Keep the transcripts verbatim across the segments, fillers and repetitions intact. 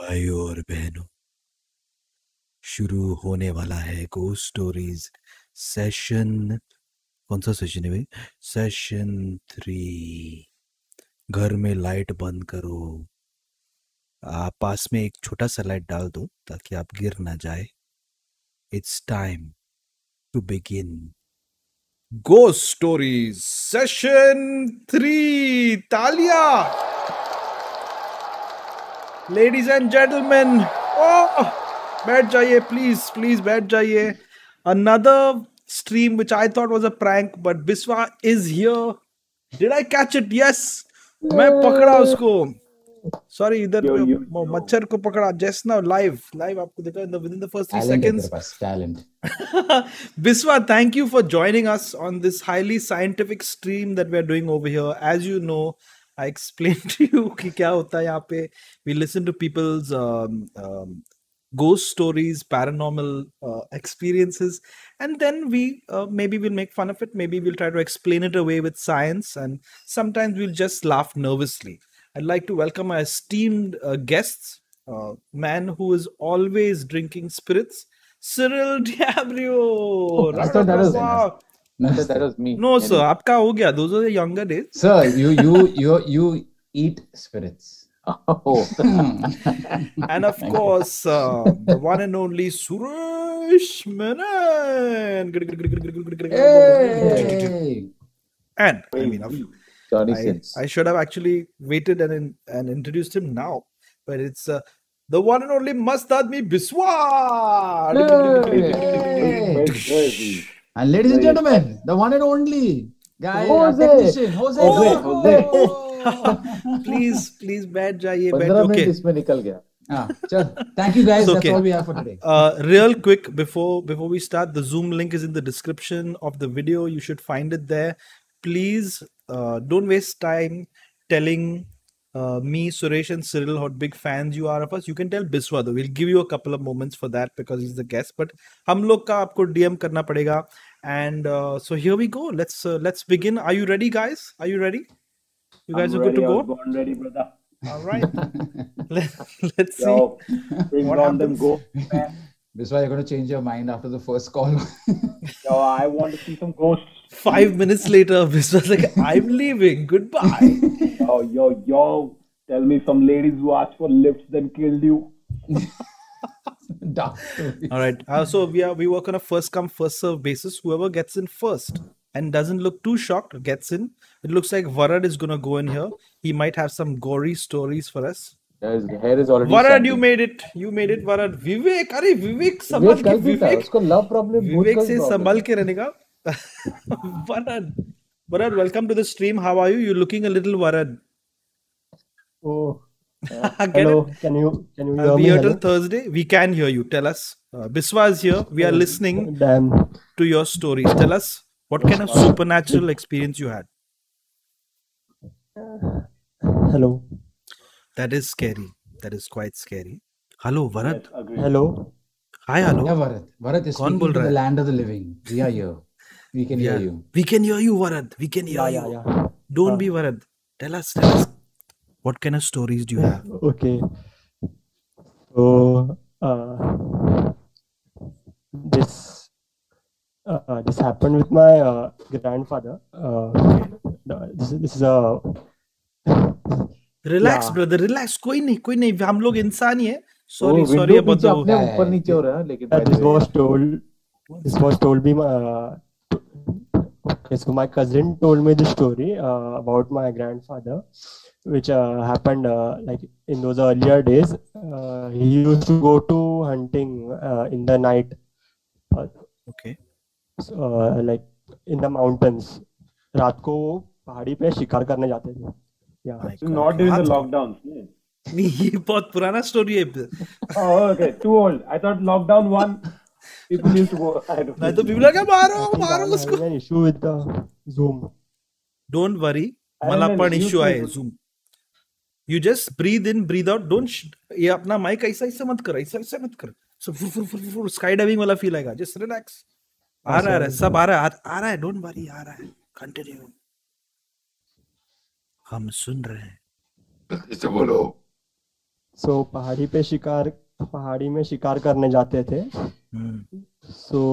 भाइयों और बहनों, शुरू होने वाला है गोस्ट स्टोरीज सेशन। कौन सा सेशन है भाई? Session three. घर में लाइट बंद करो, आप पास में एक छोटा सा लाइट डाल दो ताकि आप गिर ना जाए। It's time to begin ghost stories session three. तालिया लेडीज एंड जेंटलमैन। ओह, बैठ जाइए प्लीज, प्लीज बैठ जाइए। Another stream which I thought was a prank, but Biswa is here. Did I catch it? Yes, मैं पकड़ा उसको। Sorry, इधर Yo, yo, म- yo. मच्छर को पकड़ा जस्ट नाउ, लाइव लाइव आपको देखा in the with in the first three talent है तेरे सेकंड्स। पास, talent. Biswa, thank you for joining us on this highly scientific stream that we are doing over here. As you know, I explained to you कि क्या होता है यहाँ पे. We listen to people's um, um, ghost stories, paranormal uh, experiences, and then we uh, maybe we'll make fun of it. Maybe we'll try to explain it away with science, and sometimes we'll just laugh nervously. I'd like to welcome my esteemed uh, guests, uh, man who is always drinking spirits, Cyril Diabrio. Oh, I Round thought of that was applause. no, That, that was me. No, sir, आपका हो गया. Those are the younger days. sir. You you you you eat spirits. Oh, And of course, uh, the one and only Suresh Menon. Hey! And I mean, of- Johnny I, Sins. I should have actually waited and in- and introduced him now, but it's uh, the one and only Mast Aadmi Biswa. Hey! Where is he? And ladies and Wait. gentlemen, the one and only guy, our Jose! technician, Jose. Jose, Jose. Please, please, बैठ जाइए, बैठ. पंद्रह Okay. Minute इसमें निकल गया. Ah, chal. Thank you guys. It's That's okay. all we have for today. Uh, real quick before before we start, the Zoom link is in the description of the video. You should find it there. Please uh, don't waste time telling uh, me, Suresh, and Cyril how big fans you are of us. You can tell Biswa though. We'll give you a couple of moments for that because he's the guest. But हम लोग का आपको D M करना पड़ेगा. And uh, so here we go. Let's uh, let's begin. Are you ready, guys? Are you ready? You guys I'm are good ready. to I go. was born ready, brother. All right. Let, let's see. Yo, bring What on them happens? ghosts, man. This why you're going to change your mind after the first call. Yo, I want to see some ghosts. Five minutes later, Biswa's like, I'm leaving. Goodbye. Yo, yo, yo. Tell me some ladies who asked for lifts then killed you. Dark story. All right. Uh, so we are we work on a first come first serve basis. Whoever gets in first and doesn't look too shocked gets in. It looks like Varad is gonna go in here. He might have some gory stories for us. His hair is already Varad, you standing. made it. You made it, Varad. Vivek, अरे विवेक संभाल विवेक के कल भी था, विवेक उसको love problem, बहुत विवेक कल से problem संभाल है. के रहने का. Varad, Varad, welcome to the stream. How are you? You're looking a little Varad. Oh, Get hello. it? Can you can you hear I'll be me? here Hello. till Thursday. We can hear you. Tell us. Uh, Biswa is here. We are listening Damn. to your stories. Tell us what kind of supernatural experience you had. Hello. That is scary. That is quite scary. Hello, Varad. Yes, agreed. Hello. Hi, hello. Yeah, Bharat. Bharat is कौन speaking बोल to रहा the है? land of the living. We are here. We can hear Yeah. you. We can hear you, Varad. We can hear Yeah, you. yeah, yeah. Don't Uh, be Varad. Tell us. Tell us. What kind of stories do you have? Okay. So, uh, this uh, this happened with my uh, grandfather. Uh, this, this is a Relax, Yeah. brother. Relax. कोई नहीं, कोई नहीं. हम लोग इंसान ही है. वो Sorry, sorry window about पीछे the. अपने Yeah, ऊपर yeah, नीचे हो रहा है, लेकिन uh, by the this way, was told. This was told me. Uh, okay, so my cousin told me the story uh, about my grandfather, which uh, happened uh, like in those earlier days. Uh, he used to go to hunting uh, in the night, uh, Okay. so, uh, like in the mountains. रात को वो पहाड़ी पे शिकार करने जाते थे. Yeah. My so God. not during the बात- lockdown. Hmm. नहीं, ये बहुत पुराना स्टोरी है. Oh, okay, too old. I thought lockdown one, people used to go. I don't नहीं know. तो people लगा मारो I think मारो I'm उसको. having an issue with the Zoom. Don't worry. अरे मला नहीं, पण you इश्यू too. आहे Zoom. You just breathe in, breathe out. Don't sh- ये अपना माइक ऐसा ऐसा मत कर, ऐसा ऐसा मत कर. So फुर फुर फुर फुर स्काई डाइविंग वाला फील आएगा. Just relax. आ रहा है, सब आ रहा है, आ रहा है. Don't worry, आ रहा है. Continue. हम सुन रहे हैं. सो पहाड़ी पे शिकार पहाड़ी में शिकार करने जाते थे. Hmm. सो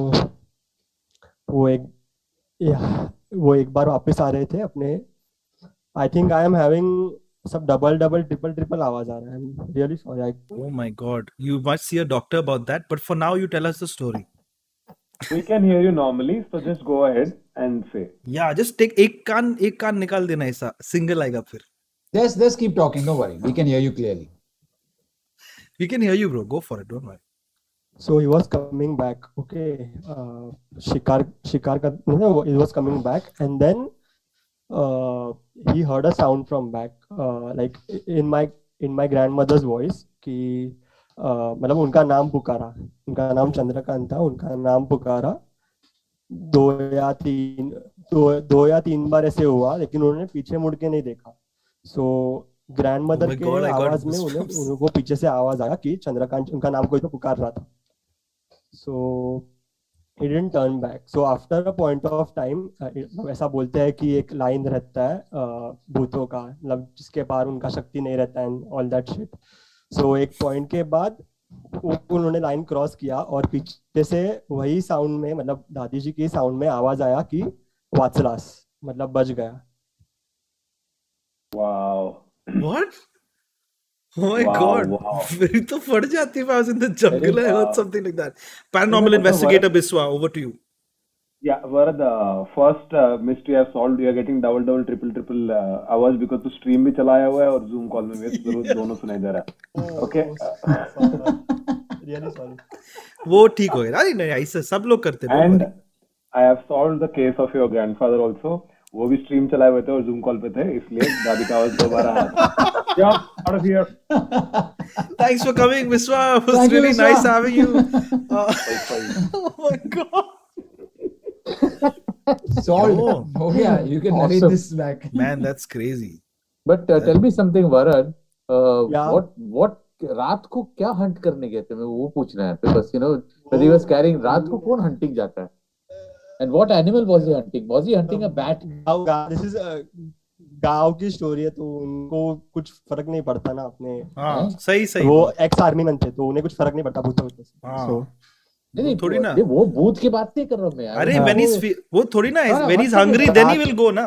वो एक या, वो एक बार वापस आ रहे थे अपने. I think I am having सब डबल डबल ट्रिपल ट्रिपल आवाज आ रहा है. I am really sorry. Oh my God. You must see a doctor about that. But for now, you tell us the story. We can hear you normally, so just go ahead and say. Yeah, just take एक कान एक कान निकाल देना ऐसा single आएगा फिर. Just, just keep talking. Don't worry. We can hear you clearly. We can hear you, bro. Go for it. Don't worry. So he was coming back. Okay, uh, shikar shikar ka, no, he was coming back, and then uh, he heard a sound from back, uh, like in my in my grandmother's voice. कि uh, मतलब उनका नाम पुकारा. उनका नाम चंद्रकांत था. उनका नाम पुकारा. दो या तीन दो दो या तीन बार ऐसे हुआ, लेकिन उन्होंने पीछे मुड़ के नहीं देखा. So ग्रैंडमदर Oh my के God, I got आवाज में उन्हें goosebumps. उनको पीछे से आवाज आया कि चंद्रकांत उनका नाम कोई तो पुकार रहा था. So he didn't turn back. So after a point of time, uh, ऐसा बोलते हैं कि एक लाइन रहता है uh, भूतों का, मतलब जिसके पार उनका शक्ति नहीं रहता है and all that shit. So एक पॉइंट के बाद वो- उन्होंने लाइन क्रॉस किया और पीछे से वही साउंड में, मतलब दादी जी की साउंड में आवाज आया कि वाचलास, मतलब बच गया. Wow. What? Oh my Wow, God. wow. मेरी तो फट जाती if I was in the jungle. I heard wow. something like that. Paranormal What- investigator Biswa, over to you. Yeah, Varad, the first uh, mystery I've solved. You are getting double double triple triple uh, hours because तो stream भी चलाया हुआ है और Zoom call में भी जरूर दोनों सुनाई दे रहा है. Okay. Really sorry. वो ठीक हो गया. अरे नहीं ऐसे सब लोग करते हैं. don't And worry. I have solved the case of your grandfather also. वो भी stream चलाए हुए थे और Zoom call पे थे, इसलिए दादी का आवाज दोबारा आया. Yeah, out of here. Thanks for coming, Biswa. It was Thank you, really Biswa. nice having you. Uh, oh my God. Solved. Oh. Oh yeah, you can narrate Awesome. this back. Man, that's crazy. But uh, tell me something, Varad. Uh, Yeah. What what रात को क्या Hunt करने गए थे? मैं वो पूछना है because you know when he was carrying रात को कौन hunting जाता है? And what animal was he hunting? Was he hunting a bat? गाँव गाँव this is a गाँव की स्टोरी है, तो उनको कुछ फर्क नहीं पड़ता ना अपने. हाँ सही सही. वो एक्स आर्मी मैन थे, तो उन्हें कुछ फर्क नहीं पड़ता भूतों से. हाँ. So नहीं नहीं थोड़ी ना. नहीं, वो भूत की बात नहीं कर रहा हूँ मैं. अरे वो- when he's fe- वो थोड़ी ना हाँ, when he's हाँ, hungry हाँ, then he रात- will go ना.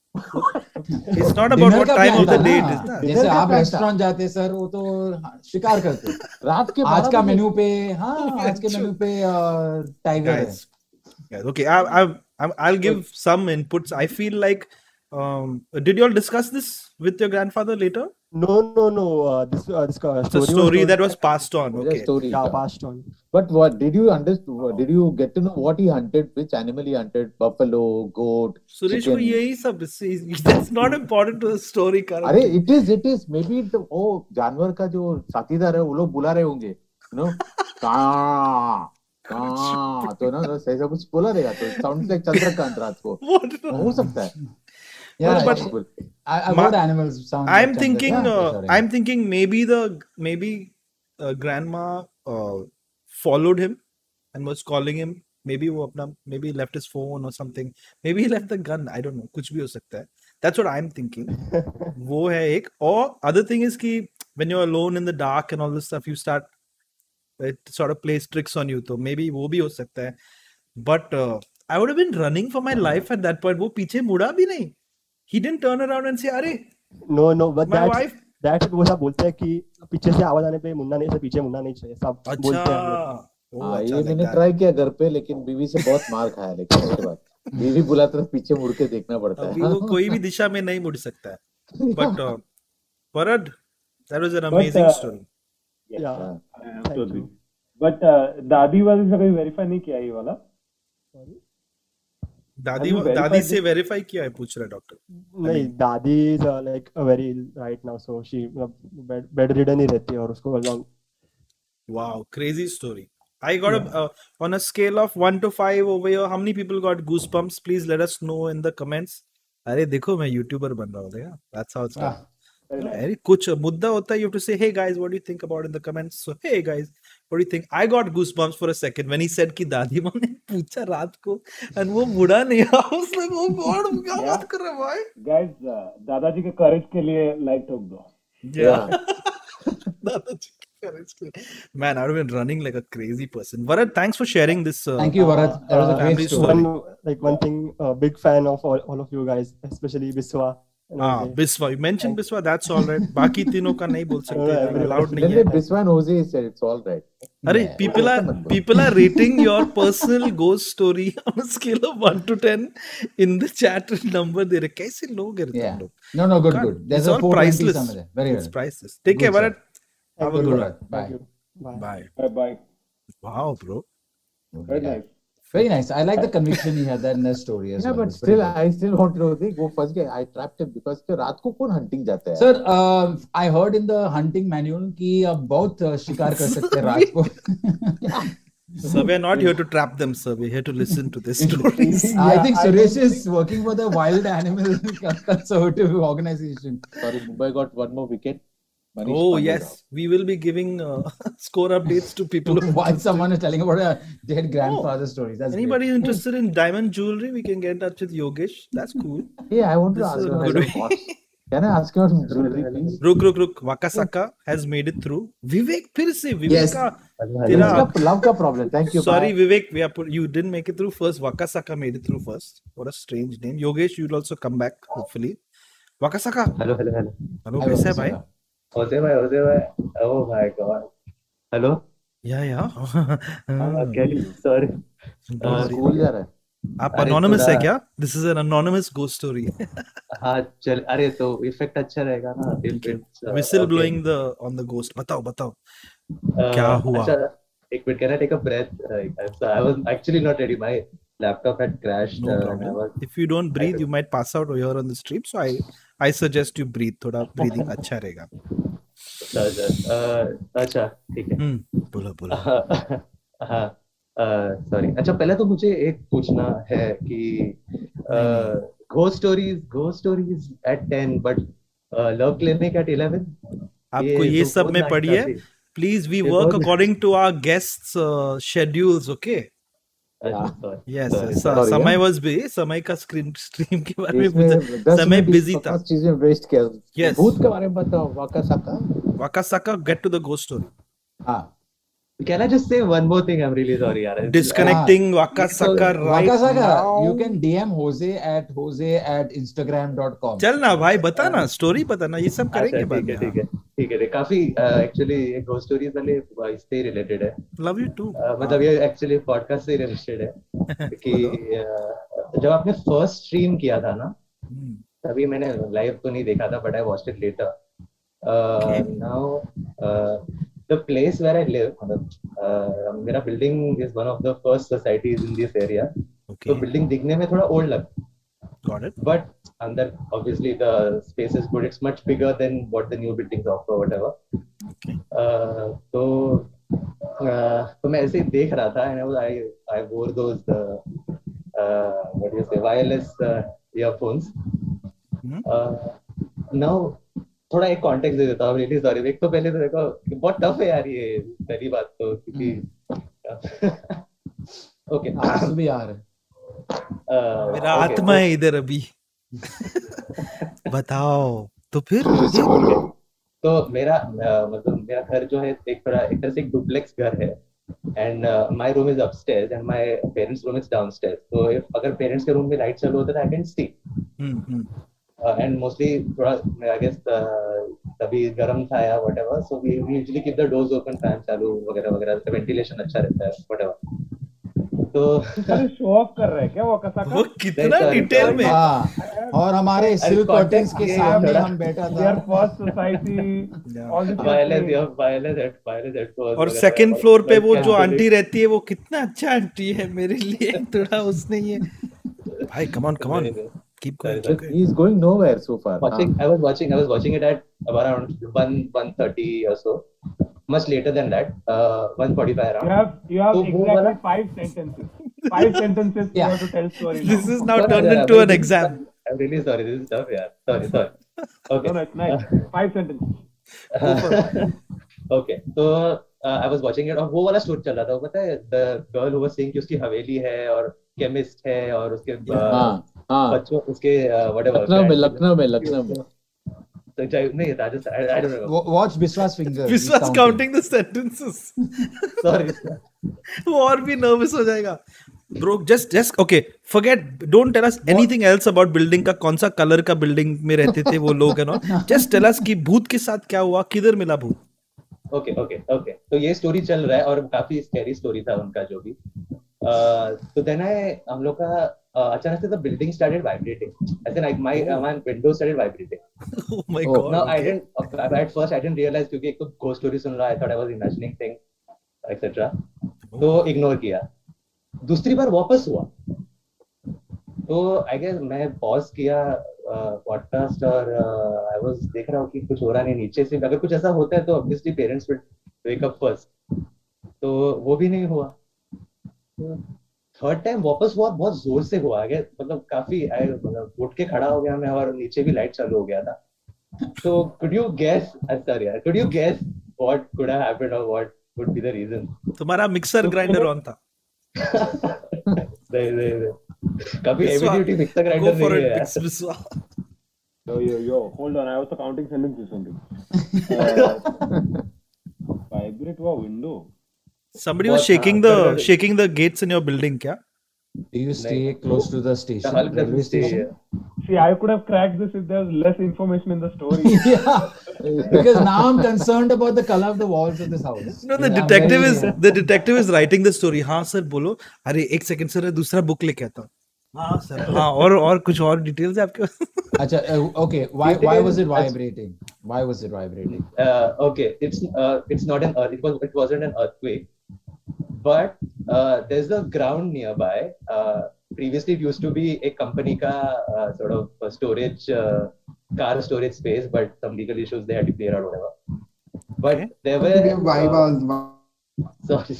It's not about Dinner what का time plan of the था day ना. it is ना. जैसे Dinner का आप plan था. रेस्टोरेंट जाते सर, वो तो शिकार करते. रात के आज बारह का बजे- मेन्यू पे, हाँ आज के मेन्यू पे टाइगर है. Guys, guys, okay, I, I, I'm, I'll give some inputs. I feel like, um, did you all discuss this with your grandfather later? no no no uh, this uh, this uh, It's a story, story was that was passed on. The Okay. story. yeah, passed on. But what did you understand? Did you get to know what he hunted? Which animal he hunted? Buffalo, goat, Suresh को chicken? यही सब इससे- that's not important to the story अरे currently. it is it is maybe the वो जानवर का जो साथीदार है वो लोग बुला रहे होंगे, you know, का का तो ना ऐसा कुछ बोला रहेगा तो sounds like चंद्रकांत रात को. What? हो सकता है. Yeah, But- Possible. I, I Ma- what animals sound I'm like thinking, Chandra? uh, Sorry. I'm thinking maybe the maybe uh, grandma uh, followed him and was calling him. Maybe वो अपना maybe he left his phone or something. Maybe he left the gun. I don't know. कुछ भी हो सकता है. That's what I'm thinking. वो है एक. Or other thing is कि when you're alone in the dark and all this stuff, you start it sort of plays tricks on you. तो maybe वो भी हो सकता है. But uh, I would have been running for my life at that point. वो पीछे मुड़ा भी नहीं. He didn't turn around and say, "अरे, no no but my that's wife." that's वो सब बोलते हैं कि पीछे से आवाज आने पे मुन्ना नहीं, से पीछे मुन्ना नहीं चाहिए, सब अच्छा. बोलते हैं हम लोग. Oh, हाँ अच्छा ये like मैंने that. ट्राई किया घर पे लेकिन बीवी से बहुत मार खाया लेकिन उसके बाद बीवी बुलाते तो पीछे मुड़ के देखना पड़ता अभी है. वो कोई भी दिशा में नहीं मुड़ सकता है. But uh, Parad, that was an But, amazing uh, story. Yeah, I thank absolutely. you. But uh, दादी वाली से कभी वेरीफाई नहीं किया ये वाला. दादी Have you verified दादी से this? वेरीफाई किया है पूछ रहा है डॉक्टर. नहीं, दादी is uh, like uh, very ill right now, so she bed bedridden ही रहती है और उसको long Wow, crazy story. I got a uh, on a scale of one to five over here. How many people got goosebumps? Please let us know in the comments. अरे देखो मैं YouTuber बन रहा हूँ देखा. That's how it's done. Ah, अरे कुछ मुद्दा होता है, you have to say, hey guys, what do you think about it in the comments? So hey guys, what do you think? I got goosebumps for a second when he said कि दादी माँ ने पूछा रात को and वो मुड़ा नहीं. I was like, oh God, क्या बात कर रहे हो भाई? Guys, uh, दादाजी के courage के लिए लाइक ठोक दो. Yeah. दादाजी की parents के लिए. Man, I've been running like a crazy person. Varat, thanks for sharing this. Uh, Thank you, Varat. That was a Uh, great family story. One like one thing, uh, big fan of all, all of you guys, especially Biswa. and Ah, Jose. Biswa. You mentioned Biswa. That's all right. बाकी तीनों का नहीं बोल सकते. Alright, Allowed नहीं Then है. the Biswan Jose said it's all right. अरे Yeah. people are ऐसा मत बोलो। people are rating your personal ghost story on a scale of one to ten in the chat number दे रहे. कैसे लोग हैं Yeah. तुम लोग? No, no, good, Can't- good. There's It's a all four twenty priceless. somewhere there. Very It's well. priceless. Take care, Good, Varat. Have a Good, good Varat. one. Bye. Thank you. Bye. Bye. Bye bye. Wow, bro. Very Yeah. nice. Very nice. I like the conviction he had that in the story as Yeah, well. but It's pretty still, good. I still want to know. देख, वो फंस गए. I trapped him because के रात को कौन hunting जाता है? Sir, uh, I heard in the hunting manual कि आप बहुत uh, शिकार कर सकते हैं रात को. So we're not here to trap them, sir. We're here to listen to their stories. I Yeah, think I Suresh don't is working for the Wild Animal Conservative Organization. Sorry, Mumbai got one more wicket. Manish Oh Pandey yes, we will be giving uh, score updates to people. Who Why someone is telling about a dead grandfather stories. That's Anybody interested in diamond jewelry, we can get in touch with Yogesh. That's cool. now. Yeah, I want to This ask is a you. good Hello, what- Can I ask you about jewelry, please? Ruk ruk ruk. Wakasaka has made it through. Vivek, फिर से Vivek Yes. का It's तेरा. का love का problem. Thank you. Sorry, bye. Vivek, we are put, you didn't make it through first. Wakasaka made it through first. What a strange name. Yogesh, you'll also come back hopefully. Wakasaka. Hello, hello, hello. Hello, I कैसे है was, भाई? uh, Jose bhai, Jose bhai. Oh my God. Hello. Yeah, yeah. Uh, can you, sorry. Don't worry. School जा रहा है. आप अरे anonymous है थोड़ा- क्या? This is an anonymous ghost story. हाँ चल अरे तो इफेक्ट अच्छा रहेगा ना if it's, uh, Whistle okay. blowing the on the ghost. बताओ बताओ. Uh, क्या हुआ? अच्छा एक minute can I take a breath? Uh, so I was actually not ready. My laptop had crashed. No uh, and I problem. was, If you don't breathe, you might pass out here on the stream. So I I suggest you breathe. थोड़ा breathing अच्छा रहेगा. अच्छा अच्छा uh, अच्छा ठीक है. हम्म बोलो बोलो. हाँ सॉरी अच्छा पहले तो मुझे एक पूछना है कि ghost stories ghost stories at ten but love clinic at eleven आपको ये सब में पढ़िए. Please, we ये work बहुत- according to our guests' uh, schedules. Okay. Yes. Sorry, स- sorry, समय yeah. was busy. समय का स्क्रीन स्ट्रीम के बारे में इसमें पूछा. दस समय मिनट busy था. पचास चीजें वेस्ट किया. Yes. भूत के बारे में बताओ. वाकासाका. Wakasaka, get to the ghost story. हाँ. Can I just say one more thing? I'm really sorry, yaar. Disconnecting Wakasaka right Wakasaka, now. you can D M Jose at Jose at Instagram dot com. चल ना भाई बता ना story बता ना ये सब अच्छा करेंगे बाद ठीक है में. ठीक है ठीक है काफी एक्चुअली ये घोस्ट स्टोरीज वाले इससे रिलेटेड है. Love you too. Uh, मतलब ये एक्चुअली पॉडकास्ट से रिलेटेड है कि uh, जब आपने फर्स्ट स्ट्रीम किया था ना Hmm. तभी मैंने लाइव तो नहीं देखा था but I watched it later. Now the place where I live मतलब मेरा building is one of the first societies in this area. तो Okay. बिल्डिंग दिखने में थोड़ा ओल्ड लगता Got it. but अंदर obviously the space is good. It's much bigger than what the new buildings offer whatever. Okay. Uh, तो uh, तो मैं ऐसे ही देख रहा था and I was I I wore those uh, uh, what do you say wireless uh, earphones. Hmm. Uh, now थोड़ा एक context दे देता हूँ. Really sorry. एक तो पहले तो देखो बहुत टफ है यार ये पहली बात तो क्योंकि ओके आंसू भी आ रहे हैं. मेरा आत्मा है इधर अभी. बताओ तो फिर तो मेरा uh, मतलब मेरा घर जो है एक थोड़ा एक तरह से एक डुप्लेक्स घर है and my room is upstairs and my parents room is downstairs. तो if अगर पेरेंट्स के रूम में लाइट चालू होता है I can see hmm hmm and mostly थोड़ा आई गेस तभी गर्म था या whatever so we usually keep the doors open fan चालू वगैरह वगैरह तो वेंटिलेशन अच्छा रहता है व्हाटएवर. तो अरे शो ऑफ कर रहे हैं क्या वाकासाका? वो कितना Sorry, डिटेल sorry. में. हाँ. और हमारे सिल्क context कर्टन्स के ये सामने थोड़ा- हम बैठा Their था. first society. All this wireless history. या वायरलेस हेड वायरलेस हेडफोन और सेकंड फ्लोर पे वो जो आंटी रहती है वो कितना अच्छा आंटी है मेरे लिए. थोड़ा उसने ये भाई come on come on keep going. Sorry, He is going nowhere so far. watching I was watching I was watching it at around one one thirty or so, much later than that, uh one forty-five You around. have you have तो वो exactly वाला- five sentences. Five sentences you Yeah. have to tell story. This now. is now Sorry, turned yeah, into I'm an really- exam. I'm really sorry, this is tough, yeah. Sorry, sorry. Okay. No, no, it's nice. Five sentences. Okay, तो uh, I was watching it और वो वाला story चल रहा था. वो पता है the girl who was saying कि उसकी हवेली है और केमिस्ट है और उसके uh, हाँ हाँ. बच्चों उसके uh, whatever लखनऊ में लखनऊ में लखनऊ में. So Jai, नहीं Rajasthan, I, I don't know. Wa- Watch Biswas finger. he's विश्वास counting the sentences. Sorry. वो और भी nervous हो जाएगा. Bro, just just okay. Forget. Don't tell us anything else about building का कौन सा कलर का बिल्डिंग में रहते थे वो लोग है ना. Just tell us कि भूत के साथ क्या हुआ, किधर मिला भूत. ओके ओके ओके तो ये स्टोरी चल रहा है और काफी स्कैरी स्टोरी था उनका जो भी. तो देन आई हम लोग का uh, अचानक से the building started vibrating. I think my my window started vibrating. Oh my Oh, god. Now I didn't at first I didn't realise क्योंकि एक तो घोस्ट स्टोरी सुन रहा है. I thought I was imagining thing etcetera. तो ignore किया. दूसरी बार वापस हुआ तो आई गेस मैं पॉज किया पॉडकास्ट और आई वाज देख रहा हूँ कि कुछ हो रहा नहीं नीचे से. अगर कुछ ऐसा होता है तो obviously parents will wake up first. तो वो भी नहीं हुआ. थर्ड टाइम वापस हुआ, बहुत जोर से हुआ. आगे मतलब काफी आई मतलब उठ के खड़ा हो गया मैं और नीचे भी लाइट चालू हो गया था. तो कुड यू गेस सर यार could you guess what could have happened और what would be the reason? तुम्हारा मिक्सर ग्राइंडर ऑन था. नहीं नहीं नहीं कभी heavy Biswa- duty mixer Go grinder for नहीं it, है यार. Vix- Viswa. Yo, yo, yo, hold on. I was counting sentences only. Uh, vibrate हुआ window. Somebody was बहुत, shaking हाँ, the कर रहे थे. shaking the gates in your building क्या? Do you stay close to the station? हल्का Railway से station? See, I could have cracked this if there was less information in the story. Yeah, because now I'm concerned about the color of the walls of this house. No, the I'm detective very- is the detective is writing the story. हाँ sir बोलो. अरे एक second sir दूसरा book लेके आता हूँ. हाँ sir. हाँ और और कुछ और डिटेल्स है आपके पास? Acha, uh, okay, why why was it vibrating? Why was it vibrating? uh, okay it's uh, it's not an earth, it was it wasn't an earthquake, but uh, there's a ground nearby. uh, previously it used to be a company ka uh, sort of a storage uh, car storage space, but some legal issues they had to clear out whatever. But Okay. there were uh, sorry.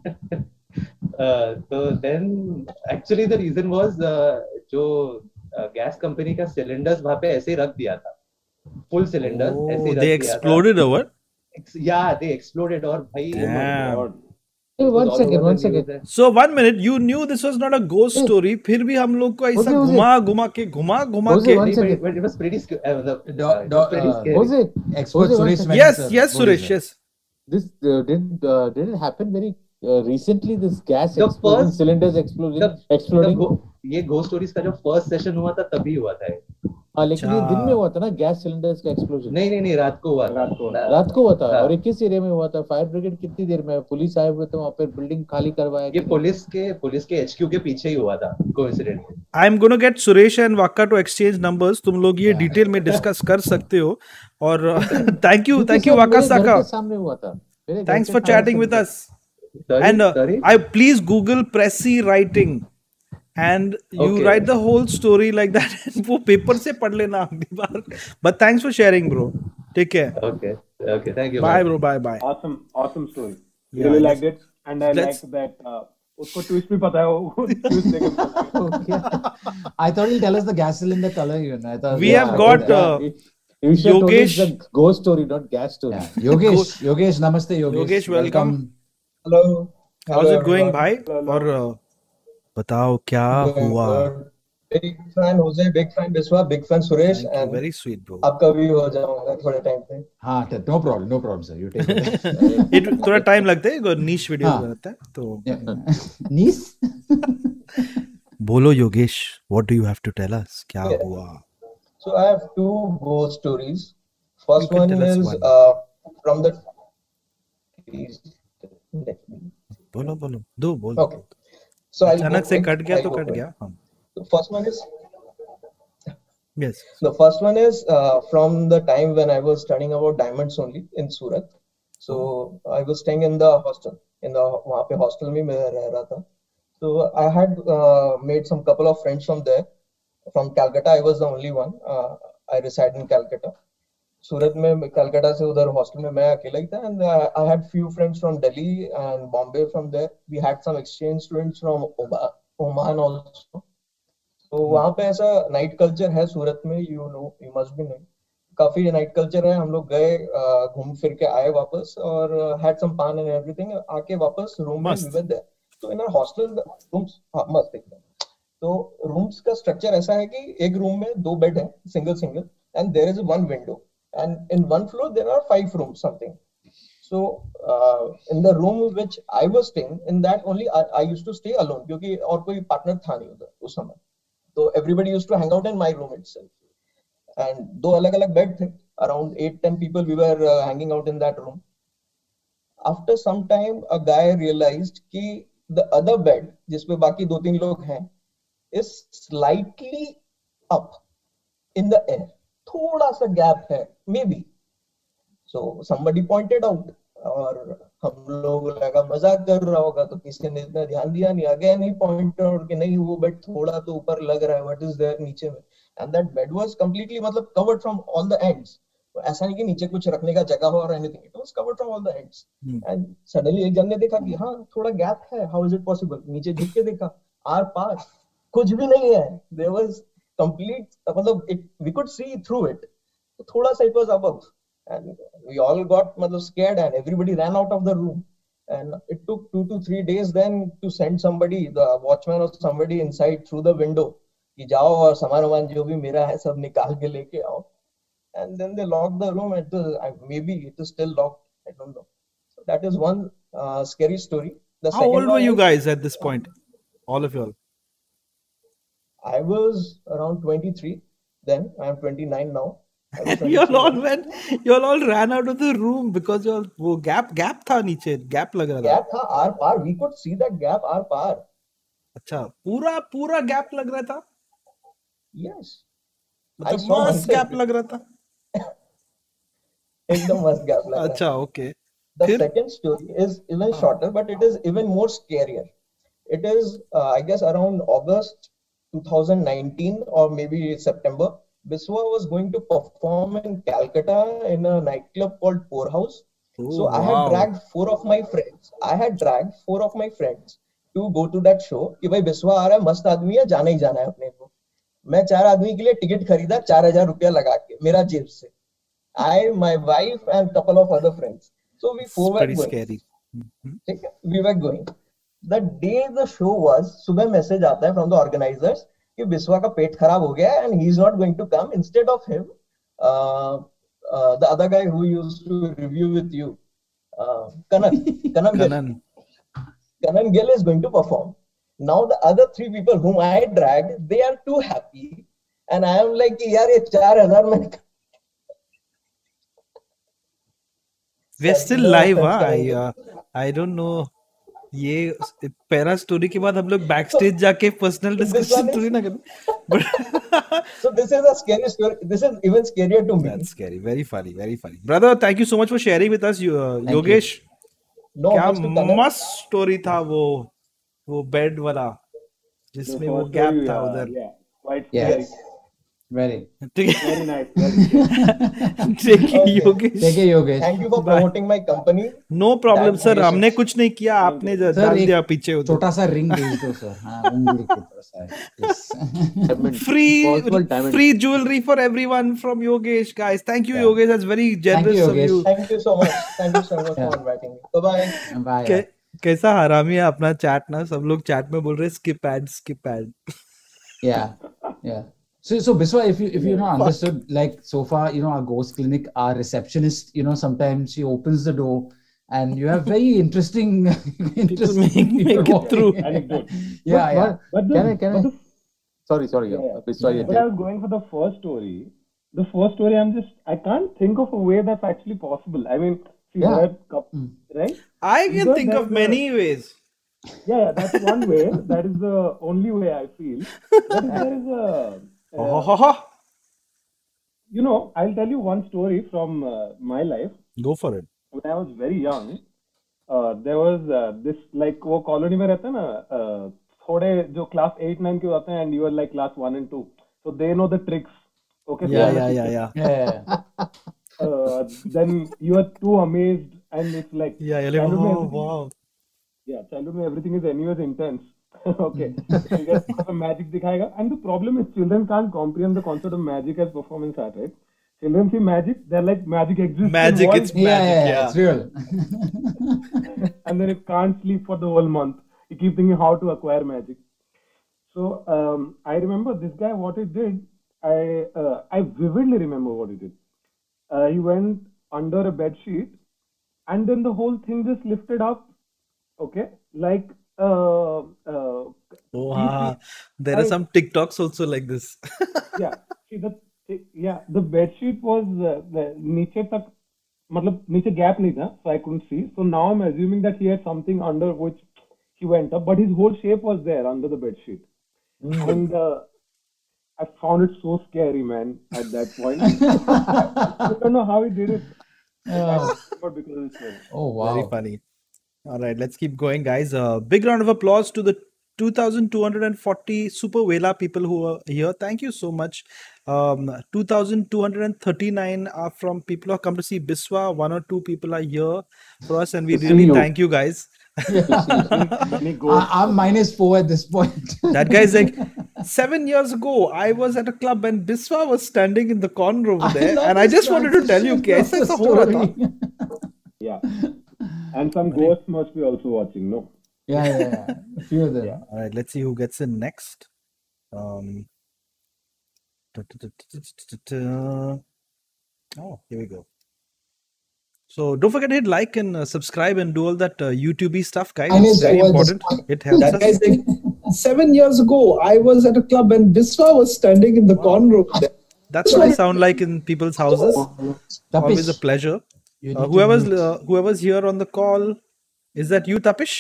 uh, so then actually the reason was uh, जो gas company का cylinders वहां पे ऐसे ही रख दिया था. Full cylinders ऐसे ही Oh, रख they दिया था. exploded over. Yeah, they exploded और भाई Damn. God. Hey, one all second, over one the news second. है. So one minute, you knew this was not a ghost Hey. story. फिर भी हम लोग को ऐसा Jose, Jose. घुमा घुमा के घुमा घुमा Jose, के. one नहीं, but second. it- but it was pretty sc- uh, मतलब, Do- uh, it do- was pretty uh, scary. Was it? Expert Jose, one Suresh second. Menon, Yes, sir. yes, What is Suresh. it? Yes. This uh, did uh, did it happen very uh, recently? This gas The explosion, first- cylinders exploding, the- exploding. the go- ये ghost stories का जो first session हुआ था तभी हुआ था ये. हाँ, लेकिन ये अच्छा। दिन में हुआ था ना गैस सिलेंडर्स का एक्सप्लोजन. नहीं नहीं नहीं रात को हुआ था. रात को हुआ था. रात को हुआ था हाँ. और ये किस एरिया में हुआ था? फायर ब्रिगेड कितनी देर में? पुलिस आए हुए थे वहाँ पे, बिल्डिंग खाली करवाया. ये पुलिस के पुलिस के एचक्यू के पीछे ही हुआ था coincidentally. I'm going to get Suresh and Waka to exchange numbers. तुम लोग ये Yeah. डिटेल में डिस्कस कर सकते हो. और थैंक यू क्योंकि थैंक यू सर, Waka मेरे घर Saka. के सामने हुआ था. मेरे घर Thanks के for सामने chatting हुआ with था. us. Sorry, And uh, sorry. I please Google Pressy writing. And you Okay. write the whole story like that. वो पेपर से पढ़ लेना अगली बार. But thanks for sharing, bro. Take care. Okay, okay, thank you. Bye, man. bro. Bye, bye. Awesome, awesome story. Yeah, Really let's- liked it, and I let's- liked that. Uh, उसको twist भी पता है वो twist देके पता है. Okay. I thought he'll tell us the gas cylinder color even. I thought We yeah, have got, yeah. uh, You should have told us Yogesh- the ghost story, not gas story. Yeah. Yogesh, Yogesh, namaste, Yogesh. Yogesh, welcome. Hello. How's it going, everyone. भाई? Hello. और uh, बताओ क्या Good, हुआ? good. Big fan Jose, big fan Biswa, big fan Suresh, Thank you. and Very sweet, bro. आपका भी हो जाऊंगा थोड़े टाइम पे. हाँ, t- no problem, no problem, sir. You take it. It थोड़ा टाइम लगता है. नीश वीडियो हाँ. रहता है तो. Yeah. Niece? बोलो Yogesh. What do you have to tell us? क्या Yeah. हुआ? So I have two ghost stories. First You can one tell us is one. uh, from the. बोलो बोलो. दो बोलो. Okay. So I'll अचानक go से quick. Cut गया I'll तो go कट quick. गया. हाँ. The first one is Yes. The first one is uh, from the time when I was studying about diamonds only in Surat. So I was staying in the hostel. In the वहाँ पे hostel में मैं रह रहा था. So I had uh, made some couple of friends from there. From Calcutta, I was the only one. Uh, I reside in Calcutta. सूरत में कलकत्ता से उधर हॉस्टल में मैं अकेला ही था. And uh, I had few friends from Delhi and Bombay from there. We had some exchange students from Oman, Oman also. तो वहाँ पे ऐसा नाइट कल्चर है सूरत में. You know you must be know. काफी नाइट कल्चर है. हम लोग गए uh, घूम फिर के आए वापस और हैड सम पान एंड एवरीथिंग. आके वापस रूम में मस्त. We were there. तो इन आवर हॉस्टल रूम्स हाँ मस्त एकदम. तो रूम्स का स्ट्रक्चर ऐसा है कि एक रूम में दो बेड है single single and there is one window and in one floor there are five rooms something. So uh, in the room which I was staying in, that only I, I used to stay alone क्योंकि और कोई partner था नहीं उधर उस समय. So everybody used to hang out in my room itself. And दो अलग अलग bed थे, around eight ten people we were uh, hanging out in that room. After some time a guy realized कि the other bed जिसपे बाकी दो तीन लोग हैं is slightly up in the air. थोड़ा सा gap है maybe. So somebody pointed out और हम लोग लगा मजाक कर रहा होगा तो किसी ने इतना ध्यान दिया नहीं. अगेन ही पॉइंट आउट कि नहीं वो बेड थोड़ा तो ऊपर लग रहा है, व्हाट इज देयर नीचे में. And that bed was completely मतलब covered from all the ends. तो ऐसा नहीं कि नीचे कुछ रखने का जगह हो और anything, it was covered from all the ends. And suddenly एक जन ने देखा कि हाँ थोड़ा गैप है, हाउ इज इट पॉसिबल. नीचे झुक के देखा, आर पार कुछ भी नहीं है. देयर वाज कंप्लीट मतलब it we could see through it. तो थोड़ा सा it was above. And we all got मतलब scared and everybody ran out of the room. And it took two to three days then to send somebody, the watchman or somebody inside through the window कि जाओ और सामान वामान जो भी मेरा है सब निकाल के लेके आओ. And then they locked the room and the, maybe it is still locked. I don't know. So that is one uh, scary story. The How second old were one you is, guys at this point? All of you all. I was around twenty-three then. I am twenty-nine now. You all went, you all ran out of the room because your वो gap gap था नीचे, gap लग रहा था. Gap था आर पार. We could see that gap आर पार. अच्छा, पूरा पूरा gap लग रहा था. Yes. मतलब मस्त gap लग रहा था. एकदम मस्त gap लग रहा था. अच्छा, okay. The फिर? second story is even shorter, but it is even more scarier. It is, uh, I guess, around August twenty nineteen or maybe September. Biswa was going to perform in Calcutta in a nightclub called Poorhouse. Oh, so I wow. had dragged four of my friends. I had dragged four of my friends to go to that show. कि भाई बिस्वा आ रहा है, मस्त आदमी है, जाना ही जाना है अपने को. मैं चार आदमी के लिए टिकट खरीदा चार हजार रुपया लगा के मेरा जेब से. I, my wife and couple of other friends. So we four were Pretty going. scary. Mhm. ठीक है, we were going. The day the show was, सुबह मैसेज आता है from the organizers कि बिस्वा का पेट खराब हो गया and he is not going to come. Instead of him, uh, uh, the other guy who used to review with you, uh, Kanan, Kanan Gill, Kanan. Kanan Gill is going to perform. Now the other three people whom I dragged, they are too happy, and I am like, यार ये चार हजार मैंने. We're still live, huh? I uh, I don't know. ये para story के बाद हम लोग बैक स्टेज जाके पर्सनल डिस्कशन थोड़ी ना करें. But So this is a scary story. This is even scarier to me. that's scary. Very funny. Very funny. Brother, thank you so much for sharing with us. You, uh, Thank Yogesh, No, क्या thanks to Kanan. मस्त story था वो वो bed वाला जिसमें वो gap था उधर. Yeah, quite scary. Yes. Very. ठीक है. Very nice. Very scary. ठीक है Okay. Yogesh. Take it, Yogesh. Thank you for promoting my company. No problem Thank सर, you. हमने कुछ नहीं किया, आपने ज- सर, डाल एक दिया पीछे उधर. छोटा सा रिंग भेज दो सर. हाँ, उंगली के थोड़ा सा. Yes. Diamond. Free Possible diamond. free jewelry for everyone from Yogesh, guys. Thank you, Yeah. Yogesh. That's very generous of Yogesh. you. Thank you so much. Thank you so much Yeah. for inviting me. Bye bye. Bye. कै- कैसा हरामी है अपना chat ना. सब लोग chat में बोल रहे skip ad skip ad. Yeah, yeah. So, so Biswa, if you if you know understood, like so far, you know, our ghost clinic, our receptionist, you know, sometimes she opens the door, and you have very interesting, interesting make- make people it walking through. in. Anecdote. Yeah, yeah. But, But the, can I, can I? but the, Sorry, sorry. Yeah, Yeah, yeah. sorry. but I was going for the first story. The first story, I'm just, I can't think of a way that's actually possible. I mean, see, Yeah. there are coup- Mm. right? I can Because think of there's many a- ways. Yeah, yeah, that's one way. That is the only way I feel. But there is a, Oh, uh, ho, ho, ho. you know, I'll tell you one story from uh, my life. Go for it. When I was very young, uh, there was uh, this like वो colony में रहते हैं ना, uh, थोड़े जो class eight nine के होते हैं and you are like class one and two, so they know the tricks. Okay, so Yeah, all the yeah, yeah, tricks. yeah. Yeah. Uh, then you are too amazed and it's like Yeah, you're like, childhood में oh, everything- wow. yeah, childhood में everything is anyways intense. Okay, so you get a magic दिखाएगा, and the problem is children can't comprehend the concept of magic as performance art, right? Children see magic, they're like magic exists. in Magic, walls, it's Yeah, magic, yeah, yeah. it's real. and then it can't sleep for the whole month. You keep thinking how to acquire magic. So um, I remember this guy. What he did, I uh, I vividly remember what he did. uh, he went under a bed sheet, and then the whole thing just lifted up. Okay, like uh, uh, Oh, he, हाँ, he, there are I, some TikToks also like this. yeah, see the yeah the bed sheet was uh, the नीचे तक मतलब नीचे gap नहीं था, so I couldn't see. So now I'm assuming that he had something under which he went up, but his whole shape was there under the bed sheet, and uh, I found it so scary, man. At that point, I don't know how he did it. Uh, But because of this story. oh Very wow. funny. All right, let's keep going, guys. Uh, big round of applause to the two thousand two hundred forty Super Vela people who are here. Thank you so much. Um, two thousand two hundred thirty-nine are from people who have come to see Biswa. One or two people are here for us, and we To see really you. thank you, guys. Many I, ghosts. I'm minus four at this point. That guy's like, seven years ago, I was at a club and Biswa was standing in the corner over there, love and I this just wanted to tell you, transition kaisa of aisa the ho raha tha? story. Yeah. And some ghosts must be also watching, no? Yeah, yeah, yeah. A few of them. Yeah. All right, let's see who gets in next. Um, da- da- da- da- da- da- da. Oh, here we go. So don't forget to hit like and uh, subscribe and do all that uh, YouTube-y stuff, guys. I It's mean, very so, uh, this important. one- It helps That us. guy's like, seven years ago, I was at a club and Biswa was standing in the corner over there. That's what I sound like in people's houses. Always a Tapish, pleasure. you Uh, need to whoever's mute. uh, whoever's here on the call, is that you, Tapish?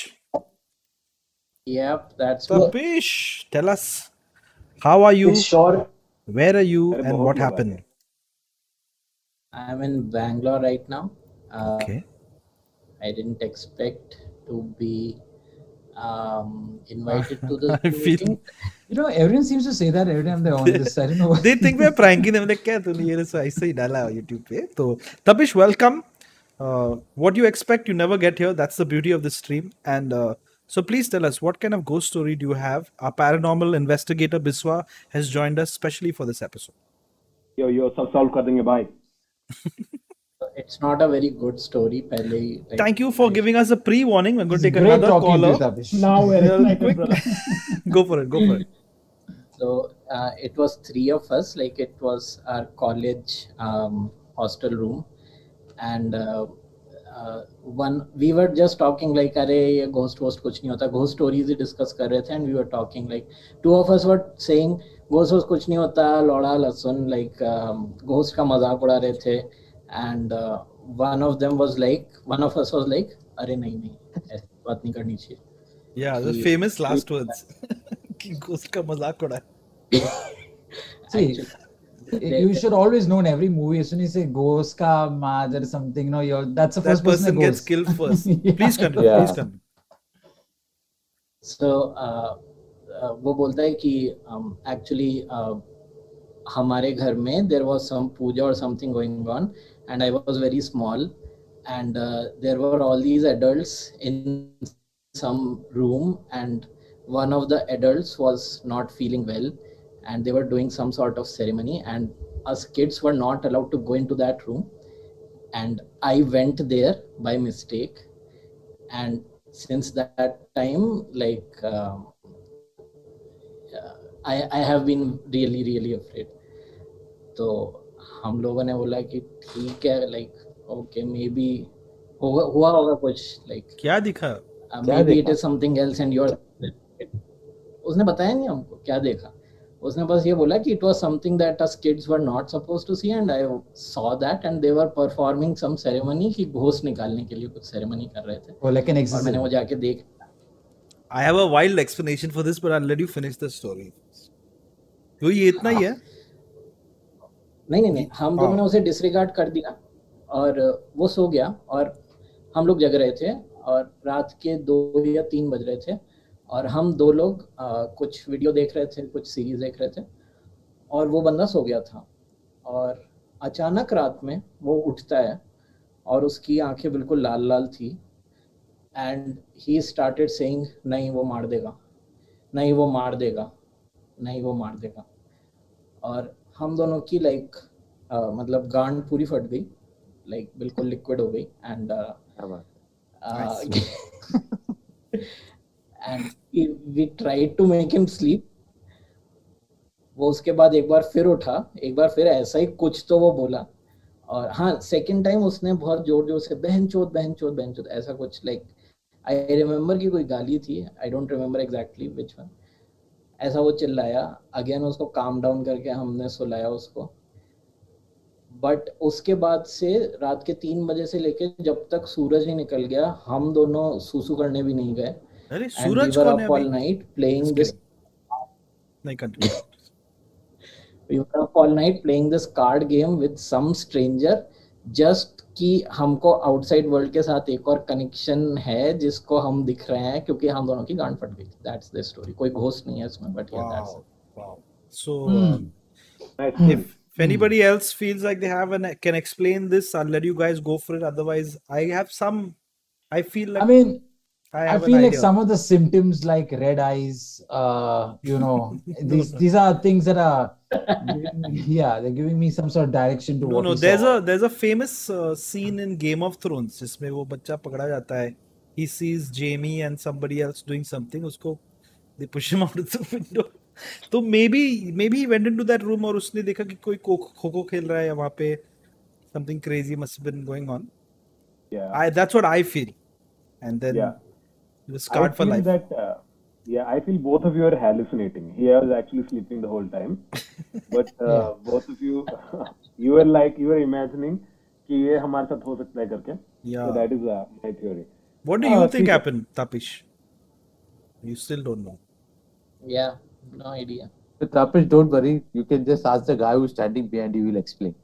Yep, that's me. Tapish, tell us, how are you? Sure. Where are you? अरे And बहुत what लगा happened? I'm in Bangalore right now. Uh, Okay. I didn't expect to be um, invited to this I feel meeting. You know, everyone seems to say that every time they're on this. I don't know. they think we're pranking them. Like, क्या तूने ये ऐसा ऐसा ही डाला YouTube पे? तो Tapish, welcome. Uh, what you expect, you never get here. That's the beauty of this stream. And uh, so please tell us, what kind of ghost story do you have? Our paranormal investigator Biswa has joined us specially for this episode. Yo, yo, सब solve कर देंगे, bye. It's not a very good story. पहले ही, like, Thank you for giving us a pre-warning. We're going to take Great another talking to you, caller. Tapish. Now we're Real excited, quick. brother. Go for it. Go for it. So uh, it was three of us. Like it was our college um, hostel room, and uh, uh, one we were just talking like, "अरे ये ghost ghost कुछ नहीं होता." Ghost stories ही discuss कर रहे थे, and we were talking like two of us were saying ghost ghost कुछ नहीं होता, लौड़ा लहसुन, like um, ghost का मजाक उड़ा रहे थे, and uh, one of them was like, one of us was like, "अरे नहीं नहीं, ऐसी बात नहीं करनी चाहिए." Yeah, the He- famous last words. कि ghost का मजाक उड़ा है. See, Actually, you should always know in every movie, as soon as you say ghost ka mother or something, no, you're that's the That first person, person that gets goes. killed first. Yeah. Please continue. Yeah. Please continue. So uh, uh, वो बोलता है कि um, actually uh, हमारे घर में there was some puja or something going on, and I was very small, and uh, there were all these adults in some room, and one of the adults was not feeling well, and they were doing some sort of ceremony, and us kids were not allowed to go into that room, and I went there by mistake, and since that time, like um, uh, I I have been really really afraid. तो हम लोगों ने बोला कि ठीक है, like okay, maybe होगा हुआ होगा कुछ, like क्या दिखा? uh, क्या maybe it देखा? is something else and you're उसने बताया नहीं हमको क्या देखा. उसने बस ये बोला कि it was something that us kids were not supposed to see, and I saw that, and they were performing some ceremony कि घोष निकालने के लिए कुछ ceremony कर रहे थे, Or like an और मैंने वो exorcism. जाके देख. I have a wild explanation for this, but I'll let you finish the story. तो ये इतना ही है? नहीं नहीं नहीं हम दोनों हाँ. ने उसे डिसरिगार्ड कर दिया, और वो सो गया, और हम लोग जग रहे थे, और रात के दो या तीन बज रहे थे, और हम दो लोग आ, कुछ वीडियो देख रहे थे, कुछ सीरीज देख रहे थे, और वो बंदा सो गया था, और अचानक रात में वो उठता है, और उसकी आंखें बिल्कुल लाल लाल थी, एंड ही स्टार्टेड सेइंग, नहीं वो मार देगा, नहीं वो मार देगा, नहीं वो मार देगा. और हम दोनों की लाइक मतलब गांड पूरी फट गई, लाइक बिल्कुल लिक्विड हो गई, एंड क्या बात? And we tried to make him sleep. वो उसके बाद एक बार फिर उठा, एक बार फिर ऐसा ही कुछ तो वो बोला, और हाँ सेकंड टाइम उसने बहुत जोर जोर से बहन चोद बहन चोद बहन चोद ऐसा कुछ लाइक आई रिमेम्बर कि कोई गाली थी, I don't remember exactly which one, ऐसा वो चिल्लाया। अगेन उसको काम डाउन करके हमने सुलाया उसको। बट उसके बाद से रात के तीन बजे से लेके जब तक सूरज नहीं निकल गया हम दोनों सूसू करने भी नहीं गए। अरे And we सूरज were कौन up है all अभी? night playing Just this. नहीं continue. We were up all night playing this card game with some stranger, just कि हमको आउटसाइड वर्ल्ड के साथ एक और कनेक्शन है जिसको हम दिख रहे हैं क्योंकि हम दोनों की गांड फट गई। That's the story. कोई घोस्ट नहीं है इसमें, but yeah, that's it. Wow. So Hmm. um, if if anybody else feels like they have and can explain this, I'll let you guys go for it. Otherwise, I have some. I feel like I mean, I I have feel an like idea. some of the symptoms like red eyes, uh, you know, these these are things that are, giving me- yeah, they're giving me some sort of direction to No, what no. we There's saw. a there's a famous uh, scene in Game of Thrones जिसमें वो बच्चा पकड़ा जाता है. He sees Jaime and somebody else doing something. उसको they push him out of the window. तो maybe maybe he went into that room और उसने देखा कि कोई खो खो खेल रहा है वहाँ पे. Something crazy must have been going on. Yeah. I that's what I feel. And then Yeah. he was I scarred for feel life. that, uh, yeah, I feel both of you are hallucinating. He was actually sleeping the whole time, but uh, both of you, you were like you were imagining कि ये हमारे साथ हो सकता है करके. Yeah. So that is uh, my theory. What do you Uh, think ठीक है. happened, Tapish? You still don't know. Yeah, no idea. So, Tapish, don't worry. You can just ask the guy who's standing behind you. He will explain.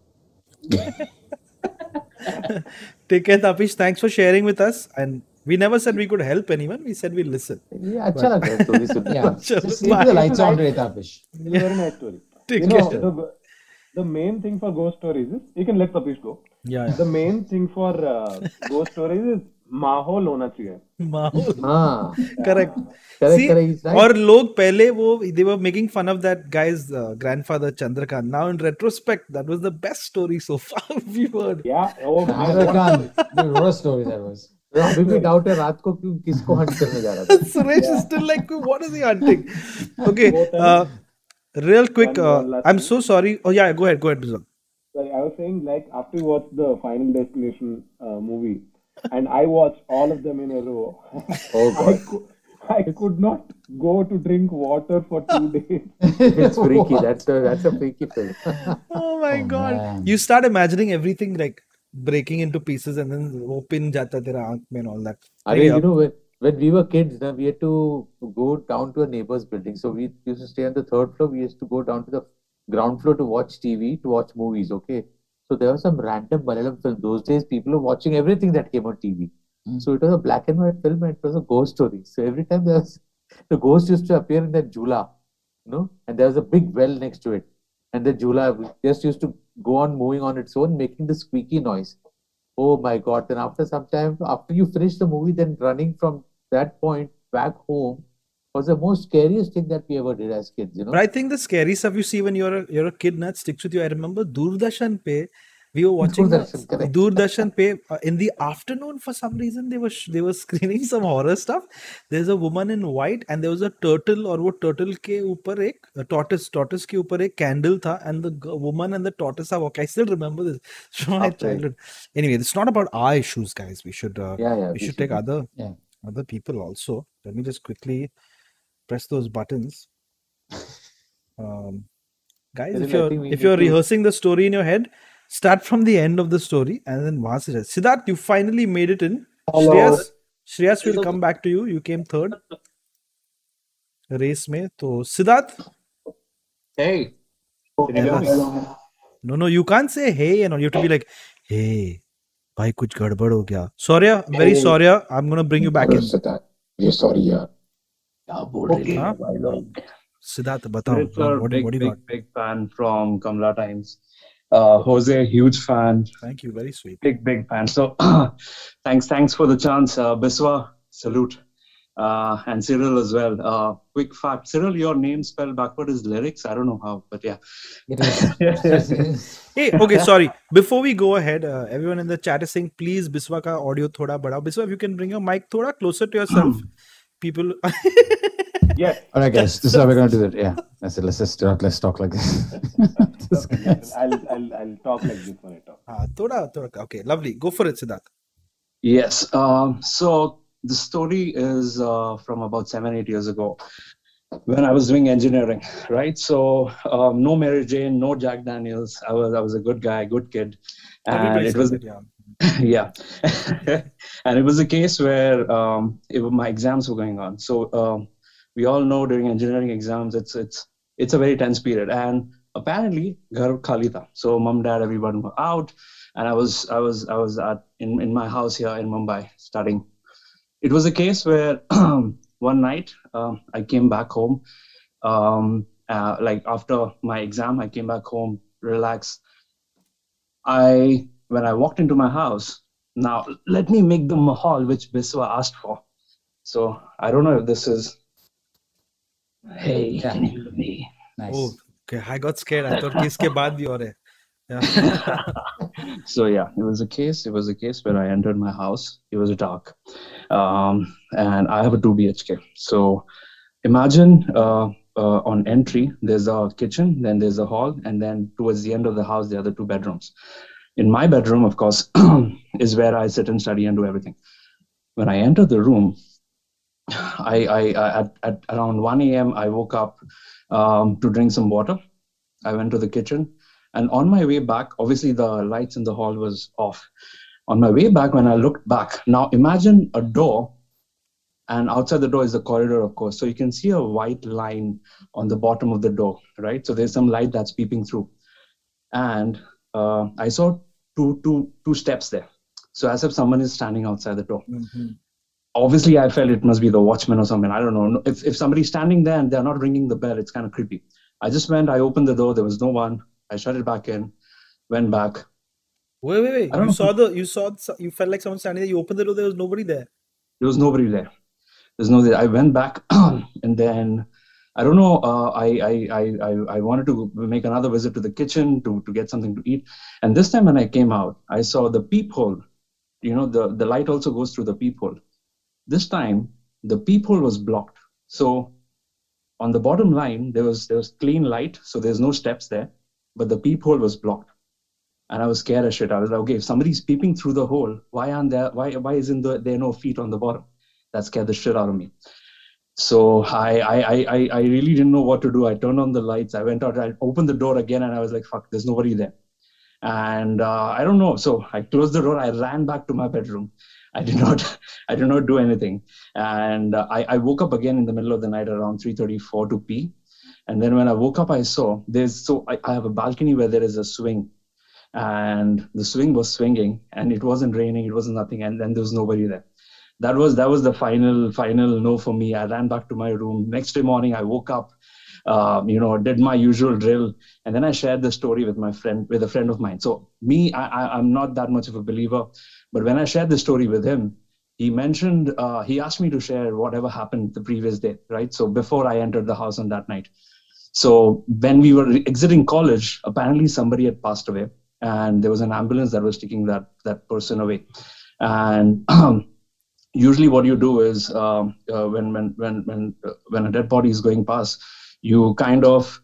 Take care, Tapish. Thanks for sharing with us. And we never said we could help anyone. We said we listen. ये अच्छा लग रहा है story सुनने Yeah, में. Chalo, just keep the bye. lights on, Ray Tapish. It's a very nice story. Take You know, care. the, the main thing for ghost stories is you can let Tapish go. Yeah, yeah. The main thing for uh, ghost stories is माहौल होना चाहिए. माहौल. हाँ, Correct. correct, See, correct. He's right. और लोग पहले वो they were making fun of that guy's uh, grandfather Chandrakant. Now in retrospect, that was the best story so far we've heard. Yeah. Oh, man. Chandrakant, what a story that was. तो अभी भी doubt है रात को क्यों किसको Hunt करने जा रहा था. Suresh is still like, what is he hunting? Okay, uh, real quick. One- Uh, one last I'm thing. so sorry. Oh yeah, go ahead, go ahead, Bizak. Sorry, I was saying like after you watch the Final Destination uh, movie, and I watched all of them in a row. Oh I, God, cou- I could not go to drink water for two days. it's freaky. That's a that's a freaky film. Oh my Oh, god. man. You start imagining everything like breaking into pieces and then वो pin जाता तेरा आँख में and all that. I mean, you know, when, when we were kids, na, we had to go down to a neighbor's building. So we used to stay on the third floor. We used to go down to the ground floor to watch T V, to watch movies. Okay. So there was some random Malayalam film. Those days, people were watching everything that came on T V. Mm. So it was a black and white film and it was a ghost story. So every time there was, the ghost used to appear in that jula, you know, and there was a big well next to it. And the jula just used to go on moving on its own, making the squeaky noise. Oh my God. Then after some time, after you finish the movie, then running from that point back home was the most scariest thing that we ever did as kids, you know. But I think the scary stuff you see when you're a, you're a kid, na, it sticks with you. I remember Doordarshan pe, we were watching Doordarshan, the- correct. Doordarshan pe uh, in the afternoon for some reason they were sh- they were screening some horror stuff. There's a woman in white and there was a turtle और वो turtle के ऊपर एक a tortoise tortoise के ऊपर एक candle था and the g- woman and the tortoise are walking. I still remember this from my Okay. childhood. Anyway, it's not about our issues, guys. We should uh, Yeah, yeah. we should take other Yeah. other people also. Let me just quickly press those buttons. Um, guys, Then if I you're think we if need you're to- rehearsing the story in your head, start from the end of the story and then वहां से जा- Siddharth, you finally made it in. Hello. Shreyas, Shreyas will come back to you. You came third race में. तो Siddharth, Hey, can you hear me? no, no, you can't say hey and all. You have to be like, hey, भाई कुछ गड़बड़ हो गया. Sorry, I'm very Hey. sorry. I'm gonna bring you back in. ये sorry यार क्या बोल रहे हाँ? हैं भाई लोग Siddharth, बताओ. It's a What, big, what do you big, got? big fan from Kamala Times. Uh, Jose, huge fan. Thank you. Very sweet. Big, big fan. So, thanks, thanks for the chance. Uh, Biswa, salute. Uh, and Cyril as well. Uh, quick fact, Cyril, your name spelled backward is lyrics. I don't know how, but yeah. It is. Hey, okay, sorry. Before we go ahead, uh, everyone in the chat is saying, please, Biswa ka audio thoda badao. Biswa, if you can bring your mic thoda closer to yourself. People, Yes. All right, guys. This is how we're going to do it. Yeah. That's it. Let's just not, let's talk like this. Okay, I'll, I'll, I'll talk like this when I talk. Ah, thoda, thoda. Okay, lovely. Go for it, Siddharth. Yes. Um, so the story is uh, from about seven, eight years ago when I was doing engineering, right? So um, no Mary Jane, no Jack Daniels. I was I was a good guy, good kid, and Everybody it was says it, yeah. yeah, and it was a case where um, it, my exams were going on. So um, we all know during engineering exams, it's it's it's a very tense period, and apparently ghar khali tha. So mom, dad, everyone were out, and I was I was I was at in in my house here in Mumbai studying. It was a case where one night um, I came back home, um, uh, like after my exam, I came back home, relaxed. I when I walked into my house, now let me make the mahal which Biswa asked for. So I don't know if this is. Hey, Yeah. can you hear me? Nice. Oh, okay. I got scared. I thought kiss ke baad bhi ho rahe. Yeah. So yeah, it was a case. It was a case where I entered my house. It was dark, um, and I have a two B H K. So imagine uh, uh, on entry there's a kitchen, then there's a hall, and then towards the end of the house there are the two bedrooms. In my bedroom, of course, is where I sit and study and do everything. When I entered the room, I, I, I at, at around one A M I woke up um, to drink some water. I went to the kitchen. And on my way back, obviously the lights in the hall was off. On my way back, when I looked back, now imagine a door, and outside the door is the corridor, of course. So you can see a white line on the bottom of the door, right? So there's some light that's peeping through. And uh, I saw two, two, two steps there. So as if someone is standing outside the door. Mm-hmm. Obviously, I felt it must be the watchman or something. I don't know. If, if somebody's standing there and they're not ringing the bell, it's kind of creepy. I just went, I opened the door, there was no one. I shut it back in, went back. Wait, wait, wait. I don't You know. saw the, you saw, the- you felt like someone standing there. You opened the door, there was nobody there. There was nobody there. There's no. I went back, and then I don't know. Uh, I, I I I I wanted to make another visit to the kitchen to to get something to eat. And this time when I came out, I saw the peephole. You know, the the light also goes through the peephole. This time the peephole was blocked. So on the bottom line there was there was clean light. So there's no steps there, but the peephole was blocked. And I was scared as shit. I was like, okay, if somebody's peeping through the hole, why aren't there? Why why isn't there, there no feet on the bottom? That scared the shit out of me. So I, I I I really didn't know what to do. I turned on the lights. I went out. I opened the door again, and I was like, "Fuck, there's nobody there." And uh, I don't know. So I closed the door. I ran back to my bedroom. I did not I did not do anything. And uh, I I woke up again in the middle of the night around three thirty-four to pee. And then when I woke up, I saw there's so I, I have a balcony where there is a swing, and the swing was swinging, and it wasn't raining. It wasn't nothing, and then there was nobody there. That was that was the final final no for me. I ran back to my room. Next day morning, I woke up, um, you know, did my usual drill, and then I shared the story with my friend, with a friend of mine. So me, I, I, I'm not that much of a believer, but when I shared the story with him, he mentioned uh, he asked me to share whatever happened the previous day, right? So before I entered the house on that night. So when we were exiting college, apparently somebody had passed away, and there was an ambulance that was taking that that person away, and. Um, Usually, what you do is um, uh, when when when when uh, when a dead body is going past, you kind of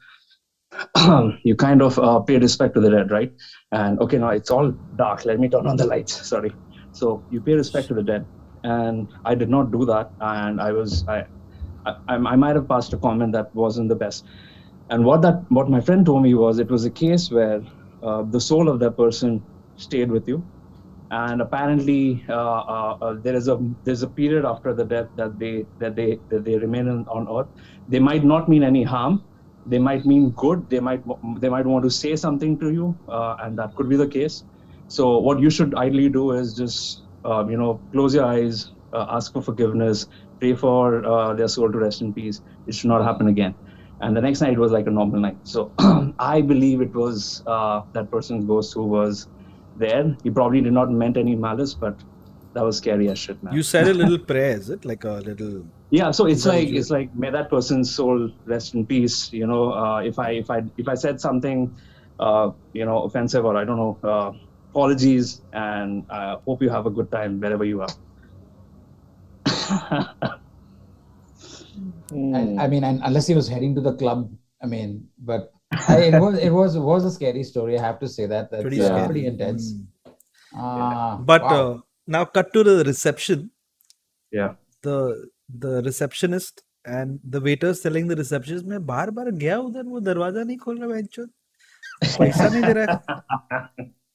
you kind of uh, pay respect to the dead, right? And okay, now it's all dark. Let me turn on the lights. Sorry. So you pay respect to the dead, and I did not do that, and I was I I, I might have passed a comment that wasn't the best. And what that what my friend told me was it was a case where uh, the soul of that person stayed with you. And apparently, uh, uh, uh, there is a there's a period after the death that they that they that they remain on, on earth. They might not mean any harm. They might mean good. They might they might want to say something to you, uh, and that could be the case. So what you should ideally do is just uh, you know close your eyes, uh, ask for forgiveness, pray for uh, their soul to rest in peace. It should not happen again. And the next night was like a normal night. So I believe it was uh, that person's ghost who was there. He probably did not meant any malice, but that was scary as shit, man. You said a little prayer, is it? Like a little. Yeah, so it's like Indulgence. it's like may that person's soul rest in peace. You know, uh, if I if I if I said something, uh, you know, offensive or I don't know, uh, apologies, and I hope you have a good time wherever you are. And, I mean, and unless he was heading to the club, I mean, but I, it was it was was a scary story. I have to say that that's Pretty uh, scary. pretty intense. Ah, But wow. uh, now cut to the reception. Yeah. The the receptionist and the waiters telling the receptionist, मैं बार बार गया उधर वो दरवाजा नहीं खोल रहा बेंचो पैसा नहीं दे रहा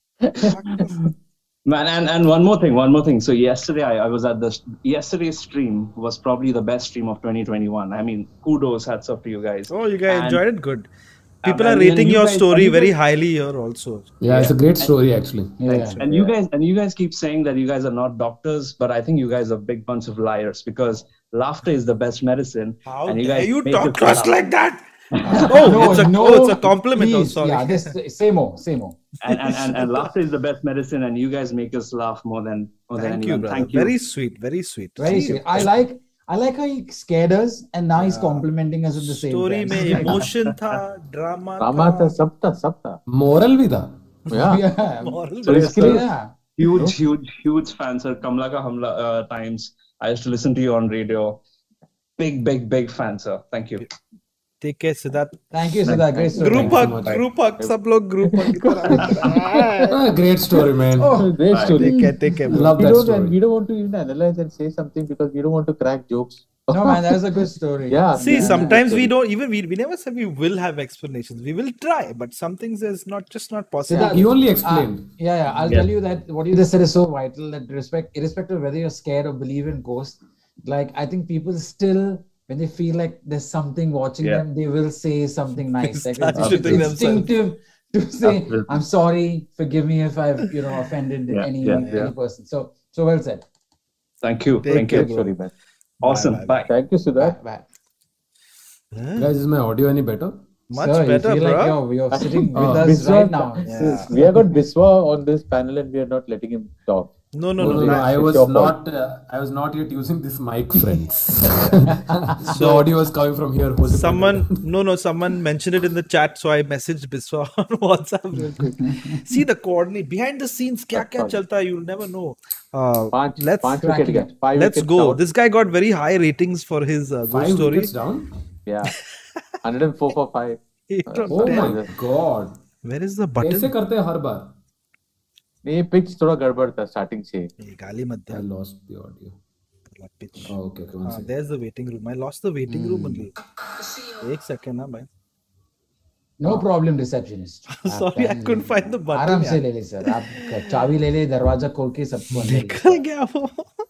है. Man, and, and one more thing, one more thing. So yesterday I, I was at the yesterday's stream was probably the best stream of twenty twenty-one. I mean, kudos, hats off to you guys. Oh, you guys And- enjoyed it. Good. People and- are and rating you your guys- story and you very guys- highly here also. Yeah, it's a great story actually. Yeah. And you guys and you guys keep saying that you guys are not doctors, but I think you guys are a big bunch of liars because laughter is the best medicine. How and you dare guys you make talk us to us laugh. like that? Oh, No, it's a no, oh, it's a compliment. Oh, please. sorry. Yeah, this say more, say more. and, and, and, and laughter is the best medicine, and you guys make us laugh more than more than Thank you, anyone. brother. Thank you. Very sweet. Very sweet. Very See, sweet. I like I like how he scared us and now he's complimenting us at the same story time. में emotion था, drama Rama था. था, सब था, सब था. Moral भी था. Yeah. Yeah. Moral So इसके लिए- Yeah. Huge, huge, huge fan, sir. Kamla ka Hamla uh, times. I used to listen to you on radio. Big, big, big fan, sir. Thank you. Take care, Siddharth. Thank you, Siddharth. Great story. Group Thank you so hug, much. group hug. सब लोग group hug की तरह. Ah, great story, man. Oh, Great story. Take care, take care, bro. Love We that don't, story. and we don't want to even analyze and say something because we don't want to crack jokes. No, man, that was a good story. Yeah. See, yeah. sometimes we don't even we, we never say we will have explanations. We will try, but some things is not just not possible. Siddharth, He only uh, explained. yeah, yeah. I'll Yeah. tell you that what you just said is so vital that respect, irrespective of whether you're scared or believe in ghosts, like I think people still, when they feel like there's something watching Yeah. them, they will say something nice. Like Start it's, it's shitting themselves. instinctive to say, Absolutely. "I'm sorry, forgive me if I've you know offended Yeah, any yeah, any yeah. person." So so well said. Thank you. Take Thank care, you. Great story, man. Awesome. Bye, Bye. Thank you, Bye, Siddharth. bye. Guys, is my audio any better? Much Sir, you better, feel bro. like you're, you're sitting with Uh, us Biswa- right now. Yeah. We have got Biswa on this panel and we are not letting him talk. No, no, No, no. no, no. I It's was your fault. not. Uh, I was not yet using this mic, friends. The audio was coming from here. Jose Someone, no, no, someone mentioned it in the chat, so I messaged Biswa on WhatsApp real quick. See the coordinate behind the scenes, kya kya chalta hai, you'll never know. Uh, પાંચ let's પાંચ wicket ગયા. Five let's wickets go. down. This guy got very high ratings for his uh, ghost Five story. wickets down. Yeah. one hundred four for five. Eight Uh, on Oh ten. my god. Where is the कैसे button? करते हैं हर बार? नहीं pitch थोड़ा गड़बड़ था starting से. Hey, गाली मत दे. I lost the audio. Pitch. Oh, okay, okay, one Ah, second. there's the waiting room. I lost the waiting room only. एक second ना भाई. No problem, receptionist. Sorry, I couldn't find the button. आराम से यार. ले ले sir आप चाबी ले ले दरवाजा खोल के सबको अंदर ले निकल गया वो.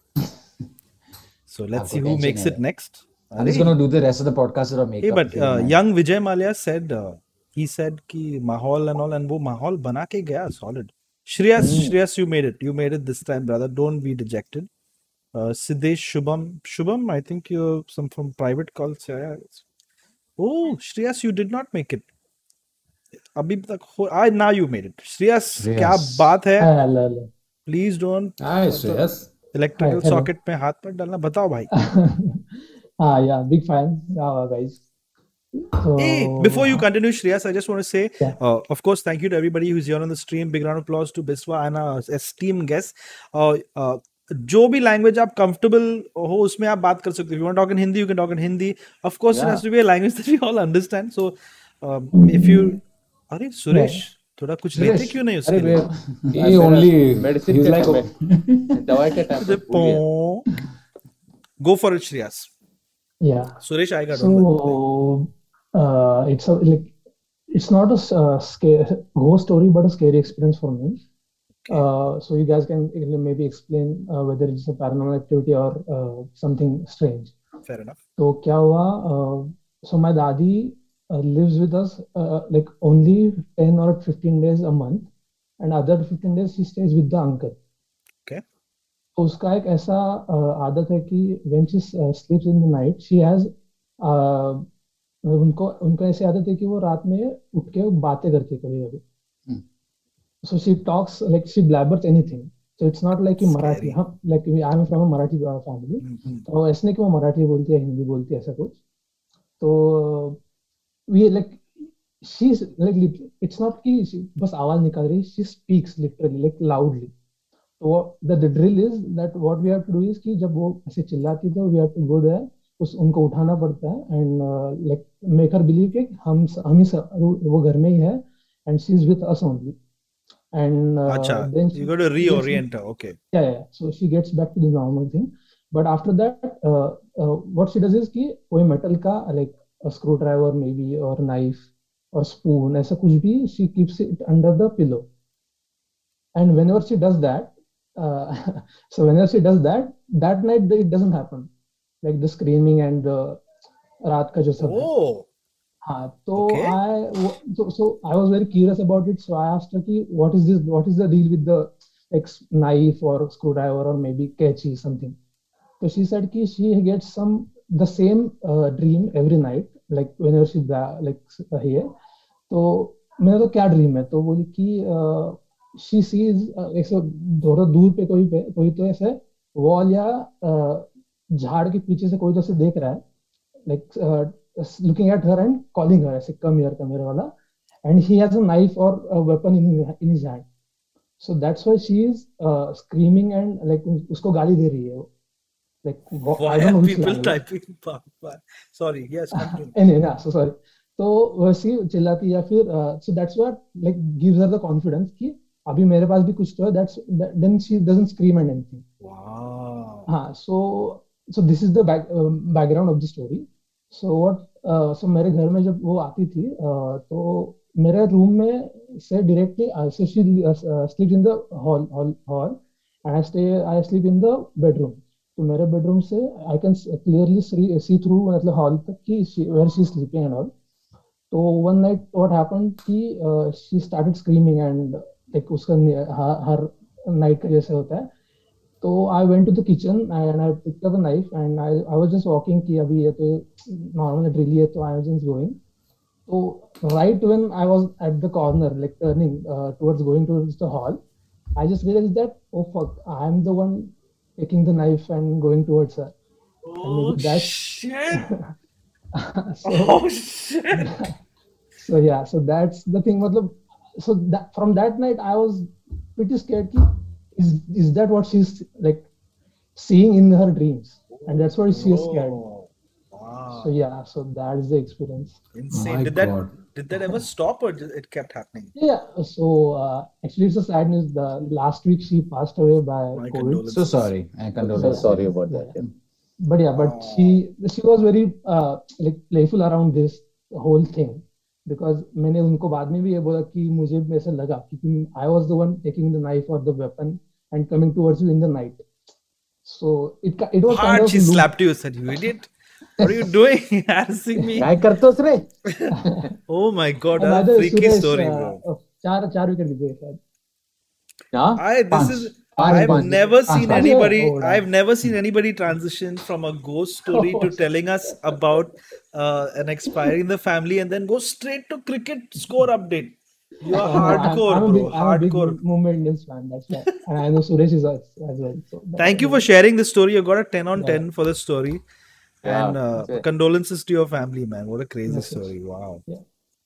So let's आपको see who tension makes है it भाई. next. I'm just going to do the rest of the podcast or make Hey, up. but if you don't uh, mind. young Vijay Malia said uh, he said कि माहौल and all and वो माहौल बना के गया solid. Shreyas, Shreyas, you made it. You made it this time, brother. Don't be dejected. Uh, Siddesh Shubham, Shubham, I think you're some from private calls. Yeah. Oh, Shreyas, you did not make it. अभी तक हो ah, now you made it. Shreyas, Shreyas. क्या बात है? hello, hello. Please don't Hi, Shreyas. electrical Hi, hello. socket पे हाथ पर डालना बताओ भाई. Ah, yeah, big fan. Yeah, guys. So, Hey, before you continue, Shreyas, I just want to say, Yeah. uh, of course, thank you to everybody who's here on the stream. Big round of applause to Biswa and our esteemed guests. Uh, uh, जो भी language आप comfortable हो उसमें आप बात कर सकते हो. If you want to talk in Hindi, you can talk in Hindi. Of course, it Yeah. has to be a language that we all understand. So, um, if you, अरे सुरेश, थोड़ा कुछ लेते क्यों नहीं उसके अरे लिए? वे He only. मेडिसिन He's के like. टाइम में दवाई के टाइम में भूल गया. Go for it, Shreyas. yeah. Suresh, I got don't worry. So, uh, it's a like, it's not a s- uh, scare ghost story, but a scary experience for me. Uh, so you guys can maybe explain uh, whether it's a paranormal activity or uh, something strange. Fair enough. तो क्या हुआ? Uh, so my dadi uh, lives with us uh, like only ten or fifteen days a month, and other fifteen days she stays with the uncle. Okay. तो उसका एक ऐसा uh, आदत है कि when she uh, sleeps in the night, she has uh, उनको उनको ऐसी आदत है कि वो रात में उठ के बातें करती है कभी कभी. So she talks like she blabbers anything. So it's not like कि मराठी हम like I am from a Marathi uh, family. तो ऐसे नहीं कि वो मराठी बोलती है हिंदी बोलती है ऐसा कुछ. तो we like she's like lit- it's not कि she बस आवाज निकाल रही. She speaks literally like loudly. तो the, the drill is that what we have to do is कि जब वो ऐसे चिल्लाती है तो we have to go there उस उनको उठाना पड़ता है and like make her believe कि हम हम ही स- वो घर में ही है and she is with us only and uh, Acha, then you she, got to she gets reorient her. Okay. yeah, yeah so she gets back to the normal thing but after that uh, uh, what she does is कि कोई metal का like a screwdriver maybe or knife or spoon ऐसा कुछ भी she keeps it under the pillow and whenever she does that uh, so whenever she does that that night it doesn't happen like the screaming and the रात का जो सब है Oh. हाँ तो Okay. I so so I was very curious about it so I asked her कि what is this what is the deal with the like knife or screwdriver or maybe catchy something so she said कि she gets some the same uh, dream every night like whenever she like here तो मेरा तो क्या dream है तो बोली कि uh, she sees uh, ऐसे थोड़ा दूर पे कोई पे कोई तो ऐसे वॉल या uh, झाड़ के पीछे से कोई तो ऐसे देख रहा है like uh, looking at her and calling her ऐसे come here come here वाला and he has a knife or a weapon in his, in his hand so that's why she is uh, screaming and like उसको गाली दे रही है वो like Why I don't are know which people language typing? pa- pa- Sorry. Yes. Continue. anyway yeah so sorry तो वैसी चिल्लाती है या फिर uh, so that's what like gives her the confidence कि अभी मेरे पास भी कुछ तो है that's that, then she doesn't scream and anything Wow. हाँ so so this is the back, uh, background of the story so what uh, so मेरे घर में जब वो आती थी uh, तो मेरे रूम में से directly so she uh, sleeps in the hall hall hall and I stay I sleep in the bedroom तो मेरे बेडरूम से I can clearly see, see through मतलब हॉल तक कि she, where she is sleeping and all तो one night what happened कि uh, she started screaming and like उसका हर, हर night का जैसे होता है तो I went to the kitchen and I picked up a knife and I I was just walking कि अभी ये तो normal drill है तो I was just going so right when I was at the corner like turning uh, towards going towards the hall I just realized that oh fuck I am the one taking the knife and going towards her and Oh maybe that's shit. so Oh shit. so yeah so that's the thing मतलब so that from that night I was pretty scared कि is is that what she's like seeing in her dreams and that's why she is scared Oh, wow. so yeah so that is the experience Insane. My Did that God. did that ever stop or just, it kept happening? yeah so uh, actually it's a sad news the last week she passed away by My COVID condolences. So sorry. I So condole. sorry about that. yeah. but yeah but she she was very uh, like playful around this whole thing because मैंने उनको बाद में भी ये बोला कि मुझे ऐसा लगा कि I was the one taking the knife or the weapon and coming towards you in the night so it ca- it was kind Hard of she loop. slapped you, said, "You idiot. What are you doing? Harassing me?" काय करतोस रे Oh my god, And by a the way, freaky Suresh, story, uh, bro. uh, चार चार wicket गिरे शायद हाँ I this Punch. is Punch, I've punch. never Punch, seen punch. anybody Oh, damn. I've never seen anybody transition from a ghost story to telling us about uh, an expiry in the family and then go straight to cricket score update. You are Oh, no, I'm, hardcore, I'm a bro. big I'm a big Hardcore. Mumbai Indians fan that's why and I know Suresh is as, as well so that, Thank you for sharing the story. You got a ten on Yeah. ten for the story. Yeah, And uh, that's it. condolences to your family, man. What a crazy Yes, yes. story. Wow. Yeah.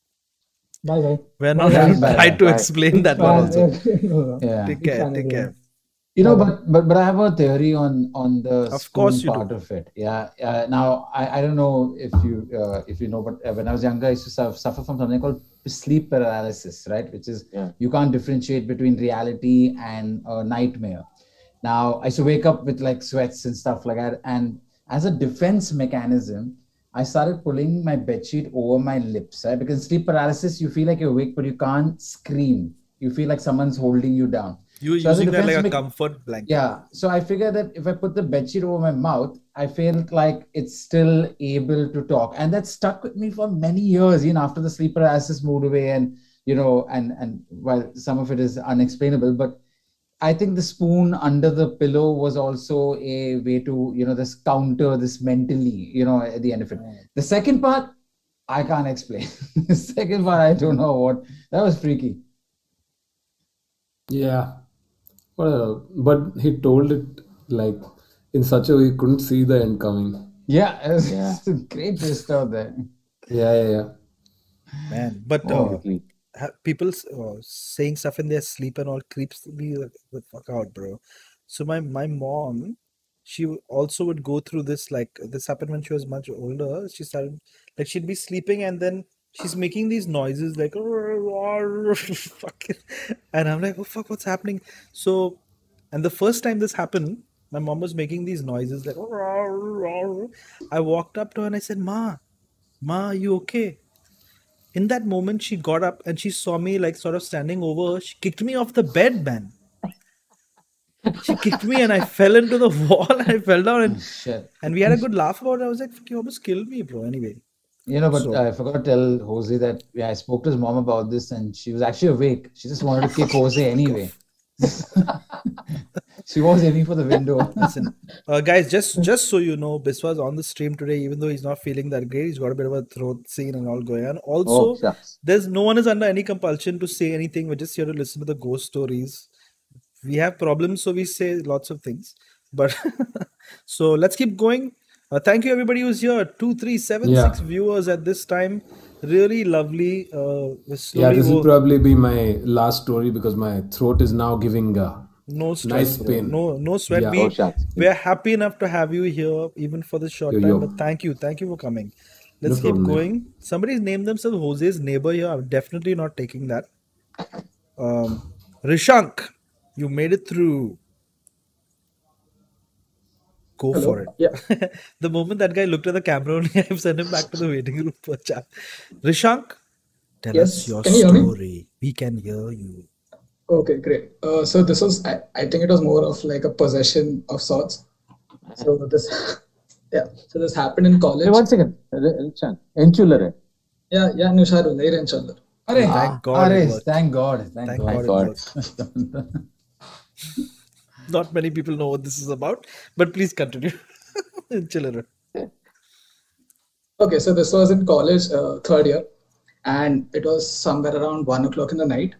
Bye bye. We're Bye, not Yeah, going to bye, try bye, to bye. explain Big that one fan. also. no, no. Yeah. Take Big care. fan Take care. everyone. You know, Bye bye. but but but I have a theory on on the Of spoon course you part do. of it. Yeah. Uh, now I, I don't know if you uh, if you know, but uh, when I was younger, I used to suffer, suffer from something called sleep paralysis, right? Which is Yeah. you can't differentiate between reality and a nightmare. Now I used to wake up with like sweats and stuff like that, and as a defense mechanism, I started pulling my bedsheet over my lips, right? Because sleep paralysis, you feel like you're awake, but you can't scream. You feel like someone's holding you down. You're So as a using that like defense a mech- comfort blanket. Yeah. So I figured that if I put the bedsheet over my mouth, I felt like it's still able to talk. And that stuck with me for many years, you know, after the sleep paralysis moved away and, you know, and, and while some of it is unexplainable, but I think the spoon under the pillow was also a way to, you know, this counter this mentally, you know, at the end of it. The second part, I can't explain. The second part, I don't know what, that was freaky. Yeah. Well, but he told it like in such a way you couldn't see the end coming. Yeah, it's Yeah. a great twist out there. Yeah, yeah, yeah. Man. But uh, Completely. ha- people s- uh, saying stuff in their sleep and all creeps me the the fuck out, bro. So my, my mom, she w- also would go through this. Like this happened when she was much older. She started like she'd be sleeping and then she's making these noises like fucking, and I'm like, oh fuck, what's happening? So, and the first time this happened, my mom was making these noises like. I walked up to her and I said, "Ma, Ma, are you okay?" In that moment, she got up and she saw me like sort of standing over her. She kicked me off the bed, man. She kicked me and I fell into the wall and I fell down and, Shit. and we had a good laugh about it. I was like, "Fuck, you almost killed me, bro." Anyway. You know, but So- I forgot to tell Jose that yeah, I spoke to his mom about this and she was actually awake. She just wanted to kick Jose anyway. She was aiming for the window. Listen, uh, guys, just just so you know, Biswa's on the stream today, even though he's not feeling that great. He's got a bit of a throat scene and all going on. Also, Oh, shucks. there's no one is under any compulsion to say anything. We're just here to listen to the ghost stories. We have problems, so we say lots of things. But so let's keep going. Uh, thank you, everybody who's here. Two, three, seven, Yeah. six viewers at this time. Really lovely. Uh, we're Yeah, slowly this will wo- probably be my last story because my throat is now giving uh, no stress, nice bro. pain. No, no sweat. Yeah. We Oh, shucks. we're happy enough to have you here, even for this short Yo, time. yo. But thank you, thank you for coming. Let's No keep problem, man. going. Somebody's named themselves Jose's neighbor here. I'm definitely not taking that. Um, Rishank, you made it through. Go Hello. for it. Yeah. The moment that guy looked at the camera, only I've sent him back to the waiting room for chat. Rishank, tell Yes. us your Can you hear me? story. We can hear you. Okay, great. Uh, so this was, I, I think it was more of like a possession of sorts. So this, yeah. So this happened in college. Hey, one second. Chan. Enchular hai. Yeah, yeah, Nisharu, later inshallah. Arey, Thank God it arey, worked. thank God. Thank, Thank God. God it worked. Not many people know what this is about, but please continue. Chiller. Okay, so this was in college, uh, third year, and it was somewhere around one o'clock in the night.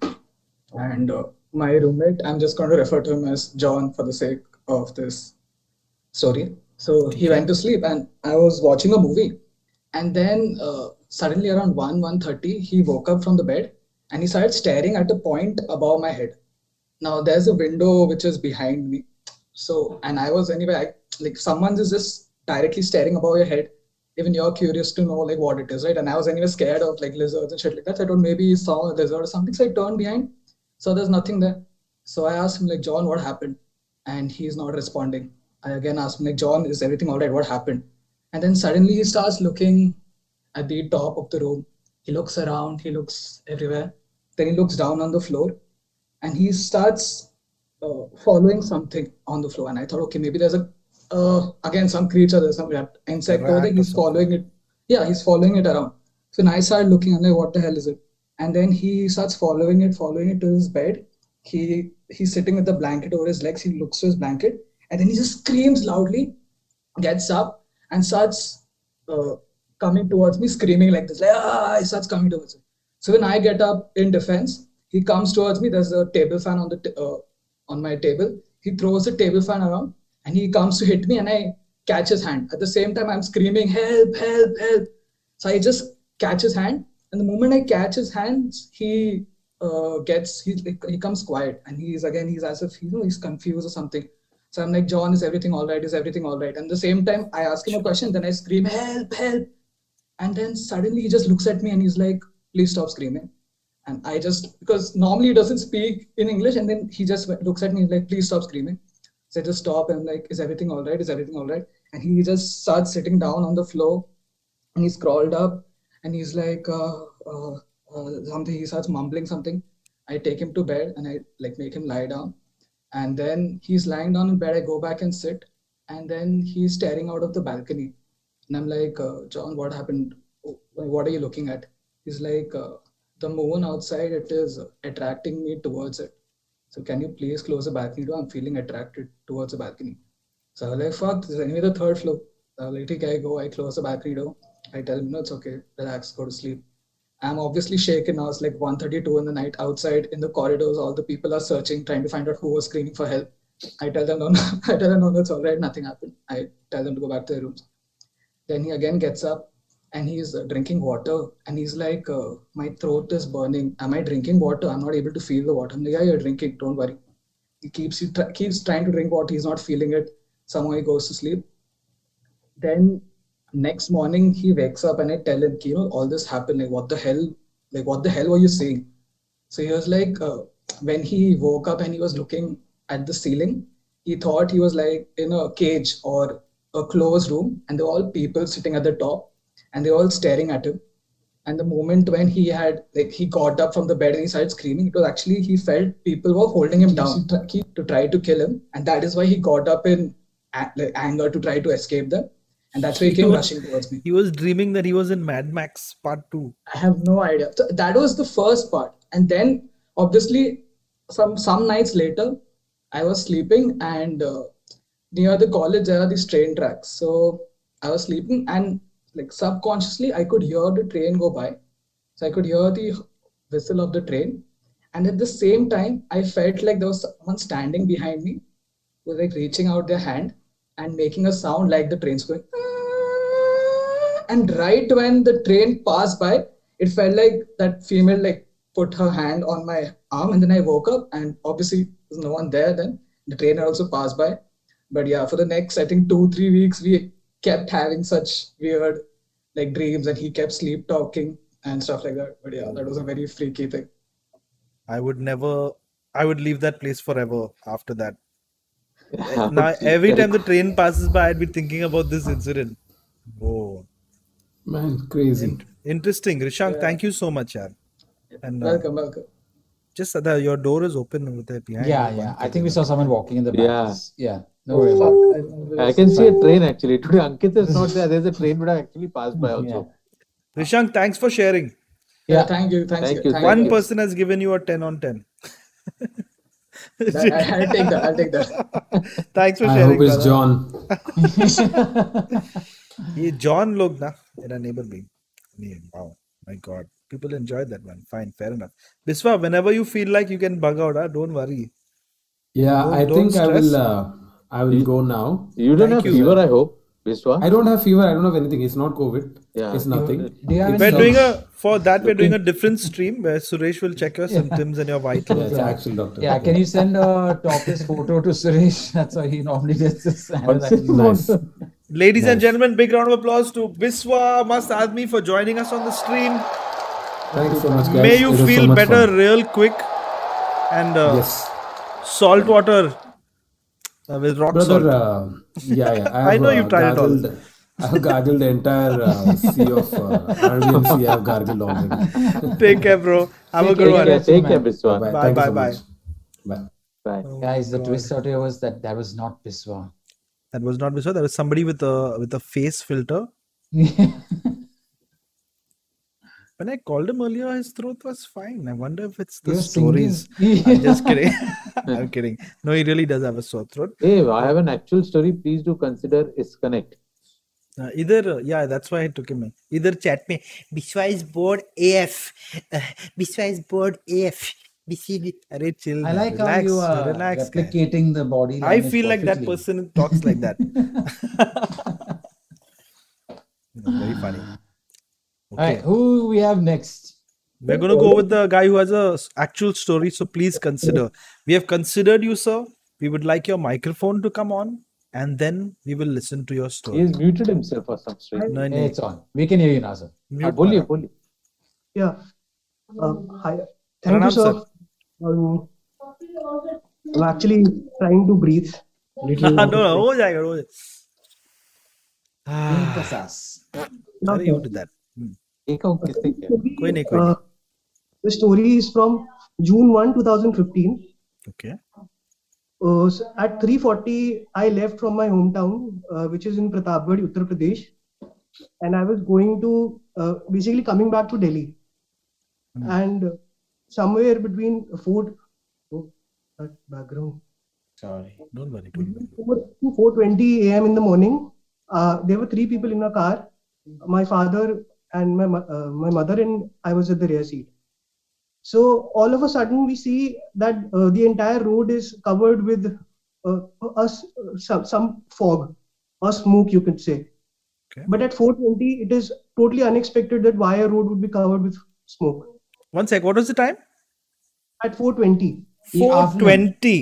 And uh, my roommate, I'm just going to refer to him as John for the sake of this story. So he went to sleep, and I was watching a movie, and then uh, suddenly around one one thirty, he woke up from the bed, and he started staring at a point above my head. Now there's a window which is behind me. So, and I was anyway, I, like someone is just directly staring above your head. Even you're curious to know like what it is, right? And I was anyway scared of like lizards and shit like that. So I thought maybe he saw a lizard or something. So I turned behind. So there's nothing there. So I asked him like, John, what happened? And he's not responding. I again asked him like, John, is everything all right? What happened? And then suddenly he starts looking at the top of the room. He looks around, he looks everywhere. Then he looks down on the floor and he starts uh, following something on the floor. And I thought, okay, maybe there's a, uh, again, some creature, there's some rat, insect over there. rat or He's following it. Yeah, he's following it around. So then I started looking, I'm like, what the hell is it? And then he starts following it, following it to his bed. He He's sitting with the blanket over his legs. He looks to his blanket and then he just screams loudly, gets up and starts uh, coming towards me, screaming like this. Like, ah, he starts coming towards me. So when I get up in defense, he comes towards me. There's a table fan on the t- uh, on my table. He throws the table fan around and he comes to hit me and I catch his hand. At the same time, I'm screaming, help, help, help. So I just catch his hand. And the moment I catch his hands, he uh, gets, he, he comes quiet. And he's again, he's as if, you know, he's confused or something. So I'm like, John, is everything all right? Is everything all right? And at the same time, I ask him a question. Then I scream, help, help. And then suddenly he just looks at me and he's like, please stop screaming. And I just, because normally he doesn't speak in English. And then he just looks at me and like, please stop screaming. So I just stop and I'm like, is everything all right? Is everything all right? And he just starts sitting down on the floor and he's crawled up and he's like, uh, uh, uh, something, he starts mumbling something. I take him to bed and I like make him lie down. And then he's lying down in bed. I go back and sit. And then he's staring out of the balcony. And I'm like, uh, John, what happened? What are you looking at? He's like, uh, the moon outside, it is attracting me towards it. So can you please close the balcony door? I'm feeling attracted towards the balcony. So I was like, fuck, this is anyway the third floor. So I was like, okay, I go, I close the balcony door. I tell him, no, it's okay, relax, go to sleep. I'm obviously shaken. I was like one thirty-two in the night outside in the corridors. All the people are searching, trying to find out who was screaming for help. I tell them, no, no, I tell them, no, no, it's all right, nothing happened. I tell them to go back to their rooms. Then he again gets up and he's uh, drinking water and he's like, uh, my throat is burning. Am I drinking water? I'm not able to feel the water. I'm like, yeah, you're drinking, don't worry. He keeps he tr- keeps trying to drink water. He's not feeling it. Somehow he goes to sleep. Then next morning he wakes up and I tell him, you know, all this happened. Like, what the hell? Like, what the hell were you saying? So he was like, uh, when he woke up and he was looking at the ceiling, he thought he was like in a cage or a closed room, and there were all people sitting at the top, and they were all staring at him. And the moment when he had, like, he got up from the bed and he started screaming, it was actually, he felt people were holding him down to try to kill him. And that is why he got up in a- like, anger to try to escape them. And that's why he came was, rushing towards me. He was dreaming that he was in Mad Max Part two. I have no idea. So that was the first part. And then, obviously, some, some nights later, I was sleeping, and uh, near the college, there are these train tracks. So I was sleeping, and like subconsciously, I could hear the train go by. So I could hear the whistle of the train. And at the same time, I felt like there was someone standing behind me who was like reaching out their hand and making a sound like the train's going. And right when the train passed by, it felt like that female like put her hand on my arm, and then I woke up, and obviously there's no one there then. The train had also passed by. But yeah, for the next, I think two, three weeks, we kept having such weird like dreams, and he kept sleep talking and stuff like that. But yeah, that was a very freaky thing. I would never, I would leave that place forever after that. Now, every time the train passes by, I'd be thinking about this incident. Whoa. Man, crazy. In- interesting. Rishank, Yeah. thank you so much, yaar. And uh, Welcome, welcome. just uh, your door is open over there behind. Yeah, you. yeah. One I think we saw someone walking in the back. Yeah. Yeah. No worries. I can see a train actually. Today Ankit is not there. There's a train but I actually passed by also. Rishank, thanks for sharing. Yeah, thank you. Thanks, Thank you, thank One you. person has given you a ten on ten. That- I- I'll take that. I'll take that. Thanks for I sharing. hope it's brother. John. ये John लोग ना मेरा neighbor भी नहीं, wow, my God, people enjoyed that one. Fine, fair enough. Biswa, whenever you feel like you can bug out, huh? Don't worry. Yeah, Don't- I don't think I stress. will. Uh, I will go now. You don't Thank have you, fever, sir. I hope, Biswa. I don't have fever. I don't have anything. It's not COVID. Yeah. It's nothing. Do you have any We're symptoms? doing a for that we're doing a different stream where Suresh will check your symptoms and your Yeah, vitals. it's an actual doctor. Yeah, can you send a topless photo to Suresh? That's how he normally gets this. Nice. Ladies and Nice. gentlemen, big round of applause to Biswa Mast Admi for joining us on the stream. Thanks so much, guys. May you It was so feel much better fun. real quick. And uh, Yes. salt water uh, with rock Brother, salt. uh, yeah, yeah. I, have, I know uh, you've tried it all. gargled, I have gargled the entire uh, sea of uh, Arabian Sea. I have gargled already. Take care, bro. Have a Take good one. care, take care, man. Biswa. Bye, Bye, Thank you bye, so bye. much. Bye. Bye. Guys, the twist out here was that that was not Biswa. That was not Biswa. That was somebody with a with a face filter. When I called him earlier, his throat was fine. I wonder if it's the You're stories. singing. I'm just kidding. I'm kidding. No, he really does have a sore throat. Hey, I have an actual story. Please do consider Isconnect. Uh, either, uh, yeah, that's why I took him in. Either chat me, Biswa is bored A F. Uh, Biswa is bored A F. Biswa, arey chill. I man. like how relax, you are relax, guy. replicating the body I language feel like that perfectly. person talks like that. Very funny. All right, Okay. who we have next? We're going to go with the guy who has a s- actual story. So please consider. We have considered you, sir. We would like your microphone to come on, and then we will listen to your He story. has muted himself for some strange No, Hey, no. it's on. We can hear you now, sir. Ah, Mute बोलिए मारा. बोलिए Yeah. Um, hi. Thank Pranam, you, sir. sir. Um, I'm actually trying to breathe. Little no, no, हो जाएगा, हो जाएगा. Drink the Ah, sauce. अरे you did that. Hmm. एक और किसने किया कोई नहीं, कोई Uh, नहीं. the story is from June first, twenty fifteen. Okay. Uh, so at three forty, I left from my hometown, uh, which is in Pratapgarh, Uttar Pradesh, and I was going to uh, basically coming back to Delhi. Hmm. And uh, somewhere between four, oh, that background, Sorry. Don't worry, don't worry. four to four twenty a m in the morning, uh, there were three people in a car. My father and my mo- uh, my mother and I was at the rear seat. So all of a sudden we see that uh, the entire road is covered with uh, us some, some fog or smoke, you could say. Okay. But at four twenty, it is totally unexpected that why a road would be covered with smoke. One sec. What was the time? At four twenty, In four afternoon. twenty.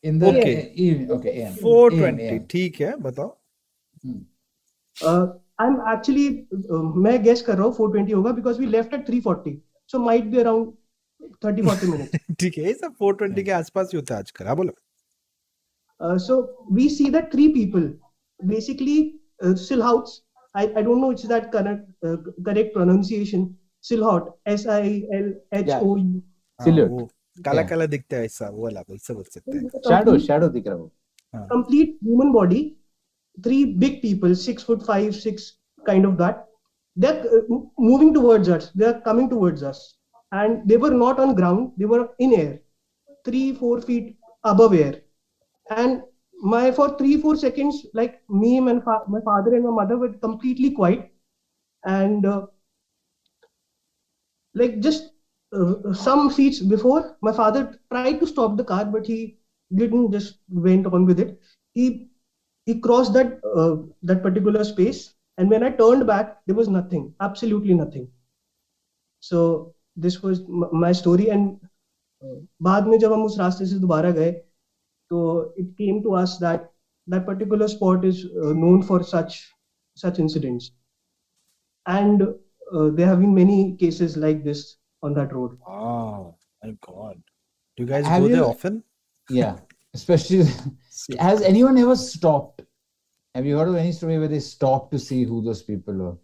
In the Okay. evening. Okay, A M. four A M, twenty. A M. ठीक है, बताओ. Uh, I'm actually uh, मैं guess कर रहा हूँ four twenty होगा because we left at three forty. So might be around thirty forty minutes. ठीक है, ये सब four twenty के आसपास ही होता है आजकल. हाँ बोलो. Uh, so we see that three people, basically uh, Silhouettes. I, I don't know which is that correct uh, correct pronunciation. Silhouette, S I L H O U. Silhouette. वो काला काला दिखता है ऐसा, वो वाला वैसा बोल सकते हैं. Shadow, shadow दिख रहा है वो. Complete human body, three big people, six foot five, six kind of that. They're uh, moving towards us. They're coming towards us, and they were not on ground. They were in air, three four feet above air. And my for three four seconds, like me, and fa- my father and my mother were completely quiet, and uh, like just uh, some feet before, my father tried to stop the car, but he didn't. Just went on with it. He he crossed that uh, that particular space, and when I turned back, there was nothing, absolutely nothing. So this was m- my story. And uh, बाद में जब हम उस रास्ते से दोबारा गए, तो it came to us that that particular spot is uh, known for such such incidents, and uh, there have been many cases like this on that road. Oh my God. Do you guys Have go there you- often? Yeah, especially. Has anyone ever stopped? Have you heard of any story where they stopped to see who those people were?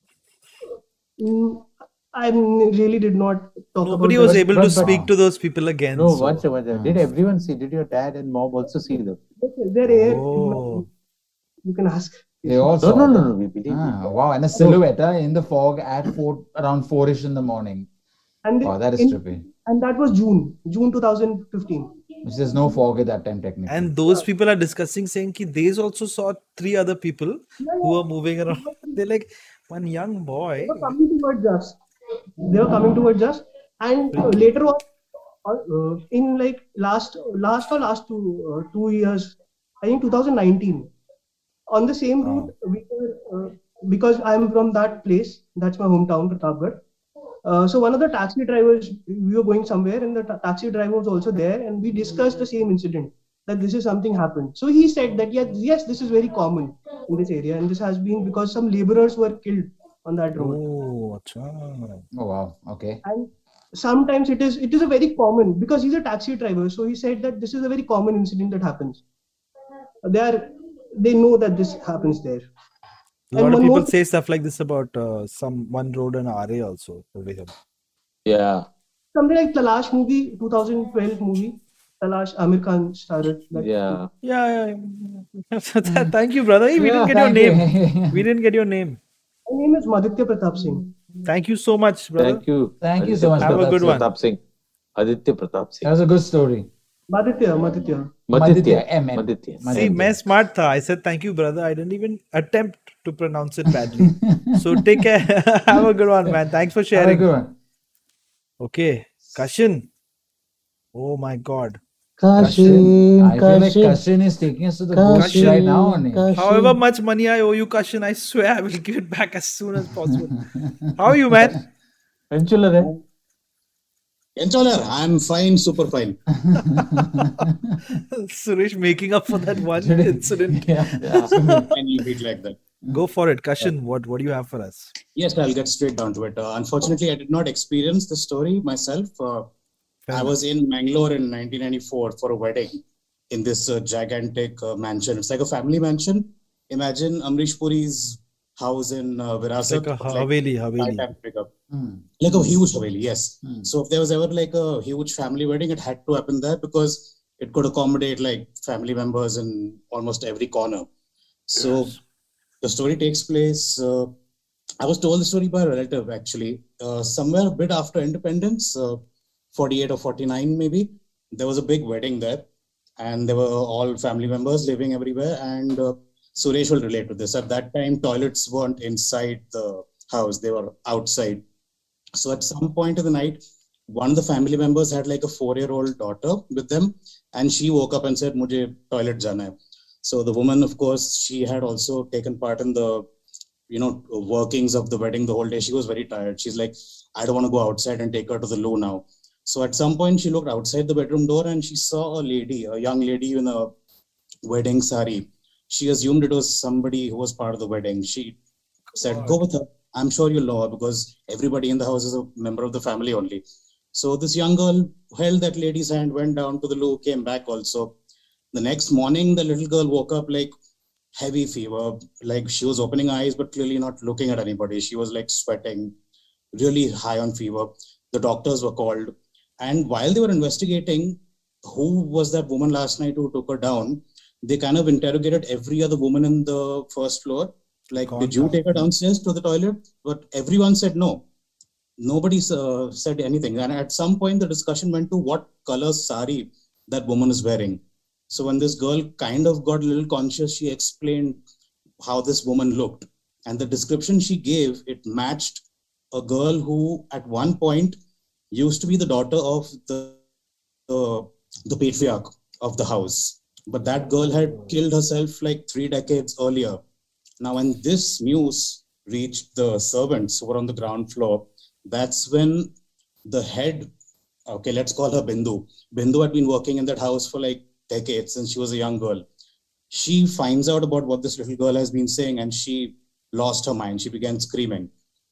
Mm, I really did not talk Nobody about was that. able but- to but- speak to those people again. No, so- one second, one second. Did everyone see? Did your dad and mom also see them? They're here. Oh. You can ask. They all No, saw no, no, them. no. We believe. Ah, wow, and a silhouette uh, in the fog at four, around four-ish in the morning. And Wow, that is in- trippy. And that was June, June twenty fifteen. Which there's no fog at that time, technically. And those people are discussing, saying that they also saw three other people who were moving around. They're like, one young boy. They were coming towards us. They were coming towards us, and uh, later on, uh, in like last, last or last two uh, two years, I think twenty nineteen, on the same route, we were, uh, because I'm from that place. That's my hometown, Pratapgarh. Uh, so one of the taxi drivers, we were going somewhere, and the ta- taxi driver was also there, and we discussed the same incident, that this is something happened. So he said that yes, yes, this is very common in this area, and this has been because some laborers were killed on that road. Oh, acha. Oh, wow. Okay. And sometimes it is it is a very common, because he's a taxi driver. So he said that this is a very common incident that happens. They are they know that this happens there. A lot And of one people more- say stuff like this about uh, some one road in R A also over here. Yeah. Something like Talash movie, twenty twelve movie. Talash, Amir Khan starred. That Yeah. Yeah, yeah. Thank you, brother. Hey, we Yeah, didn't get your thank name. you. We didn't get your name. My name is Madhitya Pratap Singh. Thank you so much, brother. Thank you. Thank you Aditya so much, Have a Pratap good Singh. one. Pratap Singh. Aditya Pratap Singh. That was a good story. Madhitya, Madhitya. Madhitya. M, M. Madhitya. See, Madhitya. मैं smart था. I said thank you, brother. I didn't even attempt to pronounce it badly. So take care. Have a good one, man. Thanks for Have a sharing. good one. Okay, Kashin. Oh my God. Kashin. I feel like Kashin is taking us to the ghost Kashin. right now. Ani. However much money I owe you, Kashin, I swear I will give it back as soon as possible. How are you, man? Penciller, eh? Encholer, I'm fine, super fine. Suresh making up for that one incident. Yeah. Can you beat like that? Go for it. Kashin, what, what do you have for us? Yes, I'll get straight down to it. Uh, unfortunately, I did not experience the story myself. Uh, I was in Mangalore in nineteen ninety-four for a wedding in this uh, gigantic uh, mansion. It's like a family mansion. Imagine Amrish Puri's house in uh, Virasat. Like a but Haveli, five Haveli. times bigger. Hmm. Like a huge Haveli, yes. Hmm. So if there was ever like a huge family wedding, it had to happen there because it could accommodate like family members in almost every corner. So the story takes place. Uh, I was told the story by a relative actually. Uh, somewhere a bit after independence, uh, forty-eight or forty-nine maybe, there was a big wedding there, and there were all family members living everywhere. And uh, Suresh will relate to this. At that time, toilets weren't inside the house; they were outside. So at some point of the night, one of the family members had like a four-year-old daughter with them, and she woke up and said, "Mujhe toilet jana hai." So the woman, of course, she had also taken part in the, you know, workings of the wedding the whole day. She was very tired. She's like, "I don't want to go outside and take her to the loo now." So at some point, she looked outside the bedroom door and she saw a lady, a young lady in a wedding sari. She assumed it was somebody who was part of the wedding. She said, go with her. I'm sure you'll know her because everybody in the house is a member of the family only. So this young girl held that lady's hand, went down to the loo, came back also. The next morning, the little girl woke up like heavy fever, like she was opening eyes, but clearly not looking at anybody. She was like sweating, really high on fever. The doctors were called. And while they were investigating who was that woman last night who took her down, they kind of interrogated every other woman in the first floor. Like, Gone did you down. take her downstairs to the toilet? But everyone said no. Nobody uh, said anything. And at some point, the discussion went to what color sari that woman is wearing. So when this girl kind of got a little conscious, she explained how this woman looked. And the description she gave, it matched a girl who at one point used to be the daughter of the, the, the patriarch of the house. But that girl had killed herself like three decades earlier. Now, when this news reached the servants who were on the ground floor, that's when the head, okay, let's call her Bindu. Bindu had been working in that house for like decades since she was a young girl. She finds out about what this little girl has been saying and she lost her mind. She began screaming.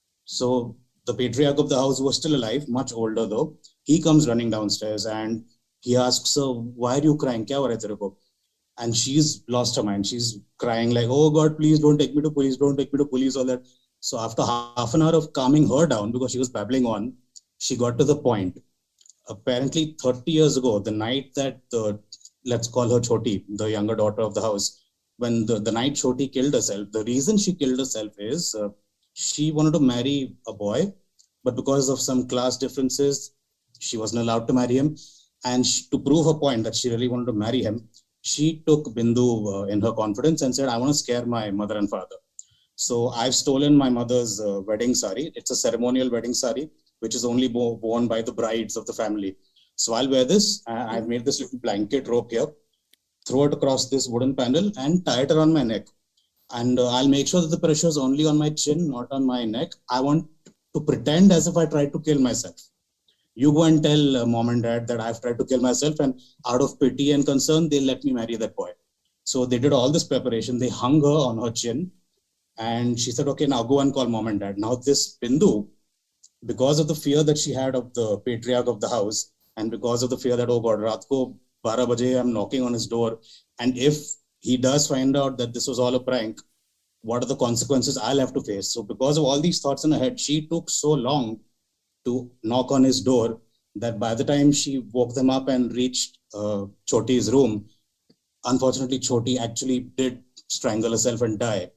So the patriarch of the house, who was still alive, much older though, he comes running downstairs and he asks her, why are you crying? Kya ho raha hai tere ko? And she's lost her mind. She's crying like, oh God, please don't take me to police. Don't take me to police, all that. So after half an hour of calming her down, because she was babbling on, she got to the point. Apparently thirty years ago, the night that the, let's call her Choti, the younger daughter of the house, when the, the night Choti killed herself, the reason she killed herself is uh, she wanted to marry a boy, but because of some class differences, she wasn't allowed to marry him. And she, to prove her point that she really wanted to marry him, she took Bindu uh, in her confidence and said, I want to scare my mother and father. So I've stolen my mother's uh, wedding sari. It's a ceremonial wedding sari, which is only bo- worn by the brides of the family. So I'll wear this. I- I've made this little blanket rope here, throw it across this wooden panel and tie it around my neck. And uh, I'll make sure that the pressure is only on my chin, not on my neck. I want to pretend as if I tried to kill myself. You go and tell uh, mom and dad that I've tried to kill myself, and out of pity and concern, they'll let me marry that boy. So they did all this preparation. They hung her on her chin and she said, okay, now go and call mom and dad. Now this Bindu, because of the fear that she had of the patriarch of the house and because of the fear that, oh God, raat ko twelve baje, I'm knocking on his door. And if he does find out that this was all a prank, what are the consequences I'll have to face? So because of all these thoughts in her head, she took so long to knock on his door that by the time she woke them up and reached uh, Choti's room, unfortunately, Choti actually did strangle herself and die.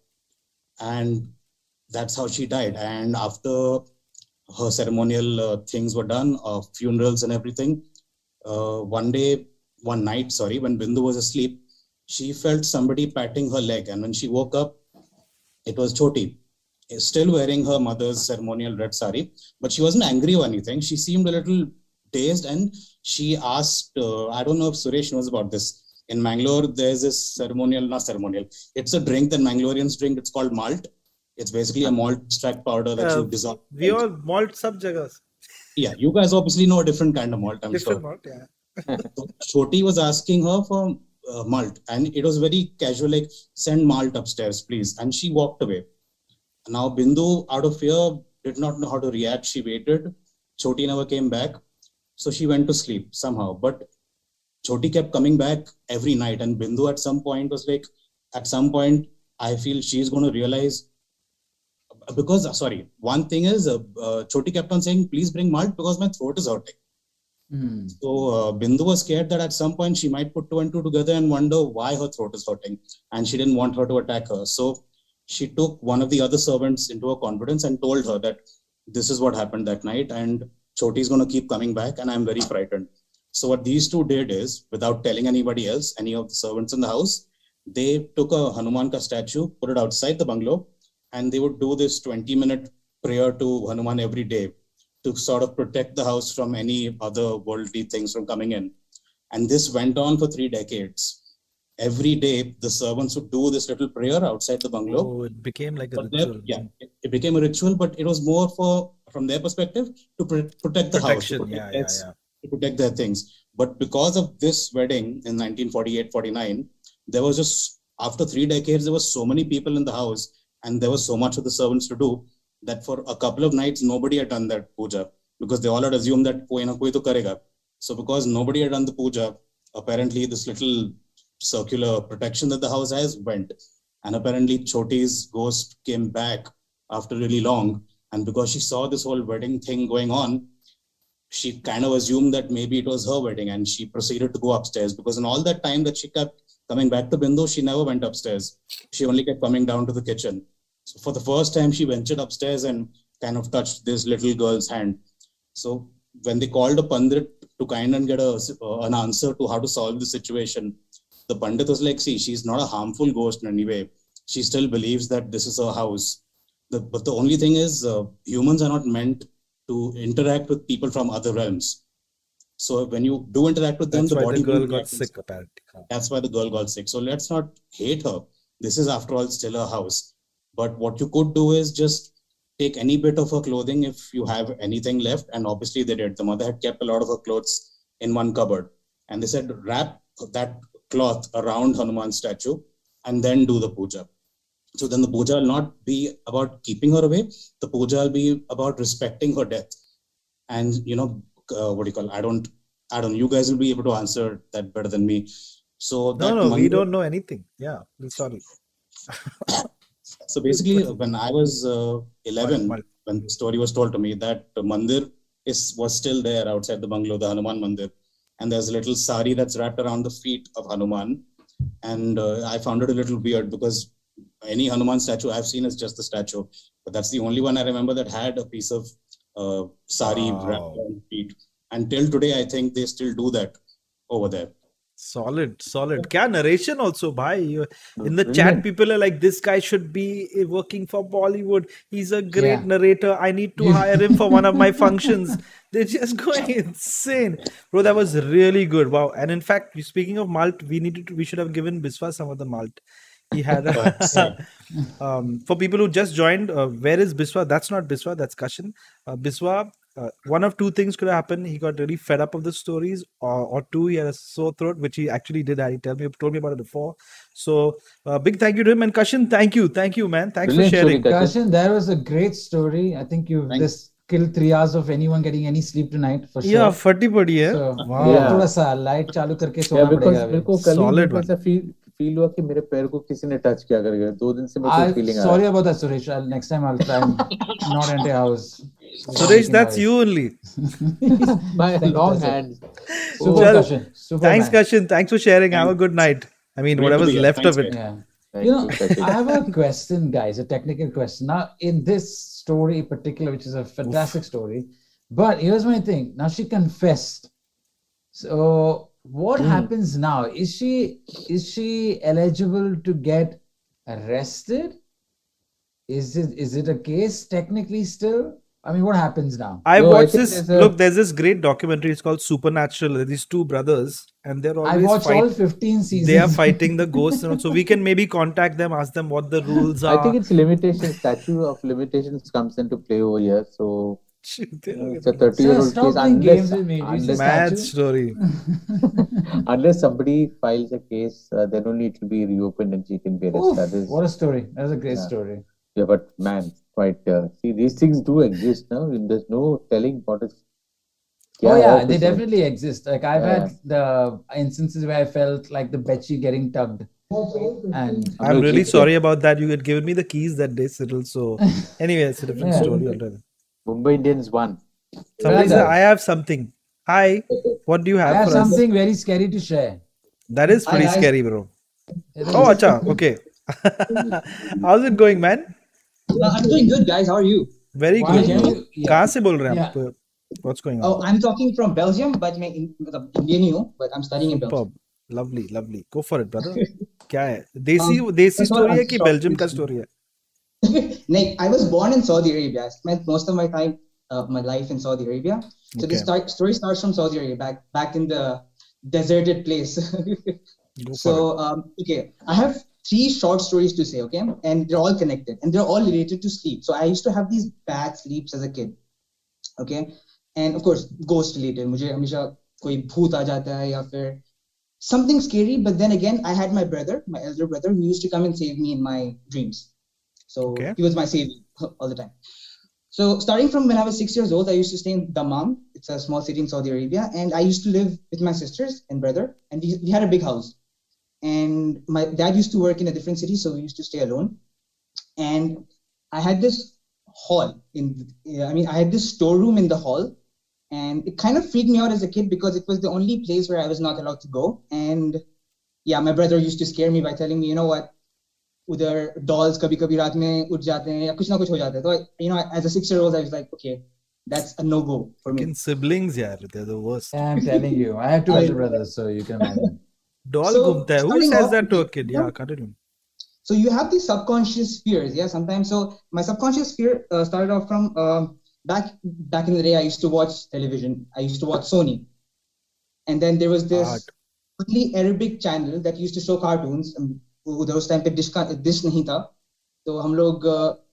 And that's how she died. And after her ceremonial uh, things were done, uh, funerals and everything, uh, one day, one night, sorry, when Bindu was asleep, she felt somebody patting her leg. And when she woke up, it was Choti, still wearing her mother's ceremonial red sari, but she wasn't angry or anything. She seemed a little dazed and she asked, uh, I don't know if Suresh knows about this. In Mangalore, there's this ceremonial, not ceremonial, it's a drink that Mangaloreans drink. It's called malt. It's basically a malt extract powder that uh, you dissolve. We all malt sub jagas. Yeah, you guys obviously know a different kind of malt, I'm different sure. Malt, yeah. So Choti was asking her for uh, malt and it was very casual, like, send malt upstairs, please. And she walked away. Now, Bindu, out of fear, did not know how to react. She waited. Choti never came back. So she went to sleep somehow. But Choti kept coming back every night. And Bindu at some point was like, at some point, I feel she's going to realize, because, sorry, one thing is, uh, uh, Choti kept on saying, please bring malt because my throat is hurting. Mm. So uh, Bindu was scared that at some point she might put two and two together and wonder why her throat is hurting. And she didn't want her to attack her. So she took one of the other servants into her confidence and told her that this is what happened that night and Choti is going to keep coming back and I'm very frightened. So what these two did is, without telling anybody else, any of the servants in the house, they took a Hanuman ka statue, put it outside the bungalow, and they would do this twenty minute prayer to Hanuman every day to sort of protect the house from any other worldly things from coming in. And this went on for three decades. Every day, the servants would do this little prayer outside the bungalow. Oh, it became like a but ritual. Yeah, it, it became a ritual, but it was more for, from their perspective, to pr- protect the Protection, house. To yeah, protect yeah, yeah. protect their things. But because of this wedding in nineteen forty-eight forty-nine, there was just, after three decades, there were so many people in the house and there was so much for the servants to do that for a couple of nights, nobody had done that puja because they all had assumed that koi na koi to karega. So because nobody had done the puja, apparently this little circular protection that the house has went. And apparently Choti's ghost came back after really long. And because she saw this whole wedding thing going on, she kind of assumed that maybe it was her wedding and she proceeded to go upstairs because in all that time that she kept coming back to Bindu, she never went upstairs. She only kept coming down to the kitchen. So for the first time, she ventured upstairs and kind of touched this little girl's hand. So when they called a Pandit to kind of get a, uh, an answer to how to solve the situation, the Pandit was like, see, she's not a harmful ghost in any way. She still believes that this is her house. The, but the only thing is, uh, humans are not meant to interact with people from other realms. So when you do interact with them, That's the why body the girl will got react. sick, apparently. That's why the girl got sick. So let's not hate her. This is, after all, still her house. But what you could do is just take any bit of her clothing if you have anything left. And obviously they did. The mother had kept a lot of her clothes in one cupboard. And they said, wrap that cloth around Hanuman's statue and then do the puja. So then the puja will not be about keeping her away. The puja will be about respecting her death. And, you know, uh, what do you call it? I don't, I don't know. You guys will be able to answer that better than me. So that No, no, we Mandir- don't know anything. Yeah, we're sorry. So basically, when I was uh, eleven, when the story was told to me, that mandir is was still there outside the bungalow, the Hanuman mandir, and there's a little sari that's wrapped around the feet of Hanuman, and uh, I found it a little weird because any Hanuman statue I've seen is just the statue, but that's the only one I remember that had a piece of uh, sari Wow. wrapped around the feet. Until today, I think they still do that over there. Solid, solid. Kya narration also, bhai. You- In the chat, Brilliant. people are like, this guy should be working for Bollywood. He's a great Yeah. narrator. I need to hire him for one of my functions. They're just going insane. Bro, that was really good. Wow. And in fact, speaking of malt, we needed to, we should have given Biswa some of the malt. He had a, um, for people who just joined, uh, where is Biswa? That's not Biswa, that's Kashan. Uh, Biswa, uh, one of two things could happen. He got really fed up of the stories, or, or two, he had a sore throat, which he actually did. He told me, told me about it before. So, uh, big thank you to him. And Kashan, thank you. Thank you, man. Thanks for sharing. Kashan, that was a great story. I think you've just killed three hours of anyone getting any sleep tonight for sure. Yeah, फटी पड़ी है. So, Wow. yeah, थोड़ा सा light चालू करके Yeah, सोना because पड़ेगा मेरे अभी. को कल ही Solid मेरे को one. ऐसा फील फील हुआ कि मेरे पैर को किसी ने टच किया करके दो दिन से मेरे को I'm फीलिंग आ sorry रहा about that, Suresh. I'll, next time I'll try and not enter your house. Suresh, that's you only. है my long hands. Super Chal. Kashan. Super Thanks, man. Kashan. Thanks for sharing. Have a good night. I mean, Great to whatever's be here. left Thanks, of it. Yeah. Thank You know, you, Kashan. I have a question, guys, a technical question. Now, in this story in particular, which is a fantastic story, but here's my thing. Now she confessed. So what Hmm. happens now? Is she is she eligible to get arrested? Is it is it a case technically still? I mean, what happens now? I No, I watched think this. there's a- Look, there's this great documentary. It's called Supernatural. There are these two brothers, and they're I always watched fight- all fifteen seasons. They are fighting the ghosts, and so we can maybe contact them, ask them what the rules are. I think it's limitation statute of limitations comes into play over here. So it's a thirty year Sir, old stop case playing unless games with me. You unless, Mad statue? story. unless somebody files a case, uh, then only it will be reopened and she can be Oof, arrested. That is, what a story. That's a great Yeah. story. yeah, but man, quite uh, see these things do exist now. There's no telling what is. Oh क्या yeah, है they कुछ- definitely exist. Like I've Yeah. had the instances where I felt like the bedsheet getting tugged. And I'm No, really it's- sorry about that. You had given me the keys that day, Cyril. So, anyway, it's a different Yeah. story already. Mumbai Indians won. Somebody Brother. said, I have something. Hi, what do you I have have for us? something very scary to share. That is pretty Hi, guys. scary, bro. It Oh, is. acha, okay. How's it going, man? Uh, I'm doing good, guys. How are you? Very Why good. do bro. you- yeah. कहाँ से बोल रहे हैं Yeah. आप? What's going Oh, on? I'm talking from Belgium, but मैं in- मतलब Indian ही हूँ, but I'm studying in Belgium. Superb. Lovely, lovely. Go for it, brother. क्या है? देसी Um, देसी first of all, स्टोरी है I'm कि sorry. बेल्जियम का स्टोरी है? Like, I was born in Saudi Arabia. I spent most of my time, uh, my life in Saudi Arabia. So Okay. the start, story starts from Saudi Arabia, back back in the deserted place. Go for So, um, okay, I have three short stories to say, okay, and they're all connected, and they're all related to sleep. So I used to have these bad sleeps as a kid, okay, and of course, ghost related. मुझे हमेशा कोई भूत आ जाता है या फिर something scary. But then again, I had my brother, my elder brother, who used to come and save me in my dreams. So Okay. he was my savior all the time. So starting from when I was six years old, I used to stay in Dammam. It's a small city in Saudi Arabia, and I used to live with my sisters and brother, and we, we had a big house. And my dad used to work in a different city, so we used to stay alone. And I had this hall in, I mean, I had this storeroom in the hall. And it kind of freaked me out as a kid because it was the only place where I was not allowed to go. And yeah, my brother used to scare me by telling me, you know what, udhar dolls kabhi kabhi raat mein uth jate hain ya kuch na kuch ho jata hai. So, you know, as a six-year-old, I was like, okay, that's a no-go for me. Fucking siblings, yaar, they're the worst. Yeah, I'm telling you, I have two elder brothers, so you can imagine. Doll So, ghumta hai. Who starting says off- that to a kid? Yeah, continue. So you have these subconscious fears, yeah, sometimes. So my subconscious fear uh, started off from uh, back back in the day. I used to watch television. I used to watch Sony, and then there was this Art. only Arabic channel that used to show cartoons. Um, उधर उस time पे dish का dish नहीं था, तो हम लोग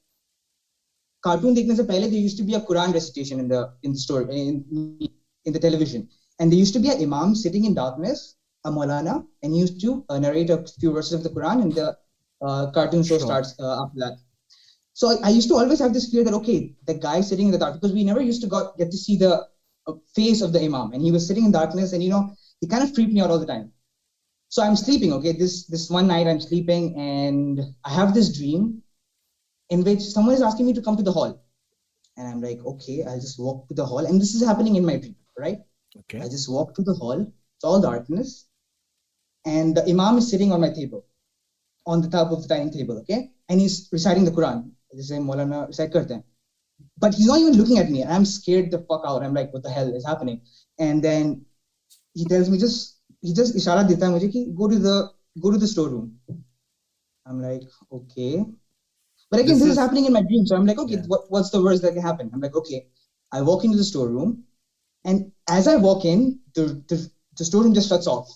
cartoon देखने से पहले there used to be a Quran recitation in the in the story in in the television, and there used to be an imam sitting in darkness, a Maulana, and he used to uh, narrate a few verses of the Quran, and the uh, cartoon show Sure. starts uh, after that. So I, I used to always have this fear that okay, the guy sitting in the dark, because we never used to got, get to see the uh, face of the imam, and he was sitting in darkness, and you know he kind of freaked me out all the time. So I'm sleeping, okay. This this one night I'm sleeping, and I have this dream in which someone is asking me to come to the hall, and I'm like, okay, I'll just walk to the hall, and this is happening in my dream, right? Okay. I just walk to the hall. It's all darkness, and the imam is sitting on my table, on the top of the dining table, okay, and he's reciting the Quran. Just say Maulana recite karte hain. But he's not even looking at me. I'm scared the fuck out. I'm like, what the hell is happening? And then he tells me just he just ishara deta hai mujhe ki go to the go to the storeroom. I'm like, okay. But again, This this, is, is- happening in my dream. So I'm like, okay, what, what's the worst that can happen? I'm like, okay. I walk into the storeroom, and as I walk in, the, the, the storeroom just shuts off.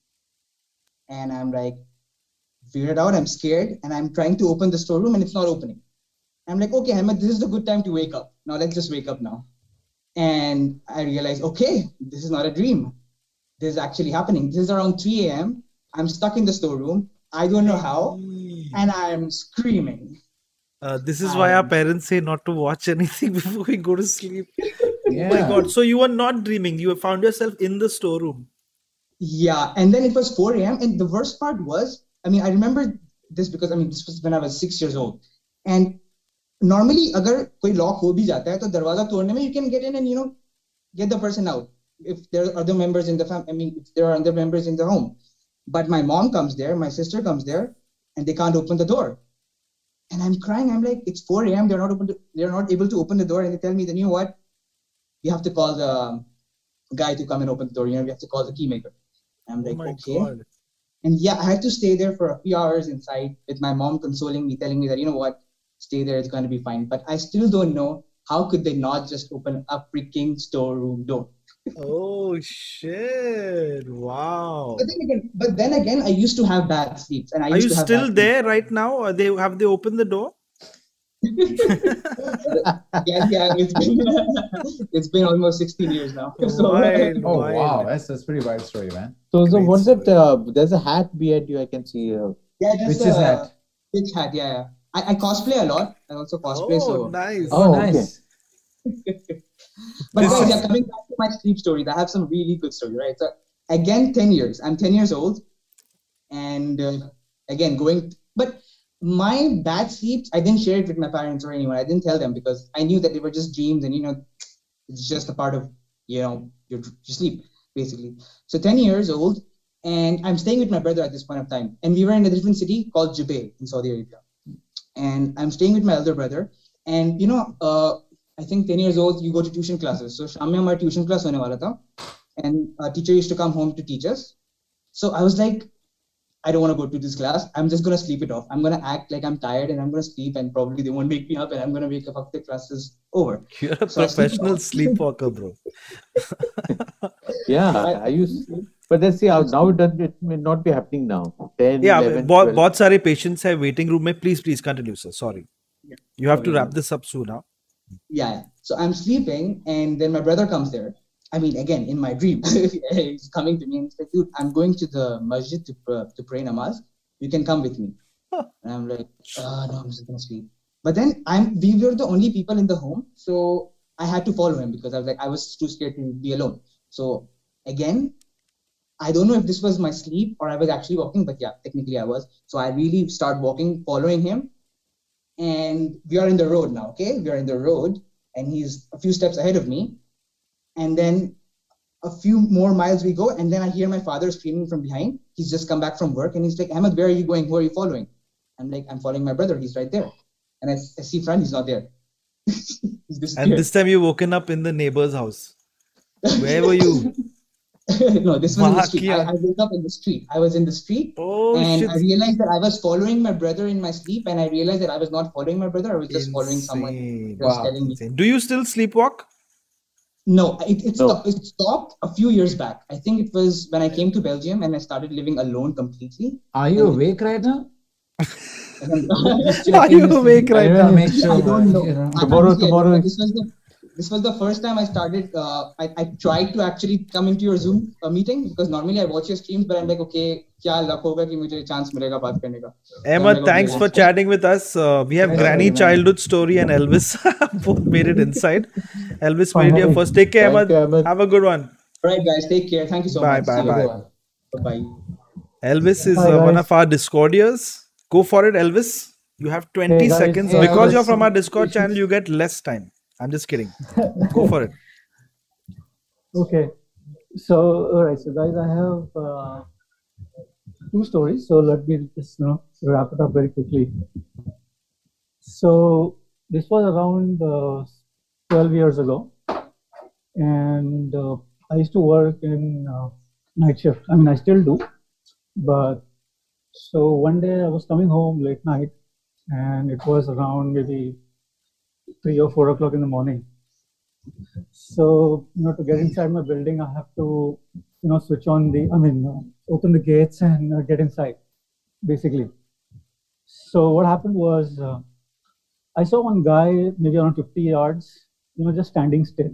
And I'm like, weirded out, I'm scared, and I'm trying to open the storeroom, and it's not opening. I'm like, okay, Ahmed, this is the good time to wake up. Now let's just wake up now. And I realized, okay, this is not a dream. This is actually happening. This is around three a.m. I'm stuck in the storeroom. I don't know how, and I'm screaming. Uh, this is why our Um, parents say not to watch anything before we go to sleep. Oh my Yeah. God. So you were not dreaming. You found yourself in the storeroom. Yeah, and then it was four a.m. And the worst part was, I mean, I remember this because I mean, this was when I was six years old. And normally, agar koi lock ho bhi jata hai, to darwaza todne mein you can get in and you know get the person out if there are other members in the family. I mean, if there are other members in the home. But my mom comes there, my sister comes there, and they can't open the door. And I'm crying. I'm like, it's four a.m. They're not open. To, they're not able to open the door, and they tell me, then you know what? You have to call the guy to come and open the door. You know, you have to call the key maker. I'm Oh like, my okay. God. And yeah, I had to stay there for a few hours inside with my mom consoling me, telling me that, you know what, stay there, it's going to be fine. But I still don't know how could they not just open a freaking storeroom door. Oh shit. Wow. But then again, but then again, I used to have bad sleeps, and I Are used you to have still bad there right now? Are they have they opened the door? sleep. Yeah, yeah, it's been it's been almost sixteen years now. So Wild, Oh wild. wow, that's that's pretty wild story, man. So, so Great what's that? story. Uh, there's a hat behind you. I can see. Uh, yeah, Which just is uh, that? pitch hat. Yeah, yeah. I, I cosplay a lot. I also cosplay. Oh, So, nice. Oh, Oh, okay. nice. but This guys, is yeah, coming back to my sleep stories, I have some really good stories, right? So again, ten years. I'm ten years old, and uh, again going. But my bad sleeps, I didn't share it with my parents or anyone. I didn't tell them because I knew that they were just dreams, and you know, it's just a part of you know your, your sleep basically. So ten years old, and I'm staying with my brother at this point of time, and we were in a different city called Jubail in Saudi Arabia, and I'm staying with my elder brother, and you know, uh, I think ten years old, you go to tuition classes. So शाम में हमारा tuition class होने वाला था, and a teacher used to come home to teach us. So I was like, I don't want to go to this class. I'm just gonna sleep it off. I'm gonna act like I'm tired, and I'm gonna sleep, and probably they won't wake me up, and I'm gonna wake up after the class is over. You're a So I sleep it professional off. sleepwalker, bro. yeah, I, I used. But let's see how now it does. It may not be happening now. ten, Yeah, eleven, बहुत twelve. बहुत सारे patients है waiting room में. Please, please continue, sir. Sorry. yeah, You have to sorry. wrap this up soon now. Yeah, yeah. So I'm sleeping, and then my brother comes there, I mean, again, in my dream, he's coming to me and he's like, dude, I'm going to the masjid to, uh, to pray namaz. You can come with me. And I'm like, oh, no, I'm just going to sleep. But then I'm, we were the only people in the home. So I had to follow him because I was like, I was too scared to be alone. So again, I don't know if this was my sleep or I was actually walking, but yeah, technically I was. So I really start walking, following him. And we are in the road now, okay? We are in the road and he's a few steps ahead of me. And then a few more miles we go, and then I hear my father screaming from behind. He's just come back from work, and he's like, Ahmed, where are you going? Who are you following? I'm like, I'm following my brother. He's right there. And I, I see front, he's not there. He's and this time you woken up in the neighbor's house. Where were you? No, this was in the street. I, I woke up in the street. I was in the street, oh, and shit. I realized that I was following my brother in my sleep, and I realized that I was not following my brother. I was just Insane. following someone who Wow. was telling me. Do you still sleepwalk? No, it, it, No. stopped, it stopped a few years back. I think it was when I came to Belgium and I started living alone completely. Are you awake right now? Are you awake right I now? will make sure. I don't know. You know. I- Tomorrow- honestly, I don't tomorrow- know. This was the this was the first time I started. Uh, I, I tried to actually come into your Zoom uh, meeting because normally I watch your streams, but I'm like, okay, क्या luck होगा कि मुझे chance मिलेगा बात करने का. Ahmed, thanks for chatting with us. Uh, we have Yes, Granny man. Childhood Story and Elvis both made it inside. Elvis made it here first. Take care, Thank Ahmed. you, Ahmed. Have a good one. All right, guys, take care. Thank you so Bye, much. bye, See you. bye. Bye. Elvis is Hi, uh, one guys. of our Discordiers. Go for it, Elvis. You have twenty Hey, guys. seconds. Hey, Because Elvis. you're from our Discord channel, you get less time. I'm just kidding. Go for it. Okay. So, all right. So, guys, I have uh, two stories. So, let me just you know, wrap it up very quickly. So, this was around uh, twelve years ago. And uh, I used to work in uh, night shift. I mean, I still do. But so one day I was coming home late night and it was around maybe three or four o'clock in the morning. So, you know, to get inside my building, I have to, you know, switch on the, I mean, uh, open the gates and uh, get inside, basically. So what happened was, uh, I saw one guy, maybe around fifty yards, you know, just standing still.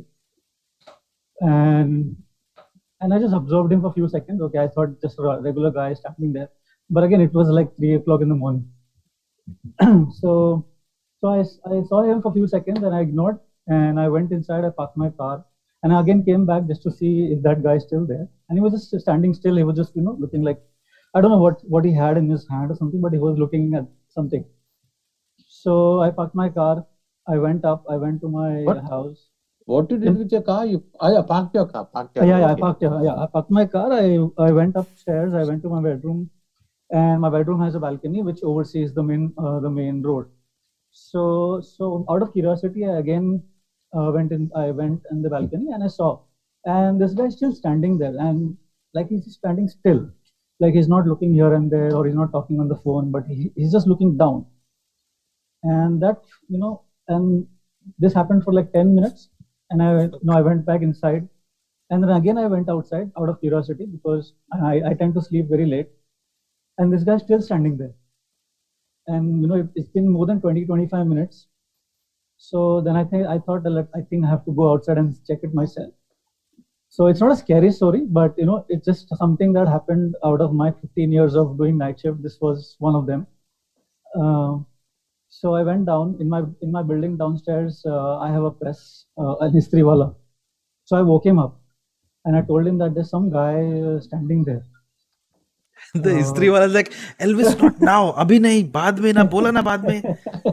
And and I just observed him for a few seconds. Okay, I thought just a regular guy standing there. But again, it was like three o'clock in the morning. so so I, I saw him for a few seconds and I ignored. And I went inside, I parked my car, and I again came back just to see if that guy is still there. And he was just standing still. He was just, you know, looking like, I don't know what, what he had in his hand or something, but he was looking at something. So I parked my car. I went up. I went to my What? house. What you did with your car? You oh, yeah, parked your car. Parked your Yeah, yeah, I okay. parked. Yeah, yeah, I parked my car. I I went upstairs. I went to my bedroom, and my bedroom has a balcony which oversees the main uh, the main road. So so out of curiosity, I again uh, went in. I went in the balcony and I saw, and this guy is still standing there, and like he's standing still, like he's not looking here and there, or he's not talking on the phone, but he, he's just looking down. And that, you know, and this happened for like ten minutes. And I, you know, I went back inside, and then again I went outside out of curiosity because I, I tend to sleep very late. And this guy's still standing there. And you know, it, it's been more than twenty, twenty-five minutes. So then I think I thought that I think I have to go outside and check it myself. So it's not a scary story, but you know, it's just something that happened out of my fifteen years of doing night shift. This was one of them. Uh, So I went down in my in my building downstairs. Uh, I have a press, uh, an istri wala. So I woke him up, and I told him that there's some guy uh, standing there. The Uh, istri wala is like, Elvis, not now. Abhi nahi, baad mein na, bola na baad mein.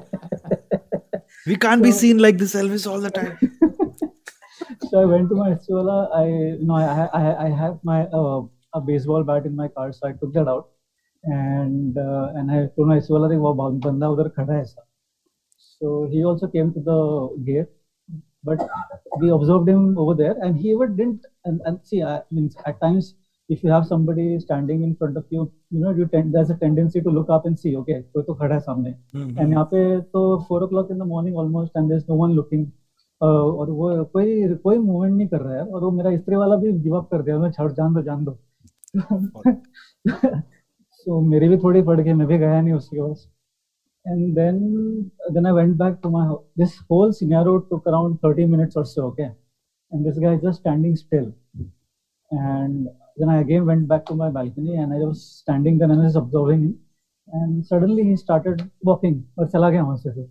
We can't be seen like this, Elvis, all the time. So I went to my istri wala. I you know I I I have my uh, a baseball bat in my car, so I took that out. And uh, and I told my istri wala that वो बंदा उधर खड़ा है ऐसा. So he also came to the gate, but we observed him over there, and he even didn't. And, and see, I mean, at times, if you have somebody standing in front of you, you know, you tend there's a tendency to look up and see, okay, कोई तो खड़ा है सामने. Mhm. And यहाँ पे तो four o'clock in the morning almost, and there's no one looking. Uh, और वो कोई कोई मूवमेंट नहीं कर रहा है, और वो मेरा इस्त्री वाला भी गिव अप कर दिया, मैं छोड़ जान दो जान दो. So मेरी भी थोड़ी पड़ गई, मैं भी गया नहीं उसके पास. And then then I went back to my house. This whole scenario took around thirty minutes or so. Okay, and this guy is just standing still. And then I again went back to my balcony, and I was standing there and I was observing him. And suddenly he started walking, और चला गया वहाँ से फिर.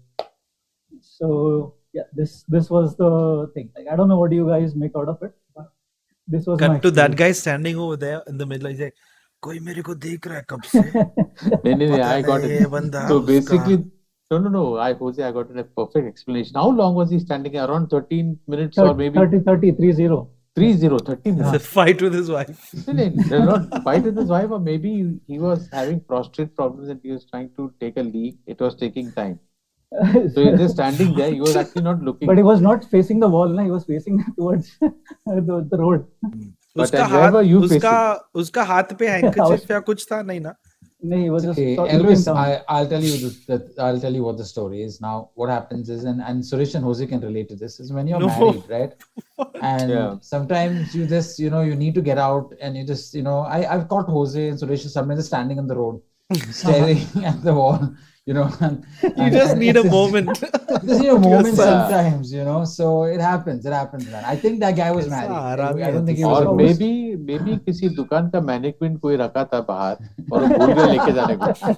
So yeah, this this was the thing. Like, I don't know what you guys make out of it, but this was my Cut to that experience. guy standing over there in the middle. He's like, कोई मेरे को देख रहा है कब से? नहीं नहीं नहीं, पता I got नहीं it. ये बंदा So उसका. basically, no no no, I Jose, I got it a perfect explanation. How long was he standing? Around thirteen minutes or maybe thirty, thirty, three zero. three zero, thirty It's a minutes. fight with his wife. No, no, no, not fight with his wife, or maybe he was having prostate problems and he was trying to take a leak. It was taking time. So he's just standing there. He was actually not looking. But he was not facing the wall, na? He was facing towards the, the road. But उसका and where were हाथ you उसका facing? उसका हाथ पे handkerchief या कुछ था नहीं ना? No, he was just Okay, looking Elvis, down. I, I'll tell you this, that I'll tell you what the story is. Now, what happens is, and, and Suresh and Jose can relate to this, is when you're No. married, right? And Yeah. sometimes you just, you know, you need to get out and you just, you know, I, I've caught Jose and Suresh sometimes just standing on the road, staring at the wall, you know. And, You and- just and need it's a moment. You just need a moment Yes, sir. sometimes, you know. So it happens, it happens, man. I think that guy was ऐसा married. आराम I, I don't think he Or was. maybe maybe किसी दुकान का mannequin कोई रखा था बाहर और वो भूल गया लेके जाने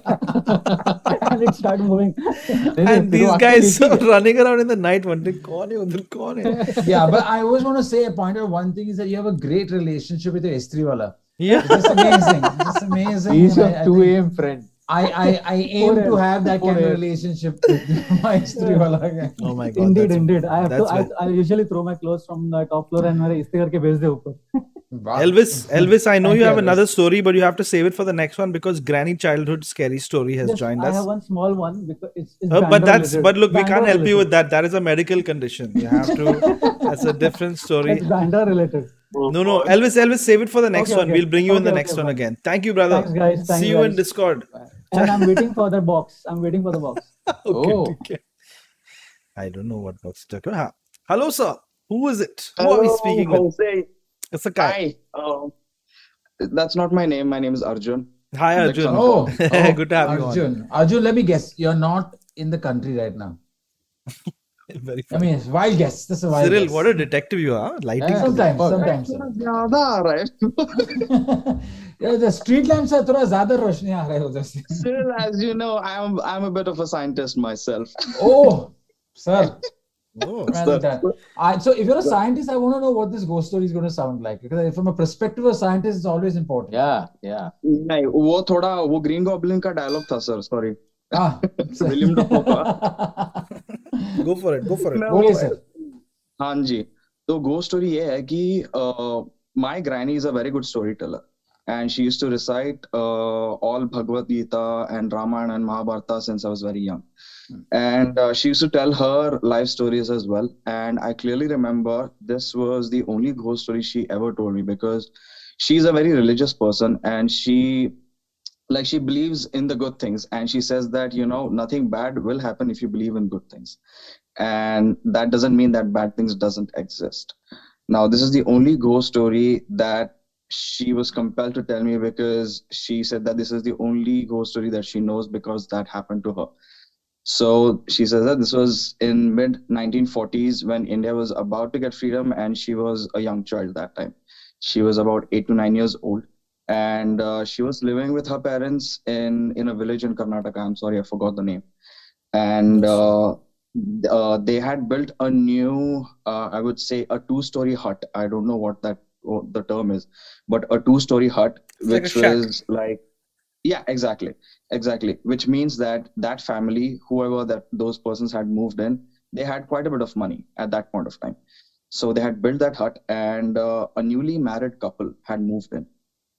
को. And it started moving. नहीं, नहीं, And फिर वो these आके guys लेके गया. running around in the night wondering कौन है उधर कौन है? Yeah, but I always want to say a point of one thing is that you have a great relationship with your Istri wala. Yeah. It's just amazing. It's just amazing. He's and your I, I two think A M friend. I, I, I aim four to A M. have that kind four of A M. relationship with my Istri wala guy. Oh my god. Indeed, that's- indeed. I have to. that's I, very- I usually throw my clothes from the top floor and मेरे इस्त्री करके भेज दे ऊपर. Wow. Elvis, Elvis, I know Thank you you, have Elvis. another story, but you have to save it for the next one because Granny Childhood Scary Story has Yes, joined I us. have one small one because it's, it's Uh, but Bandra that's related. but look, we Bandra can't help you related. with that. That is a medical condition. You have to. That's a different story. It's Bandra related. No, no, Elvis, Elvis, save it for the next Okay, one. okay. We'll bring you in the Okay, next okay, one fine. again. Thank you, brother. Thanks, guys. Thanks, See you in guys. Discord. And I'm waiting for the box. I'm waiting for the box. Okay, Oh. okay. I don't know what box to talk about. Hello, sir. Who is it? Who are we speaking with? Jose. It's a guy. Hi. Um, that's not my name. My name is Arjun. Hi, Like Arjun. some- Oh, oh, Good to have you on. Arjun. Arjun, let me guess. You're not in the country right now. Very I funny. mean, it's wild guess. This is a wild Cyril, guess. what a detective you are. Lighting. Yeah. Sometimes, Fuck. sometimes. sir. ज्यादा आ रहा है. Yeah, the street lamps are थोड़ा ज़्यादा रोशनी आ रहा है उधर से. Still, as you know, I'm I'm a bit of a scientist myself. Oh, sir. Oh, Man, that- I, so if you're a scientist, I want to know what this ghost story is going to sound like. Because from a perspective of a scientist, it's always important. Yeah, yeah. नहीं, वो थोड़ा वो Green Goblin का dialogue था sir. Sorry. Ah, William Dafoe का. Go for it. Go for it. बोलिए sir. हाँ जी. तो ghost story ये है कि uh, my granny is a very good storyteller. And she used to recite uh, all Bhagavad Gita and Ramayana and Mahabharata since I was very young. And uh, she used to tell her life stories as well. And I clearly remember this was the only ghost story she ever told me because she's a very religious person and she like she believes in the good things. And she says that, you know, nothing bad will happen if you believe in good things. And that doesn't mean that bad things doesn't exist. Now, this is the only ghost story that she was compelled to tell me because she said that this is the only ghost story that she knows because that happened to her. So she says that this was in mid nineteen forties when India was about to get freedom and she was a young child that time. She was about eight to nine years old and uh, she was living with her parents in, in a village in Karnataka. I'm sorry, I forgot the name. And uh, uh, they had built a new, uh, I would say a two-story hut. I don't know what that what the term is, but a two-story hut, like a which shack. was like, yeah, exactly, exactly. Which means that that family, whoever that those persons had moved in, they had quite a bit of money at that point of time. So they had built that hut, and uh, a newly married couple had moved in,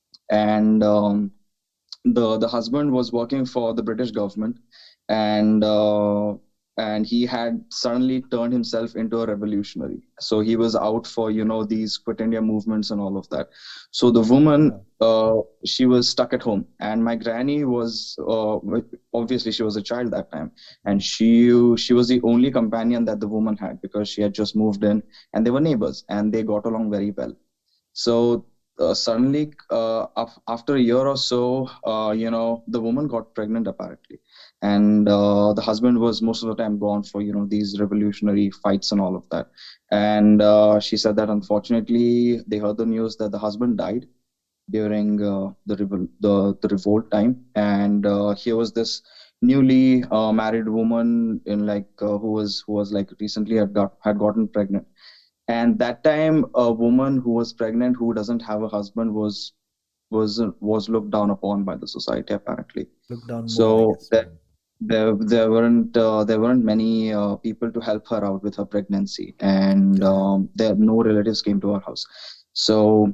and um, the the husband was working for the British government, and uh, and he had suddenly turned himself into a revolutionary. So he was out for, you know, these Quit India movements and all of that. So the woman, uh, she was stuck at home, and my granny was uh, obviously she was a child that time, and she she was the only companion that the woman had because she had just moved in, and they were neighbors, and they got along very well. So uh, suddenly, uh, af- after a year or so, uh, you know, the woman got pregnant apparently, and uh, the husband was most of the time gone for you know these revolutionary fights and all of that. And uh, she said that unfortunately they heard the news that the husband died during uh, the, revol- the the revolt time, and uh, here was this newly uh, married woman in like uh, who was who was like recently had got had gotten pregnant. And that time a woman who was pregnant who doesn't have a husband was was was looked down upon by the society apparently. Look down more, I So guess. there there, there weren't uh, there weren't many uh, people to help her out with her pregnancy, and um, there no relatives came to her house. So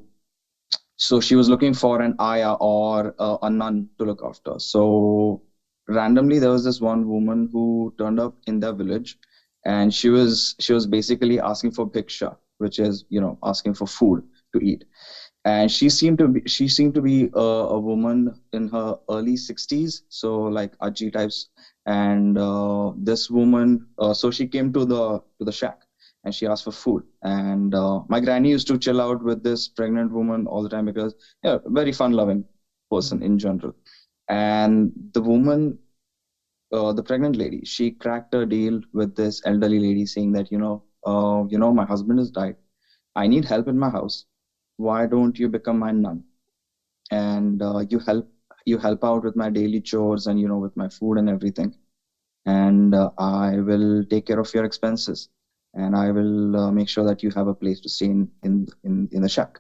so she was looking for an ayah or uh, a nun to look after. So randomly there was this one woman who turned up in their village, and she was she was basically asking for bhiksha, which is you know asking for food to eat. And she seemed to be she seemed to be a, a woman in her early sixties, so like Aji types. And uh, this woman, uh, so she came to the to the shack and she asked for food. And uh, my granny used to chill out with this pregnant woman all the time because yeah, very fun loving person in general. And the woman, uh, the pregnant lady, she cracked a deal with this elderly lady saying that you know uh, you know my husband has died, I need help in my house, why don't you become my nun, and uh, you help you help out with my daily chores and you know with my food and everything, and uh, I will take care of your expenses, and I will uh, make sure that you have a place to stay in in in, in the shack.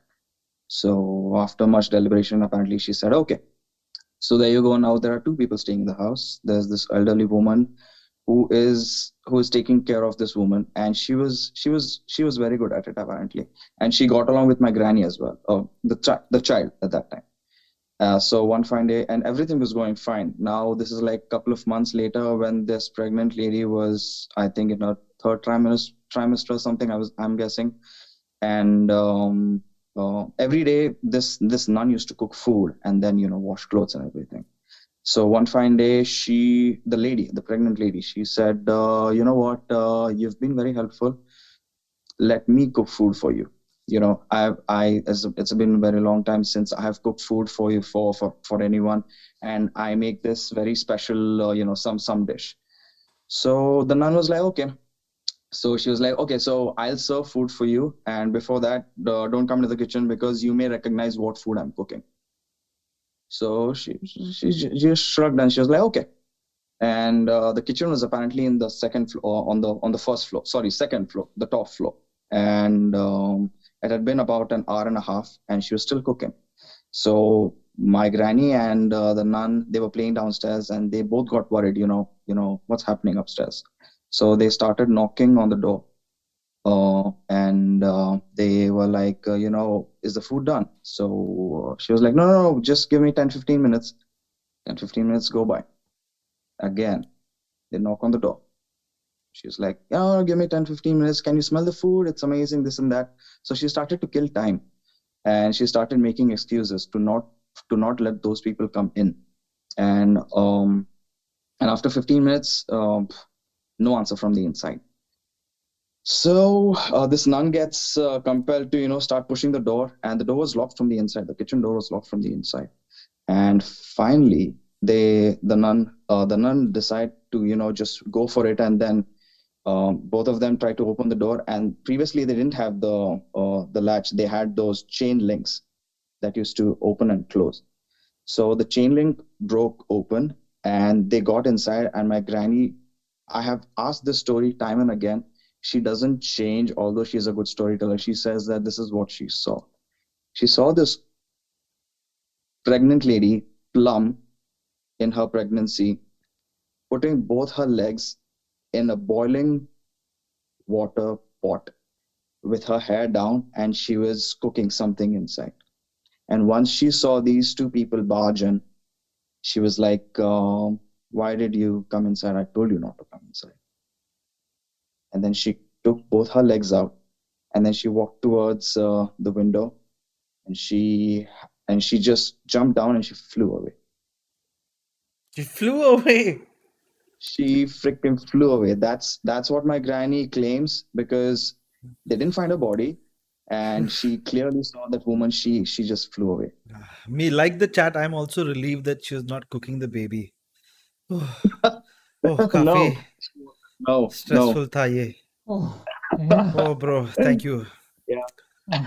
So after much deliberation, apparently she said okay. So there you go. Now there are two people staying in the house. There's this elderly woman who is who is taking care of this woman, and she was she was she was very good at it apparently, and she got along with my granny as well, uh, the chi- the child at that time. Uh, so one fine day, and everything was going fine. Now this is like a couple of months later when this pregnant lady was, I think, in her third trimester, trimester or something. I was I'm guessing, and um, uh, every day this this nun used to cook food and then you know wash clothes and everything. So one fine day, she, the lady, the pregnant lady, she said, uh, you know what, uh, you've been very helpful. Let me cook food for you. You know, I've, I, as a- it's been a very long time since I have cooked food for you, for, for, for anyone. And I make this very special, uh, you know, some, some dish. So the nun was like, okay. So she was like, okay, so I'll serve food for you. And before that, uh, don't come to the kitchen because you may recognize what food I'm cooking. So she, she she just shrugged and she was like, okay. And uh, the kitchen was apparently in the second floor, on the on the first floor, sorry, second floor, the top floor. And um, it had been about an hour and a half, and she was still cooking. So my granny and uh, the nun, they were playing downstairs, and they both got worried. You know, you know what's happening upstairs. So they started knocking on the door. Uh, and uh, they were like, uh, you know, is the food done? So uh, she was like, no, no, no, just give me ten, fifteen minutes. ten, fifteen minutes go by. Again, they knock on the door. She was like, oh, give me ten, fifteen minutes. Can you smell the food? It's amazing, this and that. So she started to kill time. And she started making excuses to not to not let those people come in. And um, and after fifteen minutes, um, no answer from the inside. So uh, this nun gets uh, compelled to, you know, start pushing the door, and the door was locked from the inside. The kitchen door was locked from the inside. And finally, they, the nun, uh, the nun decide to, you know, just go for it. And then um, both of them try to open the door. And previously, they didn't have the uh, the latch. They had those chain links that used to open and close. So the chain link broke open, and they got inside. And my granny, I have asked this story time and again. She doesn't change, although she's a good storyteller. She says that this is what she saw. She saw this pregnant lady, plumb in her pregnancy, putting both her legs in a boiling water pot with her hair down, and she was cooking something inside. And once she saw these two people barge in, she was like, um, why did you come inside? I told you not to come inside. And then she took both her legs out, and then she walked towards uh, the window, and she and she just jumped down and she flew away. She flew away. She freaking flew away. That's that's what my granny claims, because they didn't find her body, and she clearly saw that woman. She she just flew away. Me, like the chat, I'm also relieved that she was not cooking the baby. Oh No, काफी no, no. Stressful था ये. Oh, yeah. Oh bro, thank you. Yeah.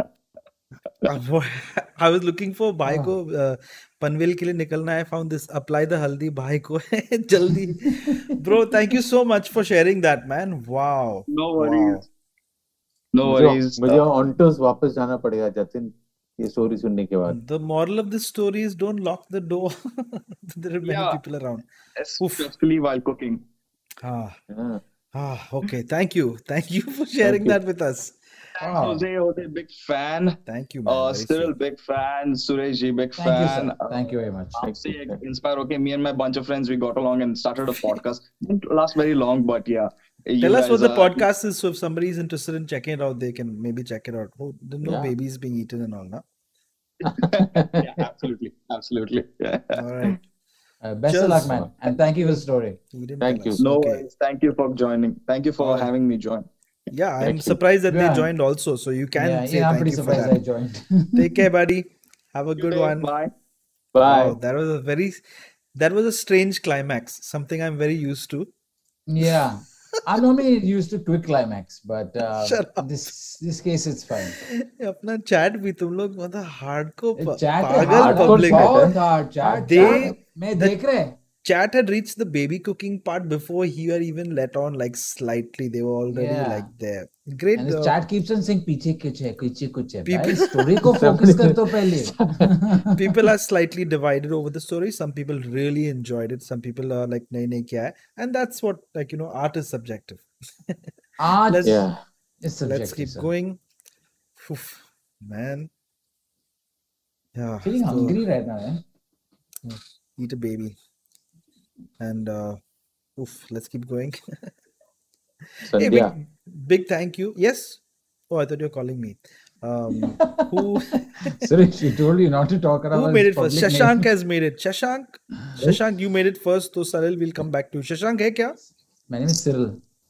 Uh, wo- I was looking for भाई Ah. को uh, Panvel के लिए निकलना है. Found this. Apply the हल्दी भाई को जल्दी. Bro, thank you so much for sharing that, man. Wow. No Wow. worries. No मुझे worries. मुझे Uh, ऑन्टोस वापस जाना पड़ेगा जतिन ये स्टोरी सुनने के बाद. The moral of this story is don't lock the door. There are many yeah, people around. Oof. especially while cooking. Ah. Yeah. Ah. Okay. Thank you. Thank you for sharing Thank you. that with us. Thanks, Wow. Jose. Jose, big fan. Thank you, man. Uh, Very Cyril, sweet. big fan. Suresh ji, big Thank you, fan. sir. Thank you very much. Thank आपसे you. inspire okay. Me and my bunch of friends, we got along and started a podcast. Didn't last very long, but yeah. You Tell us what guys the are podcast is, so if somebody is interested in checking it out, they can maybe check it out. Oh, there are no Yeah. babies being eaten and all, no? yeah, absolutely, absolutely. Yeah. All right. Uh, best of luck, Cheers. man. And thank you for the story. He didn't Thank tell you. us. No Okay. worries. Thank you for joining. Thank you for All right. having me join. Yeah, I'm Thank you. surprised that they Yeah. joined also. So you can Yeah, say yeah, I'm thank pretty you for surprised I that. joined. Take care, buddy. Have a You good too. one. Bye. Bye. Wow, that was a very, that was a strange climax. Something I'm very used to. Yeah. I'm normally used to quick climax, but uh, Shut up. this this case it's fine. अपना chat भी तुम लोग मतलब hardcore Uh, प- Chat है पागल hard, public है. बहुत hard chat. They chat मैं the देख रहे. chat had reached the baby cooking part before he were even let on like slightly. They were already Yeah. like there. Great. And this Uh, chat keeps on saying पीछे कुछ है, पीछे कुछ है. people भाई story को focus कर तो पहले. people are slightly divided over the story. Some people really enjoyed it. Some people are like नहीं नहीं क्या है. And that's what like you know art is subjective. Art let's Yeah. is let's subjective, keep sir. going. Oof, man. Yeah. Feeling So hungry right now, man. eat a baby. And uh oof, let's keep going. Hey, big Sandhya. big thank you. Yes. Oh, I thought you were calling me. Um, who Suresh, he told you not to talk around who his made it first? public Shashank name. has made it. Shashank, Shashank, you made it first. So Salil will come back to you. Shashank है क्या? My name is Cyril.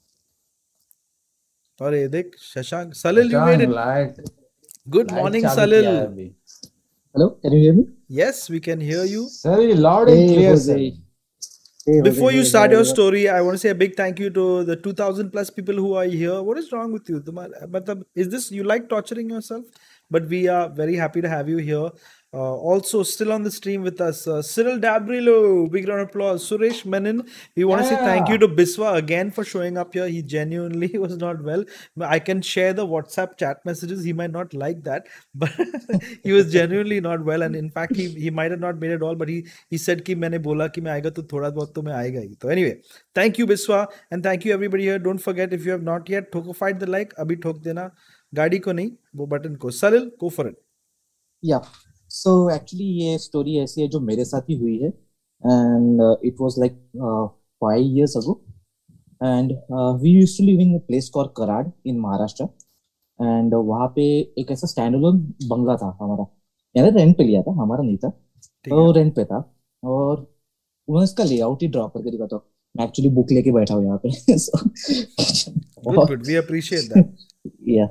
अरे देख Shashank. Salil, you made Shashank, it. light, Good light morning, चालू किया है Salil. अभी. Hello, can you hear me? Yes, we can hear you. Very loud and Hey, clear, Jose. sir. Hey, Jose. Before you Hey, start how are your you? story, I want to say a big thank you to the two thousand plus people who are here. What is wrong with you? तुम्हारा- मतलब, is this you like torturing yourself? But we are very happy to have you here. Uh, also, still on the stream with us, uh, Cyril Dabrilo. Big round of applause. Suresh Menon. We want to say thank you Yeah. to Biswa again for showing up here. He genuinely was not well. I can share the WhatsApp chat messages. He might not like that, but he was genuinely not well. And in fact, he he might have not made it all, but he he said कि मैंने बोला कि मैं आएगा तो थोड़ा बहुत तो मैं आएगा ही. So anyway, thank you Biswa and thank you everybody here. Don't forget if you have not yet ठोको the like, अभी ठोक देना. गाड़ी को नहीं, वो बटन को. Salil, go for it. Yeah. So actually ये story ऐसी है जो मेरे साथ ही हुई है and uh, it was like uh, five years ago and uh, we used to live in a place called Karad in Maharashtra and uh, वहाँ पे एक ऐसा स्टैंडअलोन बंगला था हमारा यानी रेंट पे लिया था हमारा नहीं था तो रेंट पे था और उन्होंने इसका लेआउट ही ड्रॉ करके दिखा था मैं एक्चुअली बुक लेके बैठा हूँ यहाँ पे so, Good, good. We appreciate that. yeah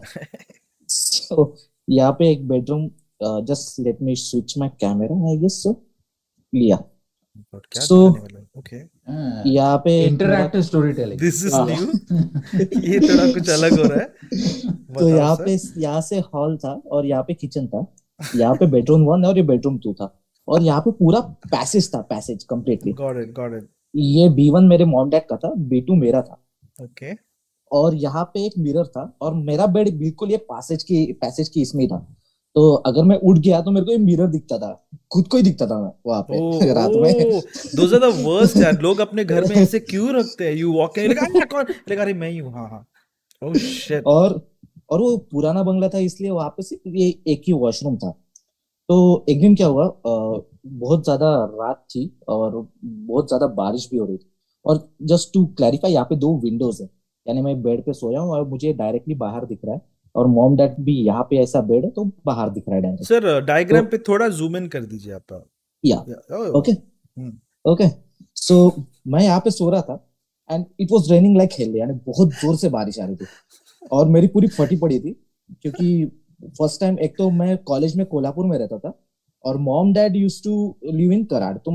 so यहाँ पे एक bedroom just let me switch my camera I guess so या But क्या So, दिखाने वाला है? Okay. Ah, यहाँ पे एक मेरा interactive storytelling. This is हाँ। new. ये थोड़ा कुछ अलग हो रहा है. तो बताओ यहाँ sir. पे यहाँ से हॉल था और यहाँ पे किचन था यहाँ पे बेडरूम वन और ये बेडरूम टू था और यहाँ पे पूरा पैसेज था passage completely Got it, got it. ये बी वन मेरे मॉम डैड का था बी टू मेरा था Okay. और यहाँ पे एक मिरर था और मेरा बेड बिल्कुल ये पैसेज की पैसेज की इसमें ही था तो अगर मैं उठ गया तो मेरे को ये मिरर दिखता था खुद को ही दिखता था मैं वहां पे Oh, रात में oh, those are the worst यार. लोग अपने घर में ऐसे क्यों रखते हैं? You walk in, like, "अरे कौन?" like, अरे मैं ही हूँ. हाँ हाँ. Oh shit. और और वो पुराना बंगला था इसलिए वहां पे सिर्फ ये एक ही वॉशरूम था तो एक दिन क्या हुआ अ, बहुत ज्यादा रात थी और बहुत ज्यादा बारिश भी हो रही थी और जस्ट टू क्लैरिफाई यहाँ पे दो विंडोज है यानी मैं बेड पे सोया हूँ और मुझे डायरेक्टली बाहर दिख रहा है और मॉम डैड भी यहाँ पे ऐसा बेड है तो बाहर दिख रहा है डायरेक्ट सर डायग्राम पे थोड़ा जूम इन कर दीजिए आप. या Yeah. Oh. Okay Hmm. Okay so मैं यहाँ पे सो रहा था and it was raining like hell यानी बहुत जोर से बारिश आ रही थी और मेरी पूरी फटी पड़ी थी क्योंकि फर्स्ट टाइम एक तो मैं कॉलेज में कोल्हापुर में रहता था और mom dad used to live in Karad तो मैं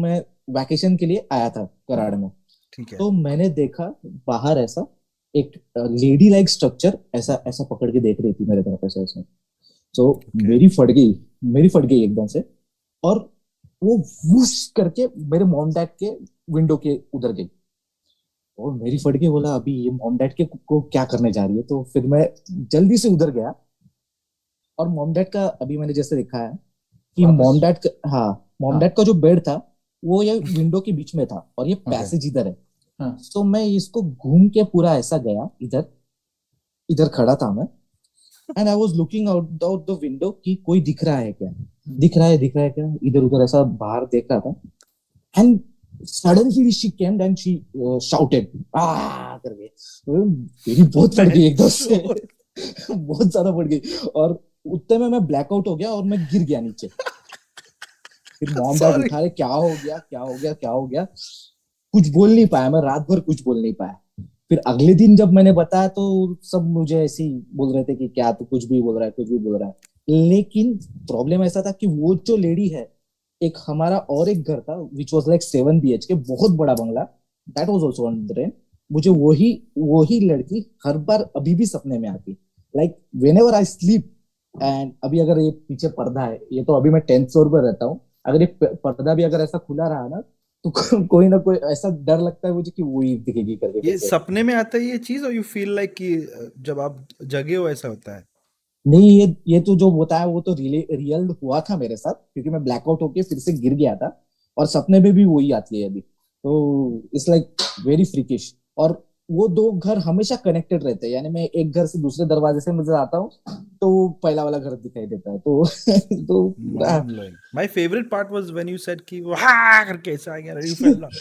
वैकेशन के लिए आया था कराड़ में। ठीक है। तो मैंने देखा बाहर ऐसा एक लेडी लाइक स्ट्रक्चर ऐसा ऐसा पकड़ के देख रही थी मेरे तरफ ऐसा ऐसा। तो मेरी फट गई मेरी फट गई एकदम से, और वो वुश करके मेरे मॉम डैड के विंडो के उधर गई, और मेरी फट गई। बोला अभी ये मॉम डैड के को क्या करने जा रही है। तो फिर मैं जल्दी से उधर गया, और मॉम डैड का अभी मैंने जैसे देखा है कि मॉम डैड का हाँ मॉम डैड का जो बेड था वो ये विंडो के बीच में था, और ये पैसेज इधर है। तो मैं इसको घूम के पूरा ऐसा गया, इधर इधर खड़ा था मैं, and I was looking out out the window कि कोई दिख रहा है क्या, दिख रहा है दिख रहा है क्या, इधर उधर ऐसा बाहर देख रहा था। And suddenly she came and she shouted आ करके, मेरी बहुत फट गई एकदम से बहुत ज्यादा फट गई, और उतने में मैं ब्लैकआउट हो गया और मैं गिर गया नीचे। फिर मॉम डैड उठा रहे, क्या हो गया क्या हो गया क्या हो गया, कुछ बोल नहीं पाया मैं, रात भर कुछ बोल नहीं पाया। फिर अगले दिन जब मैंने बताया तो सब मुझे ऐसे ही बोल रहे थे कि क्या तू कुछ भी बोल रहा है कुछ भी बोल रहा है। लेकिन प्रॉब्लम ऐसा था कि वो जो लेडी है, एक हमारा और एक घर था which was like seven B H K, बहुत बड़ा बंगला, that was also on the rent. मुझे वही वही लड़की हर बार अभी भी सपने में आती, like whenever I sleep. And अभी अगर ये पीछे पर्दा है, ये तो अभी मैं टेंथ फ्लोर पर रहता हूँ, अगर ये पर्दा भी अगर ऐसा खुला रहा ना तो को, कोई ना कोई ऐसा डर लगता है मुझे कि वो ही दिखेगी करके। ये सपने में आता है ये चीज, और यू फील लाइक कि जब आप जगे हो ऐसा होता है? नहीं, ये ये तो जो होता है वो तो रियल हुआ था मेरे साथ, क्योंकि मैं ब्लैकआउट होके फिर से गिर गया था, और सपने में भी वही आती है अभी। तो इट्स लाइक वेरी फ्रीकिश। और वो दो घर हमेशा कनेक्टेड रहते हैं, यानी मैं एक घर से दूसरे दरवाजे से नजर आता हूँ तो पहला वाला घर दिखाई देता है। तो तो my favourite part was when you said कि वाह करके ऐसा आ गया, यू फेल्ट डाउन।